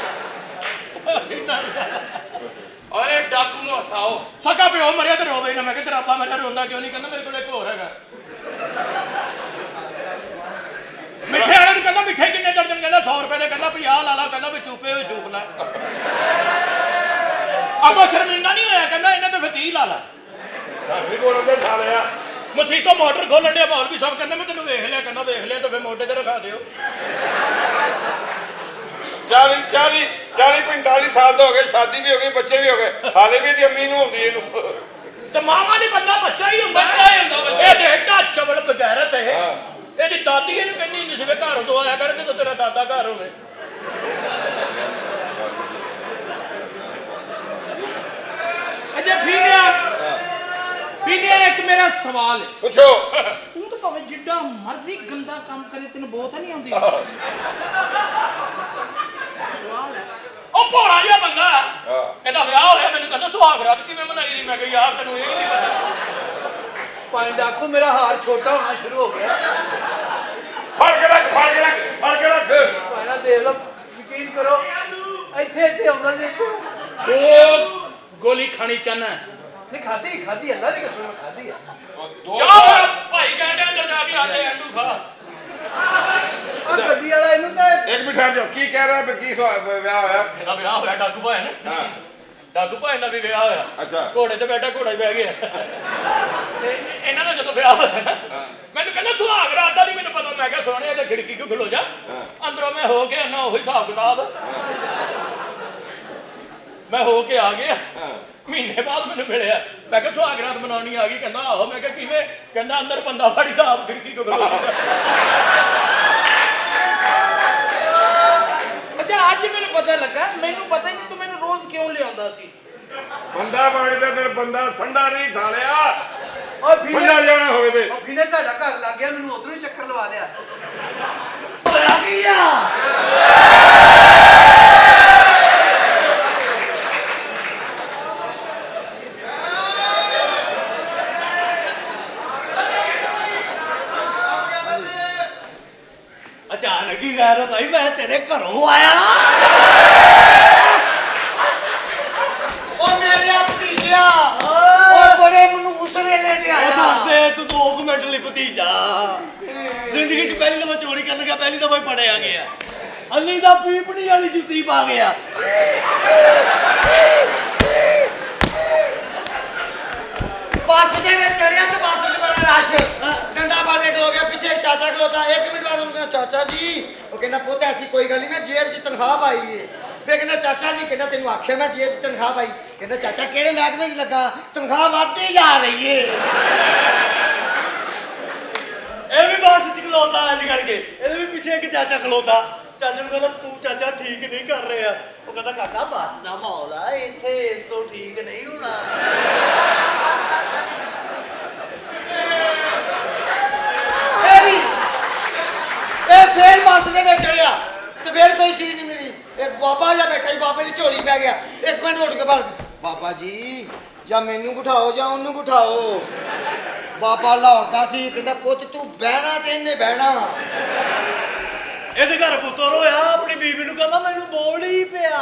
ਓਏ ਡਾਕੂ ਨੂੰ ਹਸਾਓ ਸਕਾ ਪਿਓ ਮਰਿਆ ਤੇ ਰੋਵੇ ਨਾ ਮੈਂ ਕਿਹਾ ਤੇਰਾ ਆਪਾ ਮਰਿਆ ਰੋਂਦਾ ਕਿਉਂ ਨਹੀਂ ਕਹਿੰਦਾ ਮੇਰੇ ਕੋਲ ਇੱਕ ਹੋਰ ਹੈਗਾ ਮਿੱਠੇ ਵਾਲੇ ਨੂੰ ਕਹਿੰਦਾ ਮਿੱਠੇ ਕਿੰਨੇ ਦਰਜਨ ਕਹਿੰਦਾ ਸੌ ਰੁਪਏ ਦੇ ਕਹਿੰਦਾ ਪੰਜਾਹ ਲਾ ਲਾ ਕਹਿੰਦਾ ਵੀ ਚੂਪੇ ਹੋਏ ਚੂਪ ਲੈ ਅੱਗੋਂ ਸ਼ਰਮਿੰਦਾ ਨਹੀਂ ਹੋਇਆ ਕਹਿੰਦਾ ਇਹਨਾਂ ਤੇ ਫਿਰ ਤੀਹ ਲਾ ਲਾ ਸਾਨੂੰ ਵੀ ਕੋਲ ਦੇ ਸਾਲਿਆ ਮਸੀਤੋਂ ਮੋਟਰ ਖੋਲਣ ਡਿਆ ਮੌਲਵੀ ਸਾਹਿਬ ਕਹਿੰਦਾ ਮੈਂ ਤੈਨੂੰ ਵੇਖ ਲਿਆ ਕਹਿੰਦਾ ਵੇਖ ਲਿਆ ਤਾਂ ਫਿਰ ਮੋਢੇ ਤੇ ਰਖਾ ਦਿਓ ਚਾਲੀ ਚਾਲੀ ਚਾਲੀ ਪੰਤਾਲੀ ਸਾਲ ਤੋਂ ਹੋ ਗਏ ਸ਼ਾਦੀ ਵੀ ਹੋ ਗਈ ਬੱਚੇ ਵੀ ਹੋ ਗਏ ਹਾਲੇ ਵੀ ਇਹਦੀ ਅੰਮੀ ਨੂੰ ਹੁੰਦੀ ਇਹਨੂੰ ਤੇ ਮਾਂ ਵਾਲੀ ਬੰਦਾ ਬੱਚਾ ਹੀ ਹੁੰਦਾ ਬੱਚਾ ਹੀ ਹੁੰਦਾ ਬੱਚੇ ਤੇ ਏਡਾ ਚਵਲ ਬਗੈਰਤ ਹੈ ਇਹਦੀ ਦਾਦੀ ਇਹਨੂੰ ਕਹਿੰਦੀ ਨਹੀਂ ਸੀ ਵੀ ਘਰੋਂ ਤੋਂ ਆਇਆ ਕਰ ਜਦੋਂ ਤੇਰਾ ਦਾਦਾ ਘਰ ਹੋਵੇ अजय पीनिया पीनिया एक मेरा सवाल है पूछो तू तो भावे जिड्डा मर्जी गंदा काम करे तेन बहुत नहीं आती सवाल है ਉਹ ਭੋਲਾ ਜਿਹਾ ਬੰਦਾ ਇਹਦਾ ਵਿਆਹ ਹੋਇਆ ਮੈਨੂੰ ਕਹਿੰਦਾ ਸੁਹਾਗ ਰਾਤ ਕਿਵੇਂ ਮਨਾਈ ਨਹੀਂ ਮੈਂ ਕਿਹਾ ਯਾਰ ਤੈਨੂੰ ਇਹ ਨਹੀਂ ਪਤਾ ਭਾਈ ਡਾਕੂ ਮੇਰਾ ਹਾਰ ਛੋਟਾ ਹੋਣਾ ਸ਼ੁਰੂ ਹੋ ਗਿਆ ਫੜ ਕੇ ਰੱਖ ਫੜ ਕੇ ਰੱਖ ਫੜ ਕੇ ਰੱਖ ਭਾਈ ਨਾ ਦੇਖ ਲਓ ਯਕੀਨ ਕਰੋ ਇੱਥੇ ਇੱਥੇ ਆਉਂਦਾ ਜੀ ਇੱਥੇ दो गोली खानी चाहना ਨਹੀਂ ਖਾਦੀ ਖਾਦੀ ਅੱਲਾ ਦੀ ਕਸਮ ਖਾਦੀ ਆ ਜਾ ਭਾਈ ਕਹਿੰਦੇ ਅੰਦਰ ਜਾ ਕੇ ਆਲੇ ਅੰਡੂ ਖਾ ਆ ਗੱਡੀ ਵਾਲਾ ਇਹਨੂੰ ਤਾਂ ਇੱਕ ਮਿੰਟ ਠਹਿਰ ਜਾਓ ਕੀ ਕਹਿ ਰਿਹਾ ਵੀ ਕੀ ਵਿਆਹ ਹੋਇਆ ਇਹਦਾ ਵਿਆਹ ਹੋਇਆ ਡਾਕੂ ਭਾਈ ਨੇ ਹਾਂ ਡਾਕੂ ਭਾਈ ਨਾਲ ਵੀ ਵਿਆਹ ਹੋਇਆ ਅੱਛਾ ਘੋੜੇ ਤੇ ਬੈਠਾ ਘੋੜਾ ਹੀ ਬਹਿ ਗਿਆ ਤੇ ਇਹਨਾਂ ਦਾ ਜਦੋਂ ਵਿਆਹ ਹੋਇਆ ਮੈਨੂੰ ਕਹਿੰਦਾ ਸੁਹਾਗ ਰਾਤ ਦਾ ਨਹੀਂ ਮੈਨੂੰ ਪਤਾ ਮੈਂ ਕਿਹਾ ਸੋਹਣਿਆ ਤੇ ਖਿੜਕੀ ਕਿਉਂ ਖਲੋ ਜਾ ਅੰਦਰੋਂ ਮੈਂ ਹੋ ਕੇ ਨਾ ਉਹੀ ਹਿਸਾਬ ਕਿਤਾਬ ਮੈਂ ਹੋ ਕੇ ਆ ਗਿਆ ਮਹੀਨੇ ਬਾਅਦ ਮੈਨੂੰ ਮਿਲਿਆ ਮੈਂ ਕਿਹਾ ਸੁਹਾਗ ਰਾਤ ਮਨਾਉਣੀ ਆ ਗਈ ਕਹਿੰਦਾ ਆਹੋ ਮੈਂ ਕਿਹਾ ਕਿਵੇਂ ਕਹਿੰਦਾ ਅੰਦਰ ਬੰਦਾ ਫੜੀ ਦਾ ਆਪ ਖਿੜਕੀ ਕਿਉਂ ਖਲੋ ਜਾ अच्छा आज मैंने पता लगा मैनू पता ही नहीं तू मैंने रोज क्यों ले आंदा सी ਬੰਦਾ ਮਾਰਦਾ ਤੇ ਬੰਦਾ ਠੰਡਾ ਨਹੀਂ ਸਾਲਿਆ ਓ ਫੀਨੇ ਠੰਡਾ ਜਾਣਾ ਹੋਵੇ ਤੇ ਓ ਫੀਨੇ ਤੁਹਾਡਾ ਘਰ ਲੱਗ ਗਿਆ ਮੈਨੂੰ ਉਧਰੋਂ ਹੀ ਚੱਕਰ ਲਵਾ ਲਿਆ ਆ ਗਿਆ ਅਚਾਨਕ की गैरत आई मैं तेरे घरों आया ओ मेरे भतीजा ओ बड़े मनूस वेले ते आया दे तू दो मिनट ਲਈ ਭਤੀਜਾ ਜ਼ਿੰਦਗੀ ਚ ਪਹਿਲੀ ਦਫਾ ਚੋਰੀ ਕਰਨ ਗਿਆ ਪਹਿਲੀ ਦਫਾ ਹੀ ਪੜਿਆ ਗਿਆ ਅੰਨੀ ਦਾ ਪੀਪਣੀ ਵਾਲੀ ਜੁੱਤੀ ਪਾ ਗਿਆ ਬੱਸ ਦੇ ਵਿੱਚ ਚੜਿਆ ਤੇ ਬੱਸ 'ਚ ਬੜਾ ਰਸ਼ ਡੰਡਾ ਫੜ ਕੇ ਖਲੋ ਗਿਆ ਪਿੱਛੇ ਇੱਕ ਚਾਚਾ ਖਲੋਤਾ ਇੱਕ ਮਿੰਟ ਬਾਅਦ ਉਹਨੂੰ ਕਹਿੰਦਾ ਚਾਚਾ ਜੀ ਉਹ ਕਹਿੰਦਾ ਪੁੱਤ ਐਸੀ ਕੋਈ ਗੱਲ ਨਹੀਂ ਮੈਂ ਜੇਬ 'ਚ ਤਨਖਾਹ ਪਾਈ ਏ ਫਿਰ ਕਹਿੰਦਾ ਚਾਚਾ ਜੀ ਕਹਿੰਦਾ ਤੈਨੂੰ ਆਖਿਆ ਮੈਂ ਜੇਬ 'ਚ ਤਨਖਾਹ ਪਾਈ ਕਹਿੰਦਾ ਚਾਚਾ ਕਿਹੜੇ ਮਹਿਕਮੇ 'ਚ ਲੱਗਾ ਤਨਖਾਹ ਵੱਧਦੀ ਜਾ ਰਹੀ ਏ ਇਹ ਵੀ ਬੱਸ ਚ ਖਲੋਤਾ ਅੱਜ ਕਰਕੇ ਇਹਦੇ ਵੀ ਪਿੱਛੇ ਇੱਕ ਚਾਚਾ ਖਲੋਤਾ ਚਾਚਾ ਨੂੰ ਕਹਿੰਦਾ ਤੂੰ ਚਾਚਾ ਠੀਕ ਨਹੀਂ ਕਰ ਰਿਹਾ ਉਹ ਕਹਿੰਦਾ ਕਾਕਾ ਬੱਸ ਦਾ ਮਾਹੌਲ ਆ ਇੱਥੇ ਇਸ ਤੋਂ ਠੀਕ ਨਹੀਂ ਹੋਣਾ ਇਹ ਵੀ ਇਹ ਫੇਰ ਬੱਸ ਦੇ ਵਿੱਚ ਚੜਿਆ ਤੇ ਫੇਰ ਕੋਈ ਸੀਟ ਨਹੀਂ ਮਿਲੀ ਇੱਕ ਬਾਬਾ ਜਿਹਾ ਬੈਠਾ ਸੀ ਬਾਬੇ ਦੀ ਝੋਲੀ ਪੈ ਗਿਆ ਇੱਕ ਮਿੰਟ ਉੱਠ ਕੇ ਬਲ ਬਾਬਾ ਜੀ ਜਾਂ ਮੈਨੂੰ ਬਿਠਾਓ ਜਾਂ ਉਹਨੂੰ ਬਿਠਾਓ ਬਾਬਾ ਲਾਹੌਰਦਾ ਸੀ ਕਹਿੰਦਾ ਪੁੱਤ ਤੂੰ ਬਹਿਣਾ ਤੇ ਇਹਨੇ ਬਹਿਣਾ ਇਹਦੇ ਘਰ ਪੁੱਤਰ ਹੋਇਆ ਆਪਣੀ ਬੀਬੀ ਨੂੰ ਕਹਿੰਦਾ ਮੈਨੂੰ ਬੋਲ ਹੀ ਪਿਆ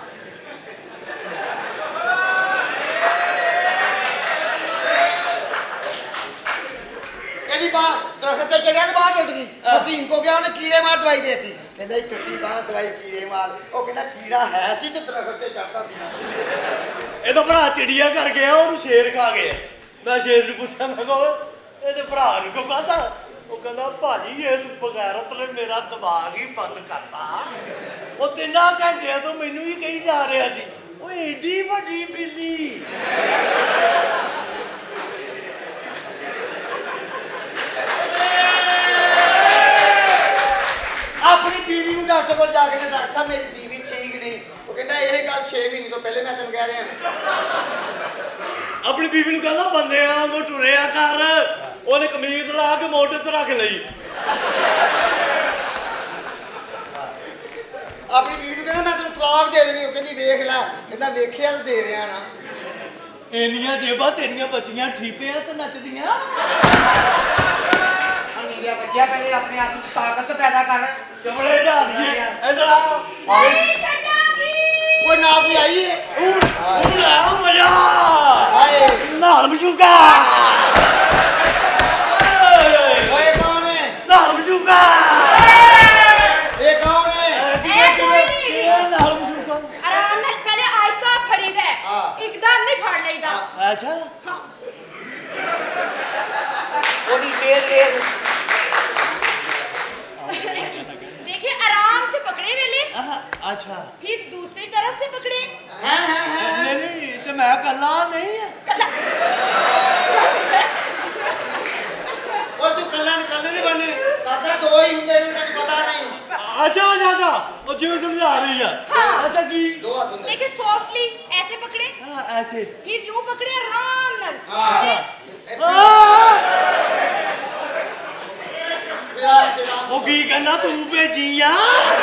ਇਹਦੀ ਬਾਹ ਦਰਖਤ ਤੇ ਚੜਿਆ ਤੇ ਬਾਹ ਟੁੱਟ ਗਈ ਹਕੀਮ ਕੋ ਗਿਆ ਉਹਨੇ ਕੀੜੇ ਮਾਰ ਦਵਾਈ ਦੇਤੀ ਕਹਿੰਦਾ ਇਹ ਟੁੱਟੀ ਬਾਹ ਦਵਾਈ ਕੀੜੇ ਮਾਰ ਉਹ ਕਹਿੰਦਾ ਕੀੜਾ ਹੈ ਸੀ ਤੇ ਦਰਖਤ ਤੇ ਚੜਦਾ ਸੀ ਇਹਦਾ ਭਰਾ ਚਿੜੀਆ ਕਰ ਗਿਆ ਉਹਨੂੰ ਸ਼ੇਰ ਖਾ ਗਿਆ ਮੈਂ ਸ਼ੇਰ ਨੂੰ ਪੁੱਛਿਆ ਮੈਂ ਕਿਹਾ ਇਹਦੇ ਭਰਾ ਨੂੰ ਕਿਉਂ ਕਹਤਾ ਉਹ ਕਹਿੰਦਾ ਭਾਜੀ ਇਸ ਬਗੈਰਤ ਨੇ ਮੇਰਾ ਦਿਮਾਗ ਹੀ ਬੰਦ ਕਰਤਾ ਉਹ ਤਿੰਨਾਂ ਘੰਟਿਆਂ ਤੋਂ ਮੈਨੂੰ ਹੀ ਕਹੀ ਜਾ ਰਿਹਾ ਸੀ ਉਹ ਏਡੀ ਵੱਡੀ ਬਿੱਲੀ ਆਪਣੀ ਬੀਵੀ ਨੂੰ ਡਾਕਟਰ ਕੋਲ ਜਾ ਕੇ ਨਾ ਡਾਕਟਰ ਸਾਹਿਬ ਮੇਰੀ ਬੀਵੀ ਠੀਕ ਨਹੀਂ ਉਹ ਕਹਿੰਦਾ ਇਹ ਗੱਲ ਛੇ ਮਹੀਨੇ ਤੋਂ ਪਹਿਲੇ ਮੈਂ ਤੈਨੂੰ ਕਹਿ ਰਿਹਾ ਆਪਣੀ ਬੀਵੀ ਨੂੰ ਕਹਿੰਦਾ ਬੰਦਿਆਂ ਵਾਂਗੂ ਟੁਰਿਆ ਕਰ ਉਹਨੇ ਕਮੀਜ਼ ਲਾ ਕੇ ਮੋਢੇ ਤੇ ਰੱਖ ਲਈ ਆਪਣੀ ਬੀਵੀ ਨੂੰ ਕਹਿੰਦਾ ਮੈਂ ਤੈਨੂੰ ਤਲਾਕ ਦੇ ਦੇਣੀ ਉਹ ਕਹਿੰਦੀ ਵੇਖ ਲੈ ਕਹਿੰਦਾ ਵੇਖਿਆ ਤੇ ਦੇ ਰਿਹਾ ਨਾ ਇੰਨੀਆਂ ਜੇਬਾਂ ਤੇਰੀਆਂ ਬੱਚੀਆਂ ਠੀਪਿਆਂ ਤੇ ਨੱਚਦੀਆਂ ਅੰਨੀ ਦੀਆਂ ਬੱਚੀਆਂ ਪਹਿਲੇ ਆਪਣੇ ਆਪ ਨੂੰ ਤਾਕਤ ਪੈਦਾ ਕਰ ਚਮੜੇ ਝਾੜੀਏ ਇਧਰ ਆ ਕੋਈ ਨਾ ਵੀ ਆਈ ਉਹ ਲੈ ਆ ਮਜ਼ਾ ਹਾਏ ਨਾਲ ਮਸ਼ੂਕਾ ਓਏ ਕੌਣ ਹੈ ਨਾਲ ਮਸ਼ੂਕਾ ਇਹ ਕੌਣ ਹੈ ਇਹ ਕੋਈ ਨਹੀਂ ਨਾਲ ਮਸ਼ੂਕਾ ਆਰਾਮ ਨਾਲ ਪਹਿਲੇ ਆਹਿਸਤਾ ਫੜੀਦਾ ਹੈ ਇੱਕਦਮ ਨਹੀਂ ਫੜ ਲਈਦਾ ਅੱਛਾ ਉਹਦੀ ਸ਼ੇਰ ਵੇਖ देखिए आराम से पकड़े वेले अच्छा फिर दूसरी तरफ से पकड़े है है है नहीं नहीं तो मैं कल्ला नहीं है ਉਹ ਤੂੰ ਕੱਲਾ ਨਿਕਲਣੇ ਨਹੀਂ ਬਣਨੇ ਕਾਕਾ ਦੋ ਹੀ ਹੁੰਦੇ ਨੇ ਤੈਨੂੰ ਪਤਾ ਨਹੀਂ अच्छा अच्छा अच्छा वो जो समझा रही है हाँ। अच्छा की ਦੋ ਹੱਥ ਹੁੰਦੇ देखिए सॉफ्टली ऐसे पकड़े हाँ, ऐसे फिर यूं पकड़े आराम नाल हाँ। फिर ਮੇਰਾ ਇੰਤਜ਼ਾਮ वो की कहना तू भेजी आ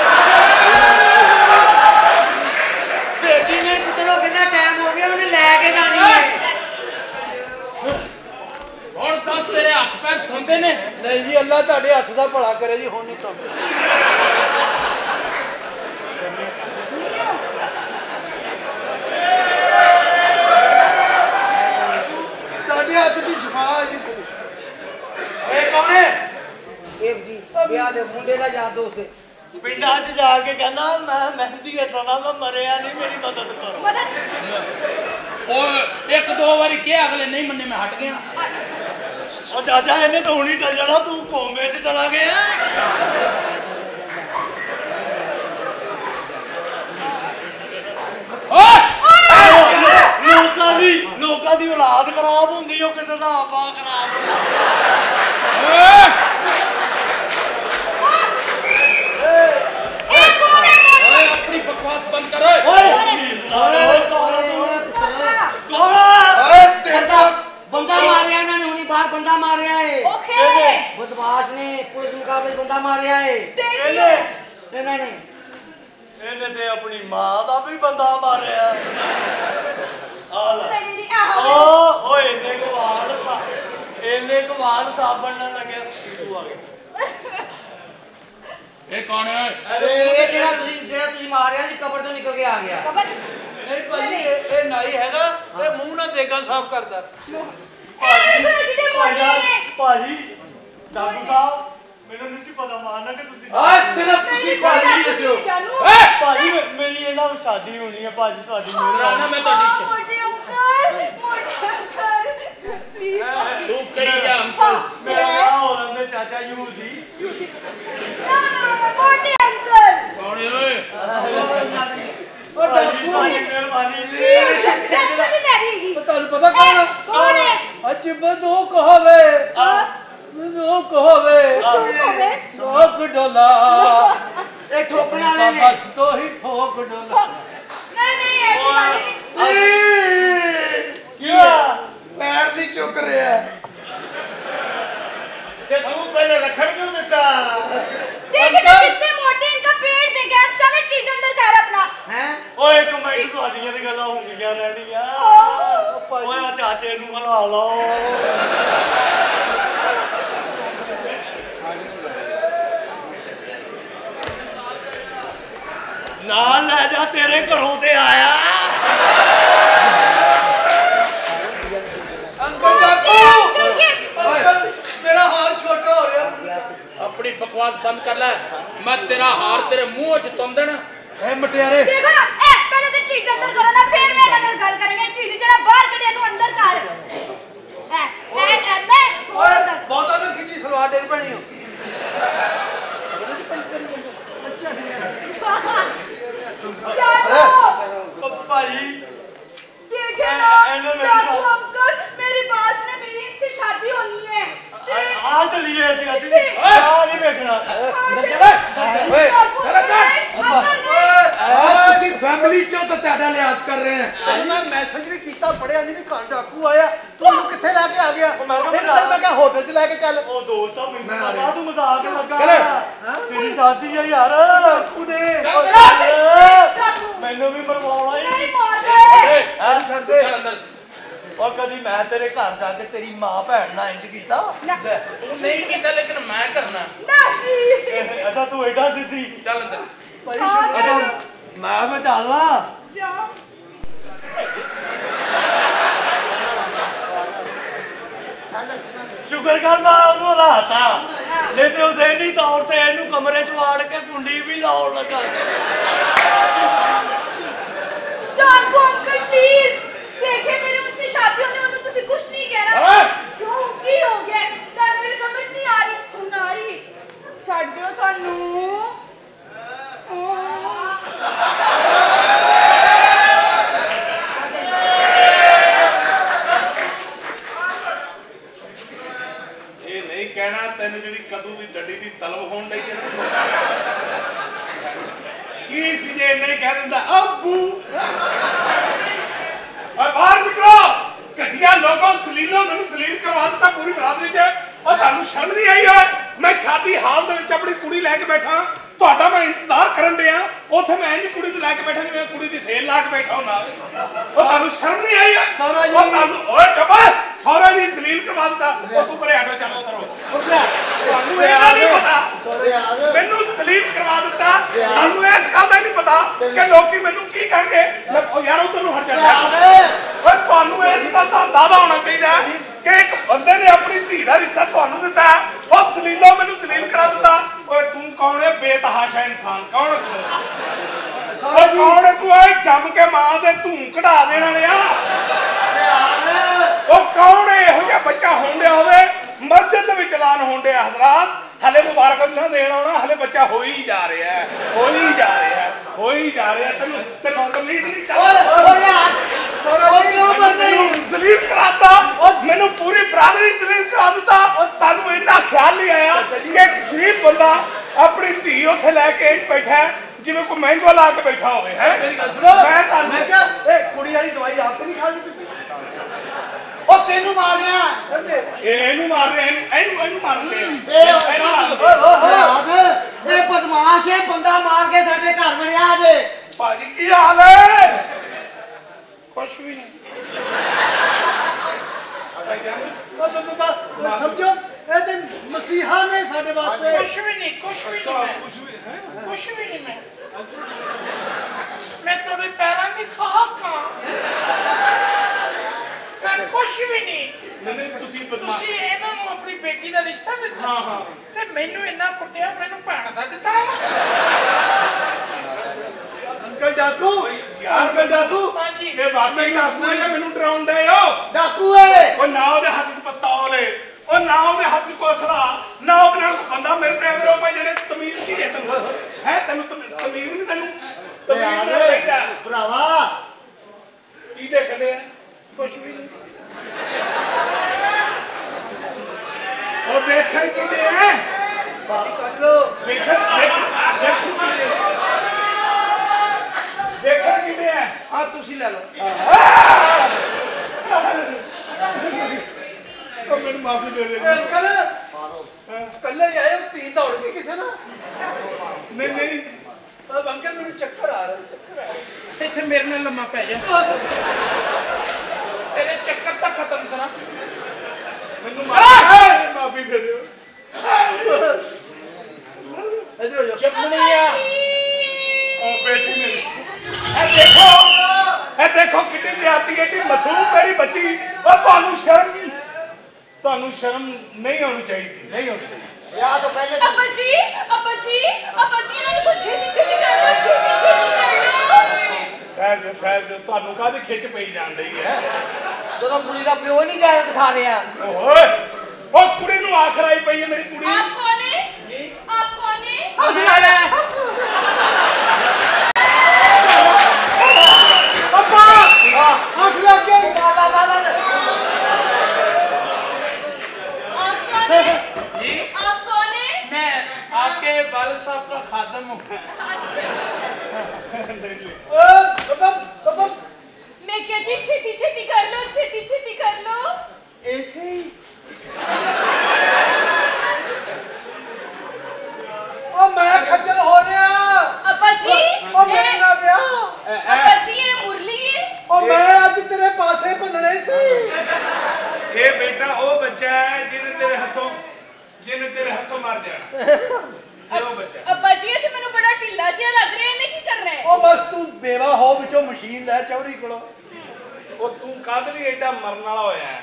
ਭੇਜੀ ਨੇ ਪੁੱਤਰੋ ਕਿੰਨਾ ਟਾਈਮ ਹੋ ਗਿਆ ਉਹਨੇ ਲੈ ਕੇ ਜਾਣੀ ਹੈ ਹੁਣ ਦੱਸ ਤੇਰੇ ਹੱਥ ਪੈਰ ਸੁਣਦੇ ਨੇ नहीं जी अल्लाह ਤੁਹਾਡੇ ਹੱਥ ਦਾ ਭਲਾ ਕਰੇ ਜੀ ਹੁਣ ਨਹੀਂ ਸਮਝ ਤੁਹਾਡੇ ਹੱਥ ਦੀ ਸ਼ਿਫਾ ਜੀ ਇਹ ਕੌਣ ਹੈ ਇੱਕ ਜੀ ਵਿਆਹ ਦੇ ਮੁੰਡੇ ਦਾ ਯਾਰ ਦੋਸਤ ਹੈ ਪਿੰਡਾਂ 'ਚ ਜਾ ਕੇ ਕਹਿੰਦਾ ਮੈਂ ਮਹਿੰਦੀ ਹਸਣਾ ਮੈਂ ਮਰਿਆ ਨਹੀਂ ਮੇਰੀ ਮਦਦ ਕਰੋ मदद ਉਹ ਇੱਕ ਦੋ ਵਾਰੀ ਕਿਹਾ ਅਗਲੇ ਨਹੀਂ ਮੰਨੇ ਮੈਂ ਹਟ ਗਿਆ ਉਹ ਚਾਚਾ ਇਹਨੇ ਤਾਂ ਹੁਣੀ ਚੱਲ ਜਾਣਾ ਤੂੰ ਕੋਮੇ 'ਚ ਚਲਾ ਗਿਆ ਲੋਕਾਂ ਦੀ ਲੋਕਾਂ ਦੀ ਔਲਾਦ ਖਰਾਬ ਹੁੰਦੀ ਉਹ ਕਿਸੇ ਦਾ ਆਪਾ ਖਰਾਬ ए कौन है ਓਏ ਆਪਣੀ ਬਕਵਾਸ ਬੰਦ ਕਰ ਓਏ ਓਏ ਓਏ ਤੇਰਾ ਬੰਦਾ ਮਾਰਿਆ ਇਹਨਾਂ ਨੇ ਹੁਣੀ ਬਾਹਰ ਬੰਦਾ ਮਾਰਿਆ ਏ ओके ਬਦਮਾਸ਼ ਨੇ ਪੁਲਿਸ ਮੁਕਾਬਲੇ 'ਚ ਬੰਦਾ ਮਾਰਿਆ ਏ देखिए ਇਹਨਾਂ ਨੇ ਇਹਨੇ ਤੇ ਆਪਣੀ ਮਾਂ ਦਾ ਵੀ ਬੰਦਾ ਮਾਰਿਆ ਆ ਲੈ नहीं नहीं आ ਓ हो ਓਏ ਇਹਨੇ ਕਵਾਲ ਸਾ ਇਹਨੇ ਕਵਾਲ ਸਾਬਣ ਨਾਲ ਲੱਗਿਆ ਤੂੰ ਆ ਗਿਆ ਇਹ ਕੌਣ ਹੈ? ਤੇ ਇਹ ਜਿਹੜਾ ਤੁਸੀਂ ਜਿਹੜਾ ਤੁਸੀਂ ਮਾਰਿਆ ਜੀ ਕਬਰ ਤੋਂ ਨਿਕਲ ਕੇ ਆ ਗਿਆ। ਕਬਰ ਨਹੀਂ ਭਾਜੀ ਇਹ ਇਹ ਨਾਈ ਹੈਗਾ ਇਹ ਮੂੰਹ ਨਾਲ ਦੇਗਾ ਸਾਫ਼ ਕਰਦਾ। ਇਹ ਬੜੇ ਕਿੱਡੇ ਮੋਟੇ ਨੇ। ਭਾਜੀ ਡਾਕਟਰ ਸਾਹਿਬ ਮੈਨੂੰ ਨਹੀਂ ਸੀ ਪਤਾ ਮਾਰਨਾ ਕਿ ਤੁਸੀਂ ਆ ਸਿਰਫ ਤੁਸੀਂ ਖਾਲੀ ਹੋ ਭਾਜੀ ਮੇਰੀ ਇਹਨਾਂ ਨਾਲ ਸ਼ਾਦੀ ਹੋਣੀ ਹੈ ਭਾਜੀ ਤੁਹਾਡੀ ਕਰਾਉਣਾ ਮੈਂ ਤੁਹਾਡੀ ਮੋਟੇ ਅੰਕਲ ਮੋਟੇ ਅੰਕਲ ਪਲੀਜ਼ ਤੂੰ ਕਹੀ ਜਾ ਅੰਕਲ ਮੇਰਾ ਵਿਆਹ ਹੋ ਰਿਹਾ ਚਾਚਾ ਯੂਦੀ ਨਾ ਨਾ ਮੋਟੇ ਅੰਕਲ ਕੌਣ ਓਏ? ਉਹ ਡਾਕੂ ਭਾਜੀ ਮਿਹਰਬਾਨੀ ਜੀ ਚਾਚਾ ਵੀ ਲੈ ਰਹੀ ਤੁਹਾਨੂੰ ਪਤਾ ਕੌਣ ਹੈ? ਕੌਣ ਹੈ? ਅੱਜ ਬਦੂ ਕਹਵੇ ਬਦੂ ਕਹਵੇ ਹੋਵੇ ਠੋਕ ਡੋਲਾ ਇਹ ਠੋਕਣ ਵਾਲੇ ਨੇ। ਬਸ ਤੋਂ ਹੀ ਠੋਕ ਡੋਲਾ। ਨਹੀਂ ਨਹੀਂ ਐਸੀ ਗੱਲ ਨਹੀਂ। ਕੀ ਆ ਪੈਰ ਨਹੀਂ ਚੁੱਕ ਰਿਹਾ ਤੇ ਤੂੰ ਪਹਿਲੇ ਰੱਖਣ ਕਿਉਂ ਦਿੱਤਾ? देख ना कितने मोटे इनका पेट देखा चल टीट अंदर कर अपना हैं ਓਏ ਇੱਕ ਮਿੰਟ ਤੁਹਾਡੀਆਂ ਤੇ ਗੱਲਾਂ ਹੁੰਦੀਆਂ ਰਹਿਣੀਆਂ ਓਏ ਆ ਚਾਚੇ ਨੂੰ ਹਲਾ ਲਓ ਨਾਲ ਲੈ ਜਾ ਤੇਰੇ ਘਰੋਂ ਤੇ ਆਇਆ ਅੰਕਲ ਡਾਕੂ ਅੰਕਲ ਮੇਰਾ ਹਾਰ ਛੋਟਾ ਹੋ ਰਿਹਾ। ਆਪਣੀ ਬਕਵਾਸ ਬੰਦ ਕਰ ਲੈ ਮੈਂ ਤੇਰਾ ਹਾਰ ਤੇਰੇ ਮੂੰਹ 'ਚ ਤੁੰਦਣ ਐ ਮਟਿਆਰੇ देखो ना ए पहले तो टीट अंदर करो ना फिर मैं ना गल करेंगे टीट जरा बाहर कढ़िया तू अंदर कर ए ए ए मैं ਓਏ ਬਹੁਤਾ ਨਾ ਖਿੱਚੀ ਸਲਵਾਰ ਡੇਗ ਪੈਣੀ ਹੋ। क्या ਭਾਈ देखे ना दादू अंकल मेरी बात ने मेरी इनसे शादी होनी है ਆ ਚਲੀਏ ਅਸੀਂ ਅਸੀਂ ਆ ਨਹੀਂ ਵੇਖਣਾ ਓਏ ਆ ਤੁਸੀਂ ਫੈਮਿਲੀ ਚੋਂ ਤਾਂ ਤੁਹਾਡਾ ਲਿਹਾਜ਼ ਕਰ ਰਹੇ ਆ। ਤੈਨੂੰ ਮੈਂ ਮੈਸੇਜ ਵੀ ਕੀਤਾ ਪੜਿਆ ਨਹੀਂ ਵੀ ਘਰ ਡਾਕੂ ਆਇਆ ਤੂੰ ਇਹਨੂੰ ਕਿੱਥੇ ਲੈ ਕੇ ਆ ਗਿਆ? ਮੈਨੂੰ ਚੱਲ ਮੈਂ ਕਿਹਾ ਹੋਟਲ 'ਚ ਲੈ ਕੇ ਚੱਲ। ਉਹ ਦੋਸਤ ਆ ਮੈਨੂੰ ਪਤਾ ਤੂੰ ਮਜ਼ਾਕ ਲੱਗਾ ਤੇਰੀ ਸ਼ਾਦੀ ਆ ਯਾਰ ਡਾਕੂ ਨੇ ਮੈਨੂੰ ਵੀ ਮਰਵਾਉਣਾ ਹੀ नहीं मार ਏ ਹੈਂ? ਛੱਡ ਦੇ। ਚੱਲ ਅੰਦਰ ਉਹ ਕਦੀ ਮੈਂ ਤੇਰੇ ਘਰ ਜਾ ਕੇ ਤੇਰੀ ਮਾਂ ਭੈਣ ਨਾਲ ਇੰਜ ਕੀਤਾ ਤੂੰ ਨਹੀਂ ਕੀਤਾ ਲੇਕਿਨ ਮੈਂ ਕਰਨਾ नहीं ਅੱਛਾ ਤੂੰ ਐਡਾ ਸਿੱਧੀ ਚੱਲ ਅੰਦਰ ਭਾਈ ਅੱਛਾ ਮੈਂ ਮੈਂ ਚੱਲਣਾ जाओ ਸ਼ੁਕਰ ਕਰ ਮੈਂ ਉਹਨੂੰ ਹਲਾਤਾ ਨਹੀਂ ਤੇ ਉਸੇ ਨਹੀਂ ਤੌਰ ਤੇ ਇਹਨੂੰ ਕਮਰੇ 'ਚ ਵਾੜ ਕੇ ਕੁੰਡੀ ਵੀ ਲਾਉਣ ਲੱਗਾ डाकू अंकल प्लीज देखे मेरी उनसे शादी होने उन्हें तुझे कुछ नहीं कहना क्यों की हो गया तब मेरी समझ नहीं आ रही खून आ रही छड़ दियो सानू ਇਹ ਨਹੀਂ ਕਹਿਣਾ ਤੈਨੂੰ ਜਿਹੜੀ ਕਦੂ ਦੀ ਡੰਡੀ ਦੀ ਤਲਬ ਹੋਣ ਲਈ ਕੀ ਸੀ ਜੇ ਨਹੀਂ ਕਹਿ ਦਿੰਦਾ ਅੱਬੂ ਓਏ ਬਾਹਰ ਨਿਕਲੋ ਘਟੀਆ ਲੋਕੋ ਸਲੀਲੋ ਮੈਨੂੰ ਸਲੀਲ ਕਰਵਾ ਦਿੱਤਾ ਪੂਰੀ ਬਰਾਦਰੀ 'ਚ ਉਹ ਤੁਹਾਨੂੰ ਸ਼ਰਮ ਨਹੀਂ ਆਈ ਓਏ ਮੈਂ ਸ਼ਾਦੀ ਹਾਲ ਦੇ ਵਿੱਚ ਆਪਣੀ ਕੁੜੀ ਲੈ ਕੇ ਬੈਠਾ ਤੁਹਾਡਾ ਮੈਂ ਇੰਤਜ਼ਾਰ ਕਰਨ ਡਿਆ ਉੱਥੇ ਮੈਂ ਇੰਜ ਕੁੜੀ ਨੂੰ ਲੈ ਕੇ ਬੈਠਾ ਜਿਵੇਂ ਕੁੜੀ ਦੀ ਸੇਲ ਲਾ ਕੇ ਬੈਠਾ ਹੁੰਦਾ ਉਹ ਤੁਹਾਨੂੰ ਸ਼ਰਮ ਨਹੀਂ ਆਈ ਓਏ ਸਹੁਰਾ ਜੀ। ਉਹ ਤੁਹਾਨੂੰ ਓਏ ਚੁੱਪ ਸਹੁਰਾ ਜੀ ਸਲੀਲ ਕਰਵਾ ਦਿੱਤਾ ਉਹ ਤੂੰ ਪਰੇ ਹਟੋ ਚੱਲੋ ਉਤਰੋ ਤੁਹਾਨੂੰ ਇਹ ਨਹੀਂ ਪਤਾ ਸੋਰੇ ਯਾਦ ਮੈਨੂੰ ਸਲੀਪ ਕਰਵਾ ਦਿੱਤਾ ਤੁਹਾਨੂੰ ਇਸ ਗੱਲ ਦਾ ਨਹੀਂ ਪਤਾ ਕਿ ਲੋਕੀ ਮੈਨੂੰ ਕੀ ਕਹਿਣਗੇ ਮੈਂ ਉਹ ਯਾਰ ਉਧਰ ਨੂੰ ਹਟ ਜਾ ਓਏ ਤੁਹਾਨੂੰ ਇਸ ਗੱਲ ਦਾ ਅੰਦਾਜ਼ਾ ਹੋਣਾ ਚਾਹੀਦਾ ਕਿ ਇੱਕ ਬੰਦੇ ਨੇ ਆਪਣੀ ਧੀ ਦਾ ਰਿਸ਼ਤਾ ਤੁਹਾਨੂੰ ਦਿੱਤਾ ਉਹ ਸਲੀਲੋ ਮੈਨੂੰ ਸਲੀਲ ਕਰਾ ਦਿੱਤਾ ਓਏ ਤੂੰ ਕੌਣ ਹੈ ਬੇਤਹਾਸ਼ਾ ਇਨਸਾਨ ਕੌਣ ਹੈ ਤੂੰ ਓਏ ਕੌਣ ਹੈ ਤੂੰ ਓਏ ਜੰਮ ਕੇ ਮਾਂ ਦੇ ਧੂੰ ਕਢਾ ਦੇਣ ਵਾਲਿਆ ਉਹ ਕੌਣ ਹੈ ਇਹੋ ਜਿਹਾ ਬੱਚਾ ਹੁੰਦਿਆ ਹੋਵੇ ਮਸਜਿਦ ਦੇ ਵਿੱਚ ਐਲਾਨ ਹੁੰਦਿਆ ਹਜ਼ਰਤ ਹਲੇ ਮੁਬਾਰਕਾਂ ਦੇਣ ਆਉਣਾ ਹਲੇ ਬੱਚਾ ਹੋ ਹੀ ਜਾ ਰਿਹਾ ਹੈ ਹੋ ਹੀ ਜਾ ਰਿਹਾ ਹੈ ਹੋ ਹੀ ਜਾ ਰਿਹਾ ਤੈਨੂੰ ਤੈਨੂੰ ਤਮੀਜ਼ ਨਹੀਂ ਚੱਲ ਸੋਰਾ ਜੀ ਕਿਉਂ ਬੰਦੇ ਜ਼ਲੀਲ ਕਰਾਤਾ ਮੈਨੂੰ ਪੂਰੀ ਬਰਾਦਰੀ ਜ਼ਲੀਲ ਕਰਾ ਦਿੱਤਾ ਤੁਹਾਨੂੰ ਇੰਨਾ ਖਿਆਲ ਨਹੀਂ ਆਇਆ ਕਿ ਇੱਕ ਸ਼ਰੀਫ ਬੰਦਾ ਆਪਣੀ ਧੀ ਉੱਥੇ ਲੈ ਕੇ ਬੈਠਾ ਹੈ ਜਿਵੇਂ ਕੋਈ ਮਹਿੰਗਾ ਲਾ ਕੇ ਬੈਠਾ ਹੋਵੇ ਹੈ ਮੇਰੀ ਗੱਲ ਸੁਣੋ ਮੈਂ ਤੁਹਾਨੂੰ ਮੈਂ ਕਿਹਾ ਇਹ ਕੁੜੀ ਵਾਲੀ ਦਵਾਈ ਆਪ ਤੇ ਨਹੀਂ ਖਾ ਲਈ ਤੁਸੀਂ ਉਹ ਤੈਨੂੰ ਮਾਰਿਆ ਇਹ ਇਹਨੂੰ ਮਾਰ ਰਹੇ ਇਹਨੂੰ ਇਹਨੂੰ ਇਹਨੂੰ ਮਾਰ ਰਹੇ ਇਹ ਬਦਮਾਸ਼ ਹੈ ਬੰਦਾ ਮਾਰ ਕੇ ਸਾਡੇ ਘਰ ਵੜਿਆ ਜੇ ਭਾਜੀ ਕੀ ਹਾਲ ਹੈ ਕੁਛ ਵੀ ਨਹੀਂ ਸਮਝੋ ਇਹ ਤੇ ਮਸੀਹਾ ਨੇ ਸਾਡੇ ਵਾਸਤੇ। ਕੁਛ ਵੀ ਨਹੀਂ ਕੁਛ ਵੀ ਨਹੀਂ ਮੈਂ ਕੁਛ ਵੀ ਹੈ ਕੁਛ ਵੀ ਨਹੀਂ ਮੈਂ ਮੈਂ ਤੁਹਾਡੇ ਪੈਰਾਂ ਦੀ ਖਾਕ ਹਾਂ ਮੈਂ ਕੁਛ ਵੀ ਨਹੀਂ। ਨਹੀਂ ਤੁਸੀਂ ਬਦਮਾਸ਼ ਤੁਸੀਂ ਇਹਨਾਂ ਨੂੰ ਆਪਣੀ ਬੇਟੀ ਦਾ ਰਿਸ਼ਤਾ ਦਿੱਤਾ ਹਾਂ ਹਾਂ ਤੇ ਮੈਨੂੰ ਇੰਨਾ ਕੁੱਟਿਆ ਮੈਨੂੰ ਭੈਣ ਦਾ ਦਿੱਤਾ। ਅੰਕਲ ਡਾਕੂ ਅੰਕਲ ਡਾਕੂ ਹਾਂਜੀ ਇਹ ਵਾਕਈ ਡਾਕੂ ਹੈ ਜਾਂ ਮੈਨੂੰ ਡਰਾਉਣ ਡਏ ਹੋ? ਡਾਕੂ ਏ ਉਹ ਨਾ ਉਹਦੇ ਹੱਥ 'ਚ ਪਿਸਤੌਲ ਏ ਉਹ ਨਾ ਉਹਦੇ ਹੱਥ 'ਚ ਕੋਸਲਾ ਨਾ ਉਹਦੇ ਨਾਲ ਕੋਈ ਬੰਦਾ ਮੇਰੇ ਤੇ ਐਵੇਂ ਰੋ ਜਿਹੜੇ ਤਮੀਜ਼ ਕੀ ਹੈ ਤੈਨੂੰ ਹੈ ਤੈਨੂੰ ਤਮ- ਤਮੀਜ਼ ਨਹੀਂ ਤੈਨੂੰ ਤਮੀਜ਼ ਨਹੀਂ ਚਾਹੀਦਾ ਭਰਾਵਾ ਕੀ ਦੇਖਦੇ ਆ ਕੁਛ ਵੀ ਨਹੀਂ ਉਹ ਵੇਖਣ ਕਿੰਨੇ ਆ ਬਾਹਰ ਕੱਢ ਲੋ। ਵੇਖਣ ਦੇਖ ਵੇਖਣ ਕਿੰਨੇ ਆ ਆ ਤੁਸੀਂ ਲੈ ਲਓ। ਉਹ ਮੈਨੂੰ ਮਾਫੀ ਦੇ ਦੇ ਅੰਕਲ ਕੱਲੇ ਆਏ ਹੋ ਧੀ ਦੌੜ ਗਈ ਕਿਸੇ ਨਾਲ? ਨਹੀਂ ਨਹੀਂ ਅਬ ਅੰਕਲ ਮੈਨੂੰ ਚੱਕਰ ਆ ਰਿਹਾ ਚੱਕਰ ਆ ਰਿਹਾ। ਇੱਥੇ ਮੇਰੇ ਨਾਲ ਲੰਮਾ ਪੈ ਜਾ ਤੇਰੇ ਚੱਕਰ ਤਾਂ ਖਤਮ ਕਰਾਂ। ਮੈਨੂੰ ਮਾਫੀ ਮਾਫੀ ਦੇ ਦਿਓ ਇਧਰ ਹੋ ਜਾ। ਜੰਮਣੀਆ ਉਹ ਬੇਟੀ ਮੇਰੀ ਇਹ ਦੇਖੋ ਇਹ ਦੇਖੋ ਕਿੰਨੀ ਜ਼ਿਆਦਤੀ ਏਡੀ ਮਾਸੂਮ ਮੇਰੀ ਬੱਚੀ ਉਹ ਤੁਹਾਨੂੰ ਸ਼ਰਮ ਤੁਹਾਨੂੰ ਸ਼ਰਮ ਨਹੀਂ ਆਉਣੀ ਚਾਹੀਦੀ ਨਹੀਂ ਆਉਣੀ ਚਾਹੀਦੀ। ਵਿਆਹ ਤੋਂ ਪਹਿਲੇ अब्बा जी अब्बा जी अब्बा जी इन्होंने कुछ छेती छेती कर लो छेती छेती कर लो। ਠਹਿਰ ਜਾ ਠਹਿਰ ਜਾ ਤੁਹਾਨੂੰ ਕਾਹਦੀ ਖਿੱਚ ਪਈ ਜਾਣ ਰਹੀ ਹੈ? ਜਦੋਂ ਕੁੜੀ ਦਾ ਪਿਓ ਨਹੀਂ ਗੈਰ ਦਿਖਾ ਰਿਹਾ। ਓਏ ਉਹ ਕੁੜੀ ਨੂੰ ਆਖਰ ਆਈ ਪਈ ਹੈ ਮੇਰੀ ਕੁੜੀ। आप कौन है आप कौन है? ਪਾਪਾ ਹੱਥ ਲੱਗ ਗਈ। ਬਾਬਾ ਬਾਬਾ आप कौन है आप कौन है? मैं आपके वाल साहब का खादम हूँ। ਓ ਪਾਪਾ ਪਾਪਾ मैं क्या जी छेती छेती कर लो छेती छेती कर लो। ਇੱਥੇ ਹੀ। ਓ ਮੈਂ ਖੱਜਲ ਹੋ ਰਿਹਾ। अब्बा जी ਓ ਮੇਰੇ ਨਾਲ ਵਿਆਹ। अब्बा जी ये मुरली है। ਓ ਮੈਂ ਅੱਜ ਤੇਰੇ ਪਾਸੇ ਭੰਨਣੇ ਸੀ। ਇਹ ਬੇਟਾ ਉਹ ਬੱਚਾ ਹੈ ਜਿਹਨੇ ਤੇਰੇ ਹੱਥੋਂ ਜਿਹਨੇ ਤੇਰੇ ਹੱਥੋਂ ਮਰ ਜਾਣਾ। ਇਹ ਉਹ ਬੱਚਾ अब्बा जी ये तो मैंने बड़ा ढिल्ला जिहा लग रहा है इन्हें की कर रहे हैं? ਓ ਬਸ ਤੂੰ ਬੇਵਾ ਹੋ ਵਿੱਚੋਂ ਮਸ਼ੀਨ ਲੈ ਚੌਰੀ ਕੋਲੋਂ। ਉਹ ਤੂੰ ਕਾਹਦੇ ਲਈ ਐਡਾ ਮਰਨ ਵਾਲਾ ਹੋਇਆ ਹੈ?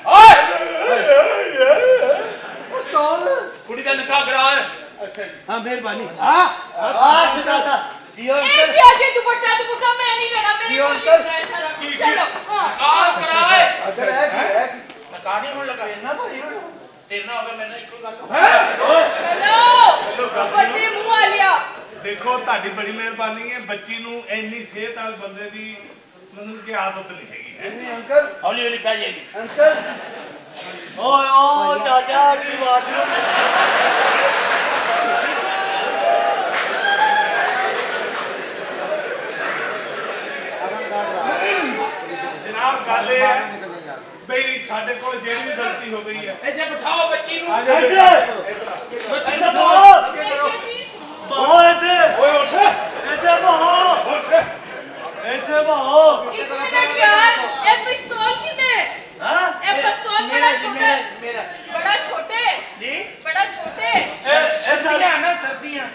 ਪਿਸਤੌਲ। कुड़ी का निकाह करा है। ਅੱਛਾ ਜੀ ਹਾਂ ਮਿਹਰਬਾਨੀ। ਹਾਂ ਆ ਸਿਧਾਰਥ ਜੀਓ ए ਅੰਕਲ। प्याजे दुपट्टा दुपट्टा मैं नहीं लेना मेरे जी, को अंकल। लेना है सारा। चलो हाँ निकाह करा है। ਅੱਛਾ ਰਹਿ ਕੀ ਰਹਿ ਕੀ निकाह नहीं होने लगा। ਨਾ ਭਾਈ ਹੁਣ। तेरे ना होगा मैंने इसको गल। चलो बड़े मुंह वालिया। ਦੇਖੋ ਤੁਹਾਡੀ ਬੜੀ ਮਿਹਰਬਾਨੀ ਹੈ ਬੱਚੀ ਨੂੰ ਇੰਨੀ ਸਿਹਤ ਵਾਲੇ ਬੰਦੇ ਦੀ ਮਤਲਬ ਕਿ ਆਦਤ ਨਹੀਂ ਹੈਗੀ ਹੈ। ਨਹੀਂ ਅੰਕਲ हौली हौली पै जाएगी। ਅੰਕਲ ਓਏ ਓ ਚਾਚਾ ਕੀ ਵਾਸ਼ਰੂਮ ਜਨਾਬ ਗੱਲ ਇਹ ਹੈ ਬਈ ਸਾਡੇ ਕੋਲ ਜਿਹੜੀ ਵੀ ਗਲਤੀ ਹੋ ਗਈ ਹੈ इधर बिठाओ बच्ची नू। ਆ ਜਾ ਇੱਧਰ ਬੇਟਾ ਇੱਧਰ ਬਹੋ जी ਬਹੋ ਇੱਥੇ ਓਏ ਉੱਠ ਇੱਥੇ ਬਹੋ ਉੱਠ ਇੱਥੇ ਬਹੋ एक मिनट यार ये पिस्तौल किने? ਹਾਂ ये पिस्तौल बड़ा छोटा मेरा बड़ा छोटे जी बड़ा छोटे। ਇਹ ਇਹ ਸਾਡੀ सर्दियाँ ना सर्दियाँ।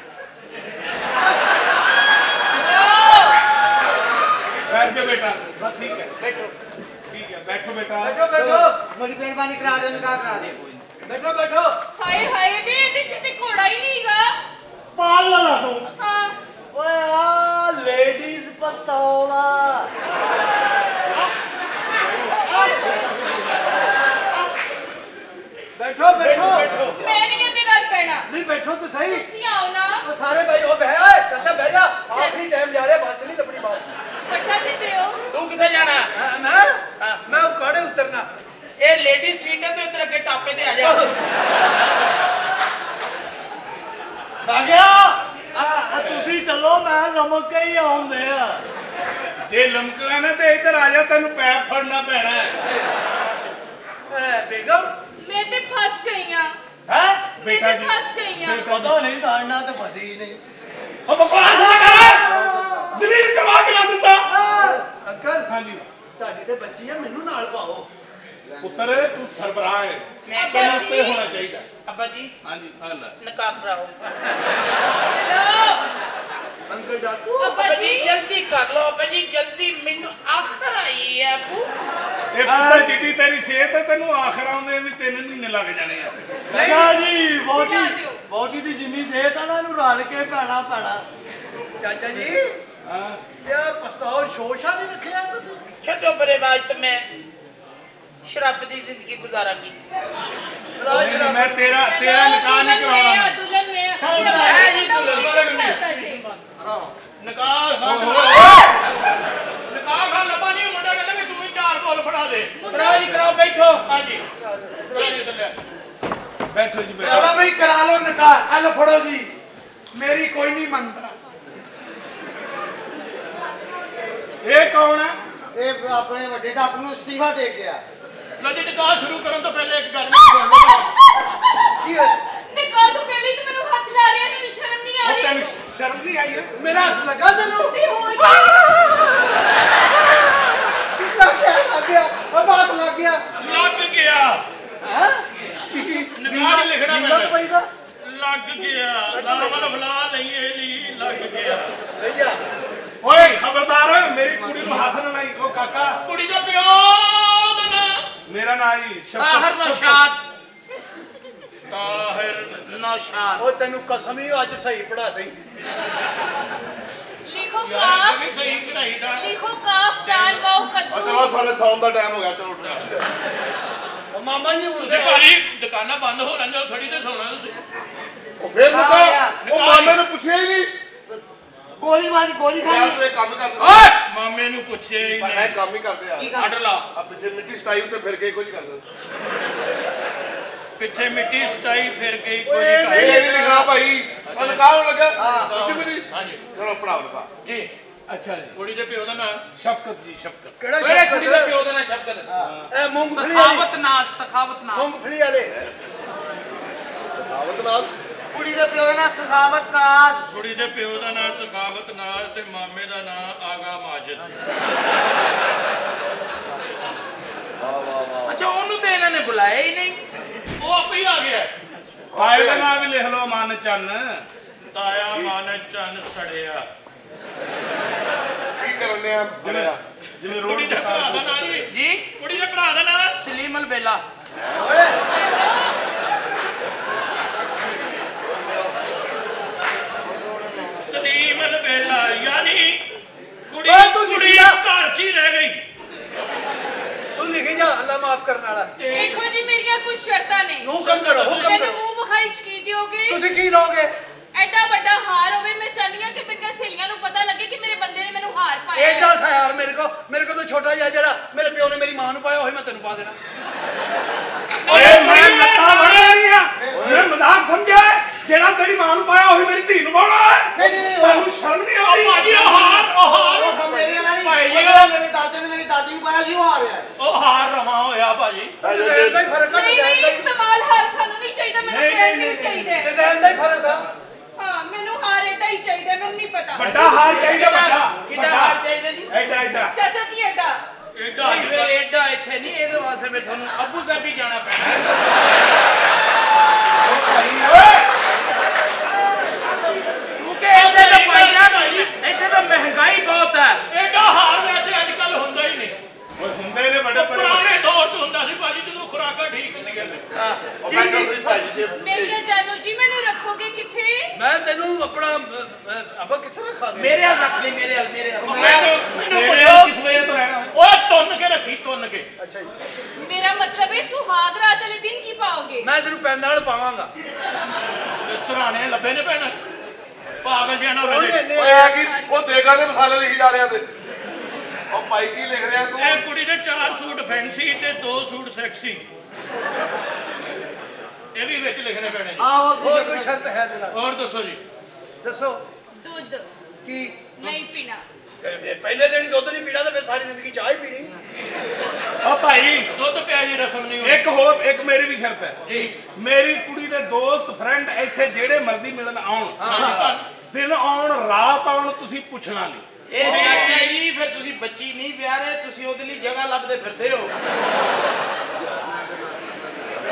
बैठ जा बेटा बस ठीक है बैठो ठीक है बैठो बेटा ਬੈਠੋ ਬੈਠੋ ਬੜੀ ਮਿਹਰਬਾਨੀ ਕਰਾ ਦੇ ਨਿਕਾਹ ਕਰਾ ਦੇ। ਬੈਠੋ ਬੈਠੋ। हाय हाय वे ਇਹਦੇ ਚ ਤੇ ਘੋੜਾ ਹੀ ਨਹੀਂਗਾ। ਪਾਲ ਲਾ ਤੂੰ ਹਾਂ ਓਏ ਆ ਲੇਡੀਜ਼ ਪਸਤੌਲਾ ਬੈਠੋ ਬੈਠੋ। ਮੈਂ ਨਹੀਂ ਇਹਦੇ ਨਾਲ ਪੈਣਾ। ਨਹੀਂ ਬੈਠੋ ਤਾਂ ਸਹੀ। ਤੁਸੀਂ ਆਓ ਨਾ ਉਹ ਸਾਰੇ ਭਾਈ ਉਹ ਬਹਿ ਓਏ ਚਾਚਾ ਬਹਿ ਜਾ। ਆਖਰੀ ਟਾਈਮ ਜਾ ਰਿਹਾ ਬਾਤ ਨਹੀਂ ਲੱਭਣੀ ਬਾਤ। ਪੱਟਾ ਦੇ ਦਿਓ। तू किधर जाना? ਹਾਂ, ਮੈਂ ਮੈਂ ਉਹ ਕਾੜੇ ਉਤਰਨਾ। ये लेडीज सीट है तो इधर के टापे ते आ जा। ਆ ਗਿਆ ਆ ਆ ਤੁਸੀਂ ਚੱਲੋ ਮੈਂ ਲਮਕ ਕੇ ਹੀ ਆਉਂਦੇ ਆ ਜੇ ਲਮਕਣਾ ਨਾ ਤੇ ਇੱਧਰ ਆ ਜਾ ਤੈਨੂੰ ਪੈਪ ਫੜਨਾ ਪੈਣਾ ਹੈ ਐ ਬੇਗਮ ਮੈਂ ਤੇ ਫਸ ਗਈ ਆ। ਹੈ ਮੈਂ ਬੇਟਾ ਤੇ ਜੀ, ਫਸ ਗਈ ਆ। ਪਤਾ ਨਹੀਂ ਸਾੜਨਾ ਤੇ ਫਸੀ ਨਹੀਂ ਉਹ ਬਕਵਾਸ ਨਾ ਕਰ ਜ਼ਲੀਲ ਜਵਾ ਕੇ ਲਾ ਦਿੱਤਾ ਅੰਕਲ ਹਾਂਜੀ ਤੁਹਾਡੀ ਤੇ ਬੱਚੀ ਆ ਮੈਨੂੰ ਨਾਲ ਪਾਓ। ਪੁੱਤਰ ਤੂੰ ਸਰਬਰਾਹ ਹੈ ਮੈਂ ਤੈਨੂੰ ਉੱਤੇ ਹੋਣਾ ਚਾਹੀਦਾ ਅੱਬਾ ਜੀ ਹਾਂਜੀ ਹਾਂ ਲੈ ਨਕਾਬ ਕਰਾਓ ਅੰਕਲ ਡਾਕੂ ਅੱਬਾ ਜੀ ਜਲਦੀ ਕਰ ਲਓ ਅੱਬਾ ਜੀ ਜਲਦੀ ਮੈਨੂੰ ਆਖਰ ਆਈ ਹੈ ਅੱਬੂ ਇਹ ਪੁੱਤਰ ਜਿੱਡੀ ਤੇਰੀ ਸਿਹਤ ਹੈ ਤੈਨੂੰ ਆਖਰ ਆਉਂਦੇ ਵੀ ਤਿੰਨ ਮਹੀਨੇ ਲੱਗ ਜਾਣੇ ਆ ਨਹੀਂ ਜੀ ਬਹੁਤੀ ਬਹੁਤੀ ਦੀ ਜਿੰਨੀ ਸਿਹਤ ਆ ਨਾ ਇਹਨੂੰ ਰਲ ਕੇ ਪੈਣਾ ਪੈਣਾ ਚਾਚਾ ਜੀ ਹਾਂ ਇਹ ਪਸਤੌਲ ਸ਼ੋਸ਼ਾ ਨਹੀਂ ਰੱਖਿਆ ਤੁਸੀਂ ਛੱਡੋ ਪਰੇ ਬਾਜ ਤੇ ਮੈਂ ਸ਼ਰਾਬ ਦੀ ਜ਼ਿੰਦਗੀ ਗੁਜ਼ਾਰਾਂਗੀ ਨਹੀਂ, ਮੈਂ ਤੇਰਾ ਤੇਰਾ ਨਿਕਾਹ ਨਹੀਂ ਕਰਾਉਣਾ दुल्हन में है जी, दुल्हन वाला करनी। ਨਕਾਹ ਖਾਂ ਨਕਾਹ ਖਾਂ ਲੱਭਾ ਨਹੀਂ ਮੁੰਡਾ ਕਹਿੰਦਾ ਕਿ ਤੂੰ ਹੀ ਚਾਰ ਬੋਲ ਫੜਾ ਦੇ ਰਾਜ ਕਰਾਓ ਬੈਠੋ ਹਾਂਜੀ ਰਾਜੀ ਚੱਲਿਆ ਬੈਠੋ ਜੀ ਬੈਠੋ ਚਲੋ ਬਈ ਕਰਾ ਲਓ ਨਿਕਾਹ। ਆ ਲਓ ਫੜੋ ਜੀ, ਮੇਰੀ ਕੋਈ ਨਹੀਂ ਮੰਨਦਾ। ਇਹ ਕੌਣ ਹੈ? ਇਹ ਆਪਣੇ ਵੱਡੇ ਡਾਕੂ ਨੂੰ ਅਸਤੀਫਾ ਦੇ ਗਿਆ। ਲੋ ਜੀ ਨਿਕਾਹ ਸ਼ੁਰੂ ਕਰਨ ਤੋਂ ਪਹਿਲੇ ਇੱਕ ਗੱਲ ਮੈਂ ਸੁਣ ਲਵਾਂ ਕੀ ਹੋਇਆ? निकाह तो पहले ही तो मैंने हाथ ला रही है तेरी शर्म नहीं आ ਉਹ रही ਤੈਨੂੰ ਸ਼ਰਮ ਨਹੀਂ ਆਈ ਹੈ? ਮੇਰਾ ਹੱਥ ਲੱਗਾ ਤੈਨੂੰ ते हो गई ਲੱਗ ਗਿਆ ਲੱਗ ਗਿਆ ਉਹ ਬਾਤ ਲੱਗ ਗਿਆ ਲੱਗ ਗਿਆ ਹੈ ਨਿਕਾਹ ਲਿਖਣਾ ਵੀਜ਼ਾ ਮੈਂ ਪਈਦਾ ਲੱਗ ਗਿਆ ਲਾਵਲ ਫਲਾ ਲਈਏ ਲਈ ਲੱਗ ਗਿਆ ਭਈਆ ਓਏ ਖਬਰਦਾਰ ਮੇਰੀ ਕੁੜੀ ਨੂੰ ਹੱਥ ਨਾ ਲਾਈ। ਉਹ ਕਾਕਾ ਕੁੜੀ ਦਾ ਪਿਓ ਦਾ ਨਾਂ ਮੇਰਾ ਨਾਂ ਜੀ ਤਾਹਰ ਨਸ਼ਾਦ ਤਾਹਿਰ ਨਸ਼ਾਦ ਉਹ ਤੈਨੂੰ ਕਸਮ ਹੀ ਅੱਜ ਸਹੀ ਪੜਾ ਦੇ लिखो ਯਾਰ काफ ਵੀ ਸਹੀ ਕਢਾਈ ਦਾ लिखो काफ दाल वाओ ਆ कद्दू ਚਲੋ ਸਾਰੇ ਸੌਣ ਦਾ ਟਾਈਮ ਹੋ ਗਿਆ ਚਲੋ ਉੱਠ ਉਹ ਮਾਮਾ ਜੀ ਹੁਣ ਤੁਸੀਂ ਭਾਜੀ ਦੁਕਾਨਾਂ ਬੰਦ ਹੋ ਲੈਂਦੇ ਥੋੜੀ ਤੇ ਸੌਣਾ ਤੁਸੀਂ ਉਹ ਫੇਰ ਆ ਮੁੱਕਾ ਗਿਆ। ਉਹ ਮਾਮੇ ਨੂੰ ਪੁੱਛਿਆ ਹੀ ਨਹੀਂ ਗੋਲੀ ਮਾਰੀ ਗੋਲੀ ਯਾਰ ਖਾਣੀ। ਤੂੰ ਇਹ ਕੰਮ ਕਰਦੇ ਓਏ ਮਾਮੇ ਨੂੰ ਪੁੱਛੇ ਹੀ ਮੈਂ ਨਹੀਂ ਕੰਮ ਹੀ ਕਰਦੇ ਆ ਕੀ ਕਰ ਆਰਡਰ ਲਾ ਆ ਪਿੱਛੇ ਮਿੱਟੀ ਸਟਾਈ ਉੱਤੇ ਫਿਰ ਕੇ ਕੁਝ ਕਰਦੇ ਪਿੱਛੇ ਮਿੱਟੀ ਸਟਾਈ ਫਿਰ ਗਈ ਕੋਈ ਇਹ ਨਹੀਂ ਨਹੀਂ ਲਿਖਣਾ ਭਾਈ ਉਹ ਲਗਾਉਣ ਲੱਗਾ ਸੱਚੀ ਮੁੱਚੀ ਹਾਂਜੀ ਚਲੋ ਪੜਾਓ ਲਗਾ ਜੀ ਅੱਛਾ ਜੀ ਕੁੜੀ ਦੇ ਪਿਓ ਦਾ ਨਾਮ ਸ਼ਫਕਤ ਜੀ ਸ਼ਫਕਤ ਕਿਹੜਾ ਮੇਰੇ ਸ਼ਬਦ ਕੁੜੀ ਦੇ ਪਿਓ ਦਾ ਨਾਂ ਸ਼ਬਦ ਇਹ ਮੂੰਗਫਲੀ ਵਾਲੀ ਸਖਾਵਤ ਨਾਸ ਸਖਾਵਤ ਨਾਸ ਮੂੰਗਫਲੀ ਵਾਲੇ ਸਖਾਵਤ ਨਾਲ ਕੁੜੀ ਦੇ ਪਿਓ ਦਾ ਨਾਂ ਸਖਾਵਤ ਨਾਸ। ਕੁੜੀ ਦੇ ਪਿਓ ਦਾ ਨਾਮ ਸਖਾਵਤ ਨਾਜ਼ ਤੇ ਮਾਮੇ ਦਾ ਨਾਮ ਆਗਾ ਮਾਜਦ ਅੱਛਾ ਉਹਨੂੰ ਤੇ ਇਹਨਾਂ ਨੇ ਬੁਲਾਇਆ ਹੀ ਨਹੀਂ ਉਹ ਆਪੇ ਹੀ ਆ ਗਿਆ ਤਾਏ ਦਾ ਨਾਮ ਵੀ ਲਿਖ ਲਓ ਮਨ ਚੰਨ। ਤਾਇਆ ਮਨ ਚੰਨ ਸੜਿਆ ਕੀ ਕਰਨੇ ਆ ਬਣਿਆ ਜਿਵੇਂ ਕੁੜੀ ਰੋਡ ਦੇ ਭਰਾ ਦਾ ਨਾਮ ਜੀ ਜੀ ਕੁੜੀ ਦੇ ਭਰਾ ਦਾ ਨਾਮ ਸਲੀਮ ਅਲ ਬੇਲਾ ਸਲੀਮ ਅਲ ਬੇਲਾ ਯਾਨੀ ਕੁੜੀ ਓਏ ਤੂੰ ਲਿਖੀ ਕੁੜੀ ਜਾ। ਘਰ 'ਚ ਹੀ ਰਹਿ ਗਈ ਤੂੰ ਲਿਖੀ ਜਾ ਅੱਲਾ ਮਾਫ ਕਰਨ ਵਾਲਾ देखो जी मेरी कुछ शर्तां नहीं ਹੁਕਮ ਕਰੋ ਹੁਕਮ मैंने ਕਰੋ मुंह विखाई की दोगे ਤੁਸੀਂ ਕੀ ਲਓਗੇ ਐਡਾ ਵੱਡਾ ਹਾਰ ਹੋਵੇ ਮੈਂ ਚਾਹਨੀ ਆ ਕਿ ਮੇਰੀਆਂ ਸਹੇਲੀਆਂ ਨੂੰ ਪਤਾ ਲੱਗੇ ਕਿ ਮੇਰੇ ਬੰਦੇ ਨੇ ਮੈਨੂੰ ਹਾਰ ਪਾਇਆ ਹੈ। ਐਡਾ ਸਾ ਯਾਰ ਮੇਰੇ ਕੋ ਮੇਰੇ ਕੋ ਤਾਂ ਛੋਟਾ ਜਿਹਾ ਜਿਹੜਾ ਮੇਰੇ ਪਿਓ ਨੇ ਮੇਰੀ ਮਾਂ ਨੂੰ ਪਾਇਆ ਉਹੀ ਮੈਂ ਤੈਨੂੰ ਪਾ ਦੇਣਾ ਓਏ ਮੈਂ ਲੱਤਾਂ ਵੜਨੀਆਂ ਮੈਂ ਮਜ਼ਾਕ ਸਮਝਿਆ ਹੈ? ਜਿਹੜਾ ਤੇਰੀ ਮਾਂ ਨੂੰ ਪਾਇਆ ਉਹੀ ਮੇਰੀ ਧੀ ਨੂੰ ਪਾਉਣਾ ਹੈ। ਨਹੀਂ ਨਹੀਂ ਨਹੀਂ ਤੁਹਾਨੂੰ ਸ਼ਰਮ ਨਹੀਂ ਉਹ ਆਉਂਦੀ? ਭਾਜੀ ਉਹ ਹਾਰ ਉਹ ਹਾਰ ਉਹ ਮੇਰੇ ਨਾਲ ਨਹੀਂ ਭਾਈ ਉਹ ਜੀ ਜਿਹੜਾ ਮੇਰੇ ਦਾਦੇ ਨੇ ਮੇਰੀ ਦਾਦੀ ਨੂੰ ਪਾਇਆ ਸੀ ਉਹ ਆ ਰਿਹਾ ਹੈ। ਉਹ ਹਾਰ ਰਵਾ ਹੋਇਆ ਭਾਜੀ ਡਿਜ਼ਾਈਨ ਦਾ ਹੀ ਫਰਕ ਆ ਨਹੀਂ ਡਿਜ਼ਾਈਨ ਨਹੀਂ ਦਾ ਹੀ ਇਸਤੇਮਾਲ ਹਾਰ ਸਾਨੂੰ ਨਹੀਂ ਚਾਹੀਦਾ ਮੈਨੂੰ ਨਹੀਂ, ਪਲੇਨ ਨਹੀਂ, ਨਹੀਂ ਚਾਹੀਦਾ ਡਿਜ਼ਾਈਨ ਦਾ ਹੀ ਫਰਕ ਆ ਹਾਂ ਮੈਨੂੰ ਹਾਰ ਐਡਾ ਹੀ ਚਾਹੀਦਾ ਮੈਨੂੰ ਨਹੀਂ ਪਤਾ ਵੱਡਾ ਹਾਰ ਚਾਹੀਦਾ ਵੱਡਾ ਕਿੰਨਾ ਹਾਰ ਚਾਹੀਦਾ ਜੀ ਐਡਾ ਐਡਾ ਚਾਚਾ ਜੀ ਐਡਾ ਏਡਾ ਨਹੀਂ ਫਿਰ ਐਡਾ ਇੱਥੇ ਨਹੀਂ ਇਹਦੇ ਵਾਸਤੇ ਮੈਂ ਤੁਹਾਨੂੰ ਅਬੂ ਜ਼ੈਬੀ ਜਾਣਾ ਪੈਣਾ ਕਿਉਂਕਿ ਇੱਥੇ ਤਾਂ ਪਾਈਆਂ ਇੱਥੇ ਤਾਂ ਮਹਿੰਗਾਈ ਬਹੁਤ ਹੈ ਏਡਾ ਹਾਰ ਵੈਸੇ ਅੱਜ ਕੱਲ ਹੁੰਦਾ ਹੀ ਨਹੀਂ ਓਏ ਹੁੰਦੇ ਨੇ ਵੱਡੇ ਉਹ ਪੁਰਾਣੇ ਦੌਰ 'ਚ ਹੁੰਦਾ ਸੀ ਭਾਜੀ ਜਦੋਂ ਖੁਰਾਕਾਂ ਠੀਕ ਹੁੰਦੀਆਂ ਨੇ ਉਹ ਮੈਂ ਕਿਹਾ ਸੀ ਭਾਈ ਜੀ ਮੈਂ ਕਿਹਾ ਜਾਨੂ ਜੀ ਮੈਨੂੰ ਰੱਖੋਗੇ ਕਿੱਥੇ ਮੈਂ ਤੈਨੂੰ ਆਪਣਾ ਅ, ਅ, ਅੱਬਾ ਕਿੱਥੇ ਰੱਖਾਂਗੇ ਮੇਰੇ ਹੱਥ ਰੱਖ ਲਈ ਮੇਰੇ ਹੱਥ ਮੇਰੇ ਹੱਥ ਮੈਨੂੰ ਮੈਨੂੰ ਮੇਰੇ ਪੁੱਛੋ ਕਿਸ ਵਜ੍ਹਾ ਤੋਂ ਰਹਿਣਾ ਓਏ ਤੁੰਨ ਕੇ ਰੱਖੀ ਤੁੰਨ ਕੇ ਅੱਛਾ ਜੀ ਮੇਰਾ ਮਤਲਬ ਹੈ ਸੁਹਾਗ ਰਾਤ ਵਾਲੇ ਦਿਨ ਕੀ ਪਾਓਗੇ ਮੈਂ ਤੈਨੂੰ ਪੈਨ ਨਾਲ ਪਾਵਾਂਗਾ ਤੇ ਸਰਾਣੇ ਲੱਭੇ ਨੇ ਭੈਣ ਪਾਗਲ ਜਿਹਾ ਨਾ ਉਹ ਰਹੇ ਇੰਨੇ ਓਏ ਆ ਕੀ ਉਹ ਦੇਗਾ ਦੇ ਮਸਾਲੇ ਲਿਖੀ ਜਾ ਰਿਹਾ ਤੇ ਉਹ ਭਾਈ ਕੀ ਲਿਖ ਰਿਹਾ ਤੂੰ ਇਹ ਕੁੜੀ ਦੇ ਚਾਰ ਸੂਟ ਫੈਂਸੀ ਤੇ ਦੋ ਸੂਟ ਸੈਕਸੀ ਇਹ ਵੀ ਵਿੱਚ ਲਿਖਣੇ ਪੈਣੇ ਜੀ ਆਹੋ ਹੋਰ ਕੋਈ ਸ਼ਰਤ ਹੈ ਤੇਰਾ ਹੋਰ ਦੱਸੋ ਜੀ ਦੱਸੋ ਦੁੱਧ ਕੀ ਨਹੀਂ ਪੀਣਾ ਇਹ ਪਹਿਲੇ ਦਿਨ ਹੀ ਦੁੱਧ ਨਹੀਂ ਪੀਣਾ ਤਾਂ ਫਿਰ ਸਾਰੀ ਜ਼ਿੰਦਗੀ ਚਾਹ ਹੀ ਪੀਣੀ ਓ ਭਾਈ ਦੁੱਧ ਪਿਆ ਜੀ ਰਸਮ ਨਹੀਂ ਹੋਣੀ ਇੱਕ ਹੋਰ ਇੱਕ ਮੇਰੀ ਵੀ ਸ਼ਰਤ ਹੈ ਜੀ ਮੇਰੀ ਕੁੜੀ ਦੇ ਦੋਸਤ ਫਰੈਂਡ ਇੱਥੇ ਜਿਹੜੇ ਮਰਜ਼ੀ ਮਿਲਣ ਆਉਣ ਹਾਂ ਦਿਨ ਆਉਣ ਰਾਤ ਆਉਣ ਤੁਸੀਂ ਪੁੱਛਣਾ ਨਹੀਂ ਇਹ ਚਾਚਾ ਜੀ ਫਿਰ ਤੁਸੀਂ ਬੱਚੀ ਨਹੀਂ ਵਿਆਹ ਰਹੇ ਤੁਸੀਂ ਉਹਦੇ ਲਈ ਜਗ੍ਹਾ ਲੱਭਦੇ ਫਿਰਦੇ ਹੋ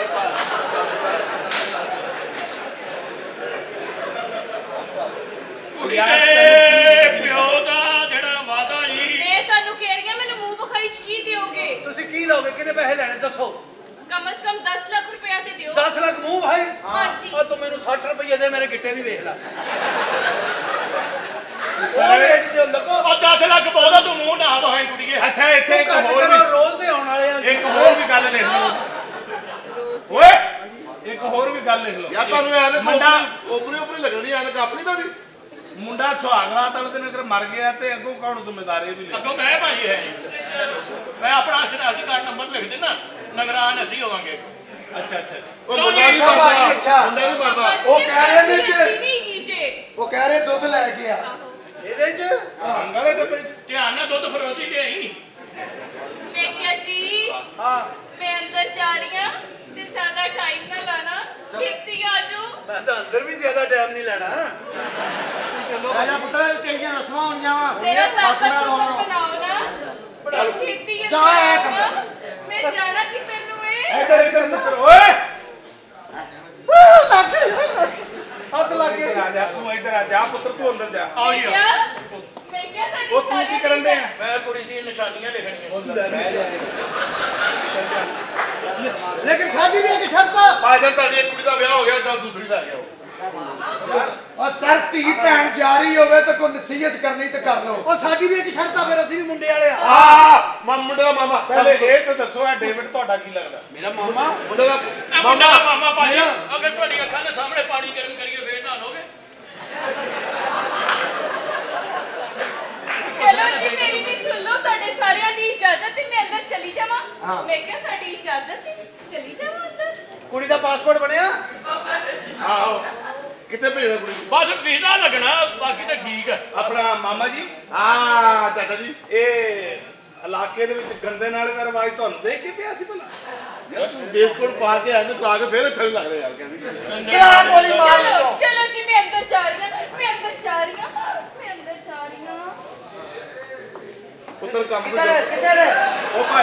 ਕੁੜੀ ਦੇ ਪਿਓ ਦਾ ਜਿਹੜਾ ਵਾਦਾ ਜੀ ਮੈਂ ਤੁਹਾਨੂੰ ਕਹਿ ਰਹੀ ਹਾਂ ਮੈਨੂੰ ਮੂੰਹ ਵਿਖਾਈ ਚ ਕੀ ਦਿਓਗੇ? ਤੁਸੀਂ ਕੀ ਲਓਗੇ? ਕਿੰਨੇ ਪੈਸੇ ਲੈਣੇ ਦੱਸੋ? ਕਮ ਸੇ ਕਮ ਦਸ ਲੱਖ ਰੁਪਇਆ ਤੇ ਦਿਓ। ਦਸ ਲੱਖ ਮੂੰਹ ਭਾਈ? ਹਾਂਜੀ। ਉਹ ਤੂੰ ਮੈਨੂੰ ਸੱਠ ਰੁਪਏ ਦੇ, ਮੇਰੇ ਗਿੱਟੇ ਵੀ ਵੇਖ ਲੈ। ਉਹ ਰੇਟ ਦਿਓ ਲੱਗੋ। ਉਹ ਦਸ ਲੱਖ ਬਹੁਤਾ ਤੂੰ ਮੂੰਹ ਨਾ ਵਹਾਈ ਕੁੜੀਏ। ਅੱਛਾ ਇੱਥੇ ਇੱਕ ਹੋਰ ਵੀ ਰੋਜ਼ ਦੇ ਆਉਣ ਵਾਲੇ ਆ। ਇੱਕ ਹੋਰ ਵੀ ਗੱਲ ਲਿਖ ਲਓ ਓਏ, ਇੱਕ ਹੋਰ ਵੀ ਗੱਲ ਲਿਖ ਲਓ। ਯਾਰ ਤੁਹਾਨੂੰ ਐਨਕ ਮੁੰਡਾ ਉਪਰੀ ਉਪਰੀ ਲੱਗਣੀ, ਐਨਕ ਆਪਣੀ ਤੁਹਾਡੀ। ਮੁੰਡਾ ਸੁਹਾਗਰਾਤ ਵਾਲੇ ਦਿਨ ਅਗਰ ਮਰ ਗਿਆ ਤੇ ਅੱਗੋਂ ਕੌਣ ਜ਼ਿੰਮੇਦਾਰੀ ਵੀ ਲੈ? ਅੱਗੋਂ ਮੈਂ ਭਾਈ ਹੈ ਜੀ। ਮੈਂ ਆਪਣਾ ਸ਼ਨਾਖਤੀ ਕਾਰਡ ਨੰਬਰ ਲਿਖ ਦੇਣਾ, ਨਗਰਾਨ ਅਸੀਂ ਹੋਵਾਂਗੇ। ਅੱਛਾ ਅੱਛਾ ਉਹ ਮੁੰਡਾ ਨਹੀਂ ਮਰਦਾ, ਮੁੰਡਾ ਨਹੀਂ ਮਰਦਾ। ਉਹ ਕਹਿ ਰਹੇ ਨੇ ਕਿ ਨਹੀਂ ਗੀਜੇ ਉਹ ਕਹਿ ਰਹੇ ਦੁੱਧ ਲੈ ਕੇ ਆ ਇਹਦੇ ਚ ਅੰਗਾਂ ਦੇ ਡੱਬੇ ਚ ਧਿਆਨ ਨਾਲ ਦੁੱਧ ਫਰੋਤੀ ਦੇ ਆਈ। ਮੈਂ ਕਿਹਾ ਜੀ ਹਾਂ ਮੈਂ ਅੰਦਰ ਜਾ ਰਹੀ ਹਾਂ ਤੇ ਜ਼ਿਆਦਾ ਟਾਈਮ ਨਾ ਲਾਣਾ, ਛੇਤੀ ਆ ਜਾਓ। ਮੈਂ ਤਾਂ ਅੰਦਰ ਵੀ ਜ਼ਿਆਦਾ ਟਾਈਮ ਨਹੀਂ ਲੈਣਾ। ਚਲੋ ਰਾਜਾ ਪੁੱਤਰ ਤੇਰੀਆਂ ਰਸਮਾਂ ਹੋਣੀਆਂ ਵਾ ਸਿਰਫ ਤਾਕਤ ਤੋਂ ਬਣਾਓ ਨਾ, ਬੜਾ ਛੇਤੀ ਜਾ ਇੱਕ। ਮੈਂ ਜਾਣਾ ਕਿਤੇ ਨੂੰ ਏ। ਇੱਧਰ ਇੱਧਰ ਪੁੱਤਰ ਓਏ ਲੱਗ ਹੱਥ ਲੱਗ ਗਏ। ਰਾਜਾ ਤੂੰ ਇੱਧਰ ਆ ਜਾ ਪੁੱਤਰ, ਤੂੰ ਅੰਦਰ ਜਾ। ਆਓ ਮੈਂ ਜੀ ਕਿਹਾ ਮੈਂ ਕਿਹਾ ਤੁਹਾਡੀ ਉਹ ਤੂੰ ਕੀ ਕਰਨ ਦੇ ਆ? ਮੈਂ ਕੁੜੀ ਦੀਆਂ ਨਿਸ਼ਾਨੀਆਂ ਲਿਖਣੀਆਂ। ਲੇਕਿਨ ਸਾਡੀ ਵੀ ਇੱਕ ਸ਼ਰਤ ਆ। ਆ ਜਾ ਤੁਹਾਡੀ ਇੱਕ ਕੁੜੀ ਦਾ ਵਿਆਹ ਹੋ ਗਿਆ, ਜਾਂ ਦੂਸਰੀ ਦਾ ਗਿਆ ਉਹ ਸਰ ਧੀ ਭੈਣ ਜਾ ਰਹੀ ਹੋਵੇ ਤਾਂ ਕੋਈ ਨਸੀਹਤ ਕਰਨੀ ਤੇ ਕਰ ਲਓ। ਉਹ ਸਾਡੀ ਵੀ ਇੱਕ ਸ਼ਰਤ ਆ, ਫਿਰ ਅਸੀਂ ਵੀ ਮੁੰਡੇ ਵਾਲੇ ਆ। ਆ ਮਾ ਮੁੰਡੇ ਦਾ ਮਾਮਾ। ਪਹਿਲੇ ਇਹ ਤਾਂ ਦੱਸੋ ਆ ਡੇਵਿਡ ਤੁਹਾਡਾ ਕੀ ਲੱਗਦਾ? ਮੇਰਾ ਮਾਮਾ ਮੁੰਡੇ ਦਾ ਇਹ ਮੁੰਡਾ ਮਾਮਾ। ਦਾ ਮਾਮਾ ਭਾਜੀ, ਅਗਰ ਤੁਹਾਡੀ ਅੱਖਾਂ ਦੇ ਸਾਹਮਣੇ ਪਾਣੀ ਗਰਮ ਕਰੀਏ ਫੇਰ ਨਾ ਲੋਗੇ। ਚਲੋ ਜੀ ਮੇਰੀ ਵੀ ਸੁਣ ਲਓ, ਤੁਹਾਡੇ ਸਾਰਿਆਂ ਦੀ ਇਜਾਜ਼ਤ ਹੈ ਮੈਂ ਅੰਦਰ ਚਲੀ ਜਾਵਾਂ? ਮੈਂ ਕਿਹਾ ਤੁਹਾਡੀ ਇਜਾਜ਼ਤ ਹੈ ਚਲੀ ਜਾਵਾਂ ਅੰਦਰ? ਕੁੜੀ ਦਾ ਪਾਸਪੋਰਟ ਬਣਿਆ? ਆਹੋ ਕਿੱਥੇ ਭੇਜਣਾ ਕੁੜੀ ਨੂੰ? ਬਸ ਵੀਜ਼ਾ ਲੱਗਣਾ, ਬਾਕੀ ਤਾਂ ਠੀਕ ਹੈ। ਆਪਣਾ ਮਾਮਾ ਜੀ, ਆ ਚਾਚਾ ਜੀ, ਇਹ ਇਲਾਕੇ ਦੇ ਵਿੱਚ ਗੰਦੇ ਨਾਲੇ ਦਾ ਰਿਵਾਜ ਤੁਹਾਨੂੰ ਦੇਖ ਕੇ ਪਿਆ ਸੀ ਭਲਾ? ਯਾਰ ਤੂੰ ਬੇਸ ਕੋਟ ਪਾ ਕੇ ਐਨਕ ਪਾ ਕੇ ਫੇਰ ਅੱਛਾ ਨਹੀਂ ਲੱਗ ਰਿਹਾ ਯਾਰ, ਕਹਿੰਦੀ ਚਲਾ ਗੋਲੀ ਮਾਰ ਚਲੋ ਲਓ। ਚਲੋ ਜੀ ਮੈਂ ਅੰਦਰ ਜਾ ਰਹੀ ਹਾਂ, ਮੈਂ ਅੰਦਰ ਜਾ ਰਹੀ ਹਾਂ, ਮੈਂ ਅੰਦਰ ਜਾ ਰਹੀ ਹਾਂ। ਪੁੱਤਰ ਕੰਮ ਨੂੰ ਕਿੱਧਰ ਕਿੱਧਰ ਉਹ ਭਾਈ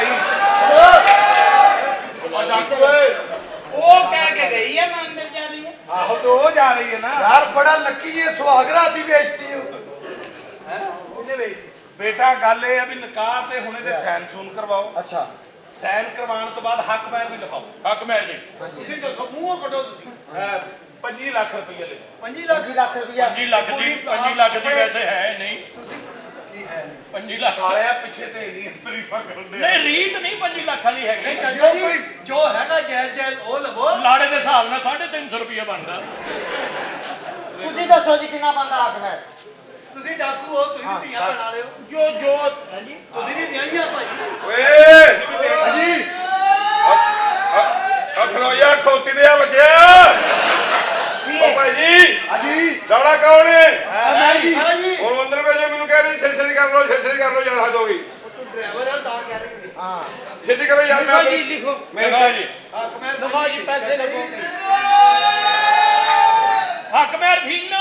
ਆ ਡਾਕਟਰ ਓਏ, ਉਹ ਕਹਿ ਕੇ ਗਈ ਹੈ ਮੈਂ ਅੰਦਰ ਜਾ ਰਹੀ ਹਾਂ। ਆਹੋ ਤੇ ਉਹ ਜਾ ਰਹੀ ਹੈ ਨਾ। ਯਾਰ ਬੜਾ ਲੱਕੀ ਹੈ, ਸੁਹਾਗਰਾਤ ਦੀ ਵੇਚਤੀ ਹੋ। ਹੈ ਉਹਨੇ ਵੇਚ ਬੇਟਾ ਗੱਲ ਇਹ ਆ ਵੀ ਨਿਕਾਹ ਤੇ ਹੁਣੇ ਤੇ ਸਾਈਨ ਸੂਨ ਕਰਵਾਓ। ਅੱਛਾ ਸਾਈਨ ਕਰਵਾਉਣ ਤੋਂ ਬਾਅਦ ਹੱਕ ਪੈਰ ਵੀ ਲਿਖਾਓ। ਹੱਕ ਮੈਰ ਜੀ ਤੁਸੀਂ ਦੱਸੋ ਮੂੰਹੋਂ ਕੱਢੋ ਤੁਸੀਂ। ਅਹ ਪੱਚੀ ਲੱਖ ਰੁਪਏ ਲੈ। ਪੰਜੀ ਲੱਖ ਪੰਜੀ ਲੱਖ ਰੁਪਇਆ ਪੰਜੀ ਲੱਖ ਦੀ ਪੰਜੀ ਲੱਖ ਦੀ ਵੈਸੇ ਹੈ ਨਹੀਂ। ਤੁਸੀਂ ਕੀ ਹੈ ਪੰਜੀ ਲੱਖ ਸਾਲਿਆ ਪਿੱਛੇ ਤੇ ਇੰਨੀ ਤਰੀਫਾਂ ਕਰਨ ਦੇ। ਨਹੀਂ, ਰੀਤ ਨਹੀਂ ਪੰਜੀ ਲੱਖ ਵਾਲੀ ਹੈਗੀ। ਚਾਚਾ ਜੀ ਜੋ ਹੈਗਾ ਜਾਇਜ਼ ਜਾਇਜ਼ ਉਹ ਲਵੋ। ਲਾੜੇ ਦੇ ਹਿਸਾਬ ਨਾਲ ਸਾਢੇ ਤਿੰਨ ਸੌ ਰੁਪਇਆ ਬਣਦਾ। ਤੁਸੀਂ ਦੱਸੋ ਜੀ ਕਿੰਨਾ ਬੰਦਾ ਹੱਕ ਮੈਂ? ਤੁਸੀਂ ਡਾਕੂ ਹੋ, ਤੁਸੀਂ ਵੀ ਧੀਆਂ ਬਣਾ ਲਿਓ। ਜੋ ਜੋ ਤੁਸੀਂ ਵੀ ਵਿਆਹੀਆਂ ਭਾਈ। ਓਏ ਹਾਂਜੀ ਆ ਖਲੋ ਜਾ, ਖੋਤੀ ਦੇ ਆ ਬੱਚਿਆ। ਓ ਭਾਈ ਜੀ, ਹਾਂਜੀ ਲਾੜਾ ਕੌਣ ਹੈ? ਮੈਂ ਜੀ ਹਾਂ ਜੀ ਹੁਣ ਅੰਦਰ ਭੇਜੋ, ਮੈਨੂੰ ਕਹਿ ਰਹੀ ਛੇਤੀ ਛੇਤੀ ਕਰ ਲਓ, ਛੇਤੀ ਛੇਤੀ ਕਰ ਲਓ ਯਾਰ, ਹੱਦ ਹੋ ਗਈ। ਤੂੰ ਡਰਾਈਵਰ ਆ ਤਾਂ ਕਹਿ ਰਹੀ ਹਾਂ ਛੇਤੀ ਕਰੋ ਯਾਰ। ਮੈਂ ਜੀ ਲਿਖੋ। ਮੇਰੇ ਲਿਖੋ ਜੀ। ਹੱਕ ਮੈਂ ਲਿਖੋ ਜੀ, ਪੈਸੇ ਲਿਖੋ। ਹੱਕ ਮੈਰ ਭੀਨਾ।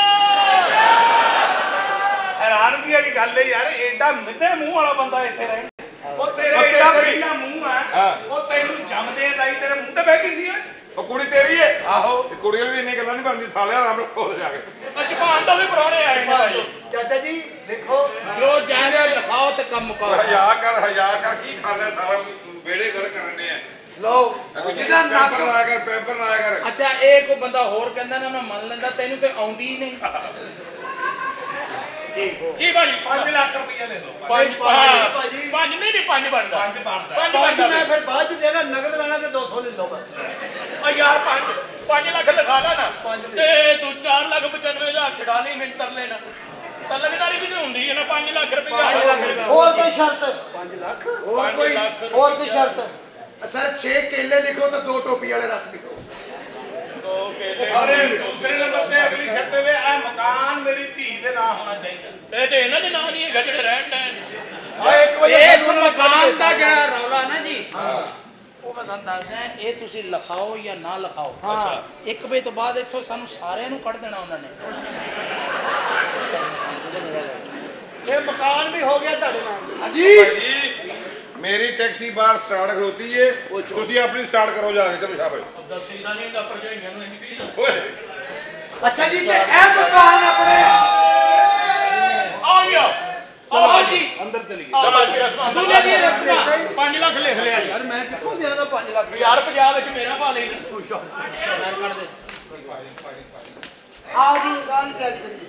ਹੈਰਾਨਗੀ ਵਾਲੀ ਗੱਲ ਹੈ ਯਾਰ, ਐਡਾ ਮਿੱਧੇ ਮੂੰਹ ਵਾਲਾ ਬੰਦਾ ਇੱਥੇ ਰਹੇ। ਉਹ ਤੇਰੇ ਉਹ ਐਡਾ ਤੇਰੀ- ਪਹਿਲਾ ਮੂੰਹ ਹੈ, ਹਾਂ। ਉਹ ਤੈਨੂੰ ਜੰਮਦੇ ਦਾਈ ਤੇਰੇ ਮੂੰਹ ਤੇ ਬਹਿ ਗਈ ਸੀ। ਉਹ ਕੁੜੀ ਤੇਰੀ ਹੈ? ਆਹੋ ਇਹ ਕੁੜੀ ਵਾਲੀ ਦੀ ਇੰਨੀ ਗੱਲਾਂ ਨਹੀਂ ਬਣਦੀ, ਸਾਲਿਆ ਆਰਾਮ ਨਾਲ ਖੋਲ ਜਾ ਕੇ। ਜਪਾਨ ਤੋਂ ਵੀ ਪੁਰਾਣੇ ਆਏ ਨੇ ਭਾਈ। ਚਾਚਾ ਜੀ ਦੇਖੋ ਜੋ ਜਾਇਜ਼ ਲਿਖਾਓ ਤੇ ਕੰਮ ਮੁਕਾਓ। ਹਯਾ ਕਰ, ਹਯਾ ਕਰ, ਕੀ ਖਾਣਾ ਸਾਰਾ ਵੇੜੇ ਘਰ ਕਰਨੇ ਆ। ਲਓ ਜਿਹਦਾ ਜਿਹਦਾ ਨੱਕ ਲਾਇਆ ਕਰ, ਪੈਪਰ ਲਾਇਆ ਕਰ। ਅੱਛਾ ਇਹ ਕੋਈ ਬੰਦਾ ਹੋਰ ਕਹਿੰਦਾ ਨਾ ਮੈਂ ਮੰਨ ਲੈਂਦਾ, ਤੈਨੂੰ ਤੇ ਆਉਂਦੀ ਹੀ ਨਹੀਂ। ਜੀ ਭਾਜੀ ਪੰਜ ਲੱਖ ਰੁਪਏ ਲੈ ਲਓ। ਪੰਜ ਭਾਜੀ, ਭਾਜੀ। ਪੰਜ ਨਹੀਂ ਨਹੀਂ ਪੰਜ ਬਣਦਾ। ਪੰਜ ਬਣਦਾ। ਪੰਜ ਪੰਜ ਬਣਦਾ ਮੈਂ ਫਿਰ ਬਾਅਦ ਚ ਦੇਗਾ, ਨਗਦ ਲੈਣਾ ਤੇ ਦੋ ਸੌ ਲੈ ਲਓ ਬਸ। ਓ ਯਾਰ ਪੰਜ ਪੰਜ ਲੱਖ ਲਿਖਾ ਲਾ ਨਾ, ਪੰਜ ਤੇ ਤੂੰ ਚਾਰ ਲੱਖ ਪਚਾਨਵੇਂ ਹਜ਼ਾਰ ਛਡਾ ਲਈ ਮੈਨੂੰ ਤਰ ਲੈਣਾ। ਤਲਕਦਾਰੀ ਵੀ ਤਾਂ ਹੁੰਦੀ ਹੈ ਨਾ, ਪੰਜ ਲੱਖ ਰੁਪਏ। ਪੰਜ ਲੱਖ ਰੁਪਏ। ਹੋਰ ਕੋਈ ਸ਼ਰਤ? ਪੰਜ ਲੱਖ ਹੋਰ ਕੋਈ ਹੋਰ ਕੋਈ ਸ਼ਰਤ? ਸਰ ਛੇ ਕੇਲੇ ਲਿਖੋ ਤੇ ਦੋ ਟੋਪੀ ਵਾਲੇ ਰਸ ਲਿਖੋ। ਦੋ ਕੇਲੇ। ਅਰੇ ਦੂਸਰੇ ਨੰਬਰ ਤੇ ਅਗਲੀ ਸ਼ਰਤ ਇਹ ਇਹ ਮਕਾਨ ਮੇਰੀ ਧੀ ਦੇ ਨਾਂ ਹੋਣਾ ਚਾਹੀਦਾ। ਇਹ ਤੇ ਇਹਨਾਂ ਦੇ ਨਾਂ ਨਹੀਂ ਹੈਗਾ ਜਿਹੜੇ ਰਹਿਣ ਦੇ। ਆ ਇੱਕ ਵਜੇ ਇਸ ਮਕਾਨ ਦਾ ਜਿਹੜਾ ਰੌਲਾ ਨਾ ਜੀ, ਉਹ ਮੈਂ ਤੁਹਾਨੂੰ ਦੱਸਦਾ, ਇਹ ਤੁਸੀਂ ਲਿਖਾਓ ਜਾਂ ਨਾ ਲਿਖਾਓ। ਅੱਛਾ ਇੱਕ ਵਜੇ ਤੋਂ ਬਾਅਦ ਇੱਥੋਂ ਸਾਨੂੰ ਸਾਰਿਆਂ ਨੂੰ ਕੱਢ ਦੇਣਾ ਉਹਨਾਂ ਨੇ। ਇਹ ਮਕਾਨ ਵੀ ਹੋ ਗਿਆ ਤੁਹਾਡੇ ਨਾਲ। ਹਾਂਜੀ ਭਾਈ ਜੀ, मेरी टैक्सी बाहर स्टार्ट खलोती है तुसी अपनी स्टार्ट करो जाके चलो शाबाश दसी दा नहीं दा भरजाइयां नु इंज कही ओए अच्छा जी ते ए मकान अपने आ गया चलो जी अंदर चली चलो जी रस्मा दुनिया दी रस्मा पांच लाख लिख लिया जी ਯਾਰ ਮੈਂ ਕਿੱਥੋਂ ਦਿਆਂਗਾ ਪੰਜ ਲੱਖ ਯਾਰ ਪੰਜਾਬ ਵਿੱਚ ਮੇਰਾ ਪਾ ਲਈ ਆਓ ਜੀ ਗੱਲ ਕਹਿ ਜੀ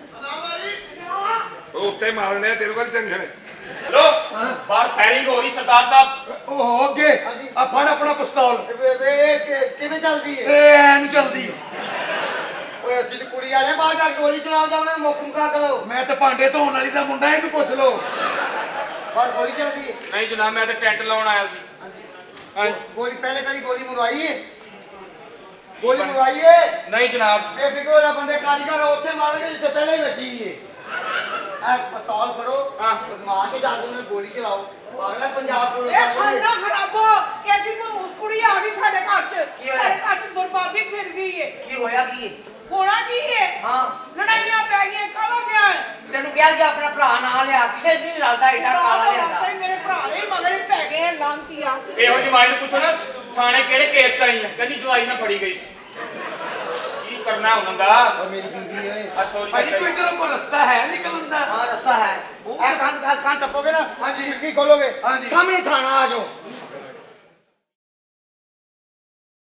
ਉਹ ਉੱਤੇ ਮਾਰਨੇ ਤੇਰੇ ਕੋਲ ਟੈਨਸ਼ਨ ਹੈ हेलो बाहर फायरिंग हो रही सरदार साहब ਉਹ ਹੋ ਅੱਗੇ ਆ ਫੜ ਆਪਣਾ ਪਿਸਤੌਲ ਵੇ ਵੇ ਕਿ- ਕਿਵੇਂ ਚੱਲਦੀ ਹੈ ਇਹ ਐਨ ਜਲਦੀ ਓਏ ਅਸੀਂ ਤੇ ਕੁੜੀ ਵਾਲੇ ਬਾਹਰ ਜਾ ਕੇ ਗੋਲੀ ਚਲਾਉ ਜਾਵੇਂ ਮੁੱਕਮ ਕਾ ਕਰੋ ਮੈਂ ਤੇ ਭਾਂਡੇ ਧੋਣ ਵਾਲੀ ਦਾ ਮੁੰਡਾ ਇਹਨੂੰ ਪੁੱਛ ਲਓ ਬਾਹਰ ਗੋਲੀ ਚੱਲਦੀ ਹੈ नहीं जनाब मैं तो टेंट लाउन आया सी हाँ ਗੋਲੀ ਪਹਿਲੇ ਕਦੀ ਗੋਲੀ ਮਰਵਾਈ ਹੈ ਗੋਲੀ ਮਰਵਾਈ ਹੈ नहीं जनाब ਇਹ ਫਿਕਰ ਦਾ ਬੰਦੇ ਕਾਰੀਗਰ ਉੱਥੇ ਮਾਰਨਗੇ ਜਿੱਥੇ ਪਹਿਲੇ ਹੀ ਵੱਜੀ ਹੈ ਐ ਪਿਸਤੌਲ ਫੜੋ ਹਾਂ। ਬਦਮਾਸ਼ ਹੋ ਜਾਂਦੇ ਨੇ ਗੋਲੀ ਚਲਾਓ ਪਾਗਲਾ ਪੰਜਾਬ ਪੁਲਿਸ ਇਹ ਵਾਲੇ ਖਾਨਾ ਖਰਾਬੋ ਕੈਸੀ ਮੂਸ ਕੁੜੀ ਆ ਗਈ ਸਾਡੇ ਘਰ ਚ ਕੀ ਹੋਇਆ? ਸਾਡੇ ਘਰ ਚ ਬਰਬਾਦੀ ਫਿਰ ਗਈ ਏ ਕੀ ਹੋਇਆ ਕੀ ਹੈ ਹੋਣਾ ਕੀ ਏ ਹਾਂ ਲੜਾਈਆਂ ਪੈ ਗਈਆਂ ਕਾਹਦਾ ਪਿਆ ਹੈ? ਤੈਨੂੰ ਕਿਹਾ ਸੀ ਆਪਣਾ ਭਰਾ ਨਾਲ ਲਿਆ ਕਿਸੇ ਦੀ ਨਹੀਂ ਰਲਦਾ ਏਡਾ ਕਾਲਾ ਲਿਆਂਦਾ ਤੇ ਮੇਰੇ ਭਰਾ ਦੇ ਮਗਰ ਹੀ ਪੈ ਗਏ ਲਾਂਤੀਆਂ ਇਹੋ ਜਮਾਈ ਨੂੰ ਪੁੱਛੋ ਨਾ ਥਾਣੇ ਕਿਹੜੇ ਕੇਸ ਚ ਆਈ ਆ ਕਹਿੰਦੀ ਜਵਾਈ ਨਾਲ ਫੜੀ ਗਈ ਸੀ ਕੀ ਕਰਨਾ ਉਹਨਾਂ ਦਾ ਉਹ ਮੇਰੀ ਬੀਵੀ ਓਏ ਆ ਸੌਰੀ ਭਾਈ ਕੋਈ ਇਧਰੋਂ ਕੋਈ ਰਸਤਾ ਹੈ ਨਿਕਲਣ ਦਾ ਹਾਂ ਰਸਤਾ ਹੈ ਇਹ ਕੰਨ ਕੰਨ ਟੱਪੋਗੇ ਨਾ ਹਾਂਜੀ। ਕੀ ਖੋਲੋਗੇ ਹਾਂਜੀ। ਸਾਹਮਣੇ ਥਾਣਾ ਆ ਜਾਓ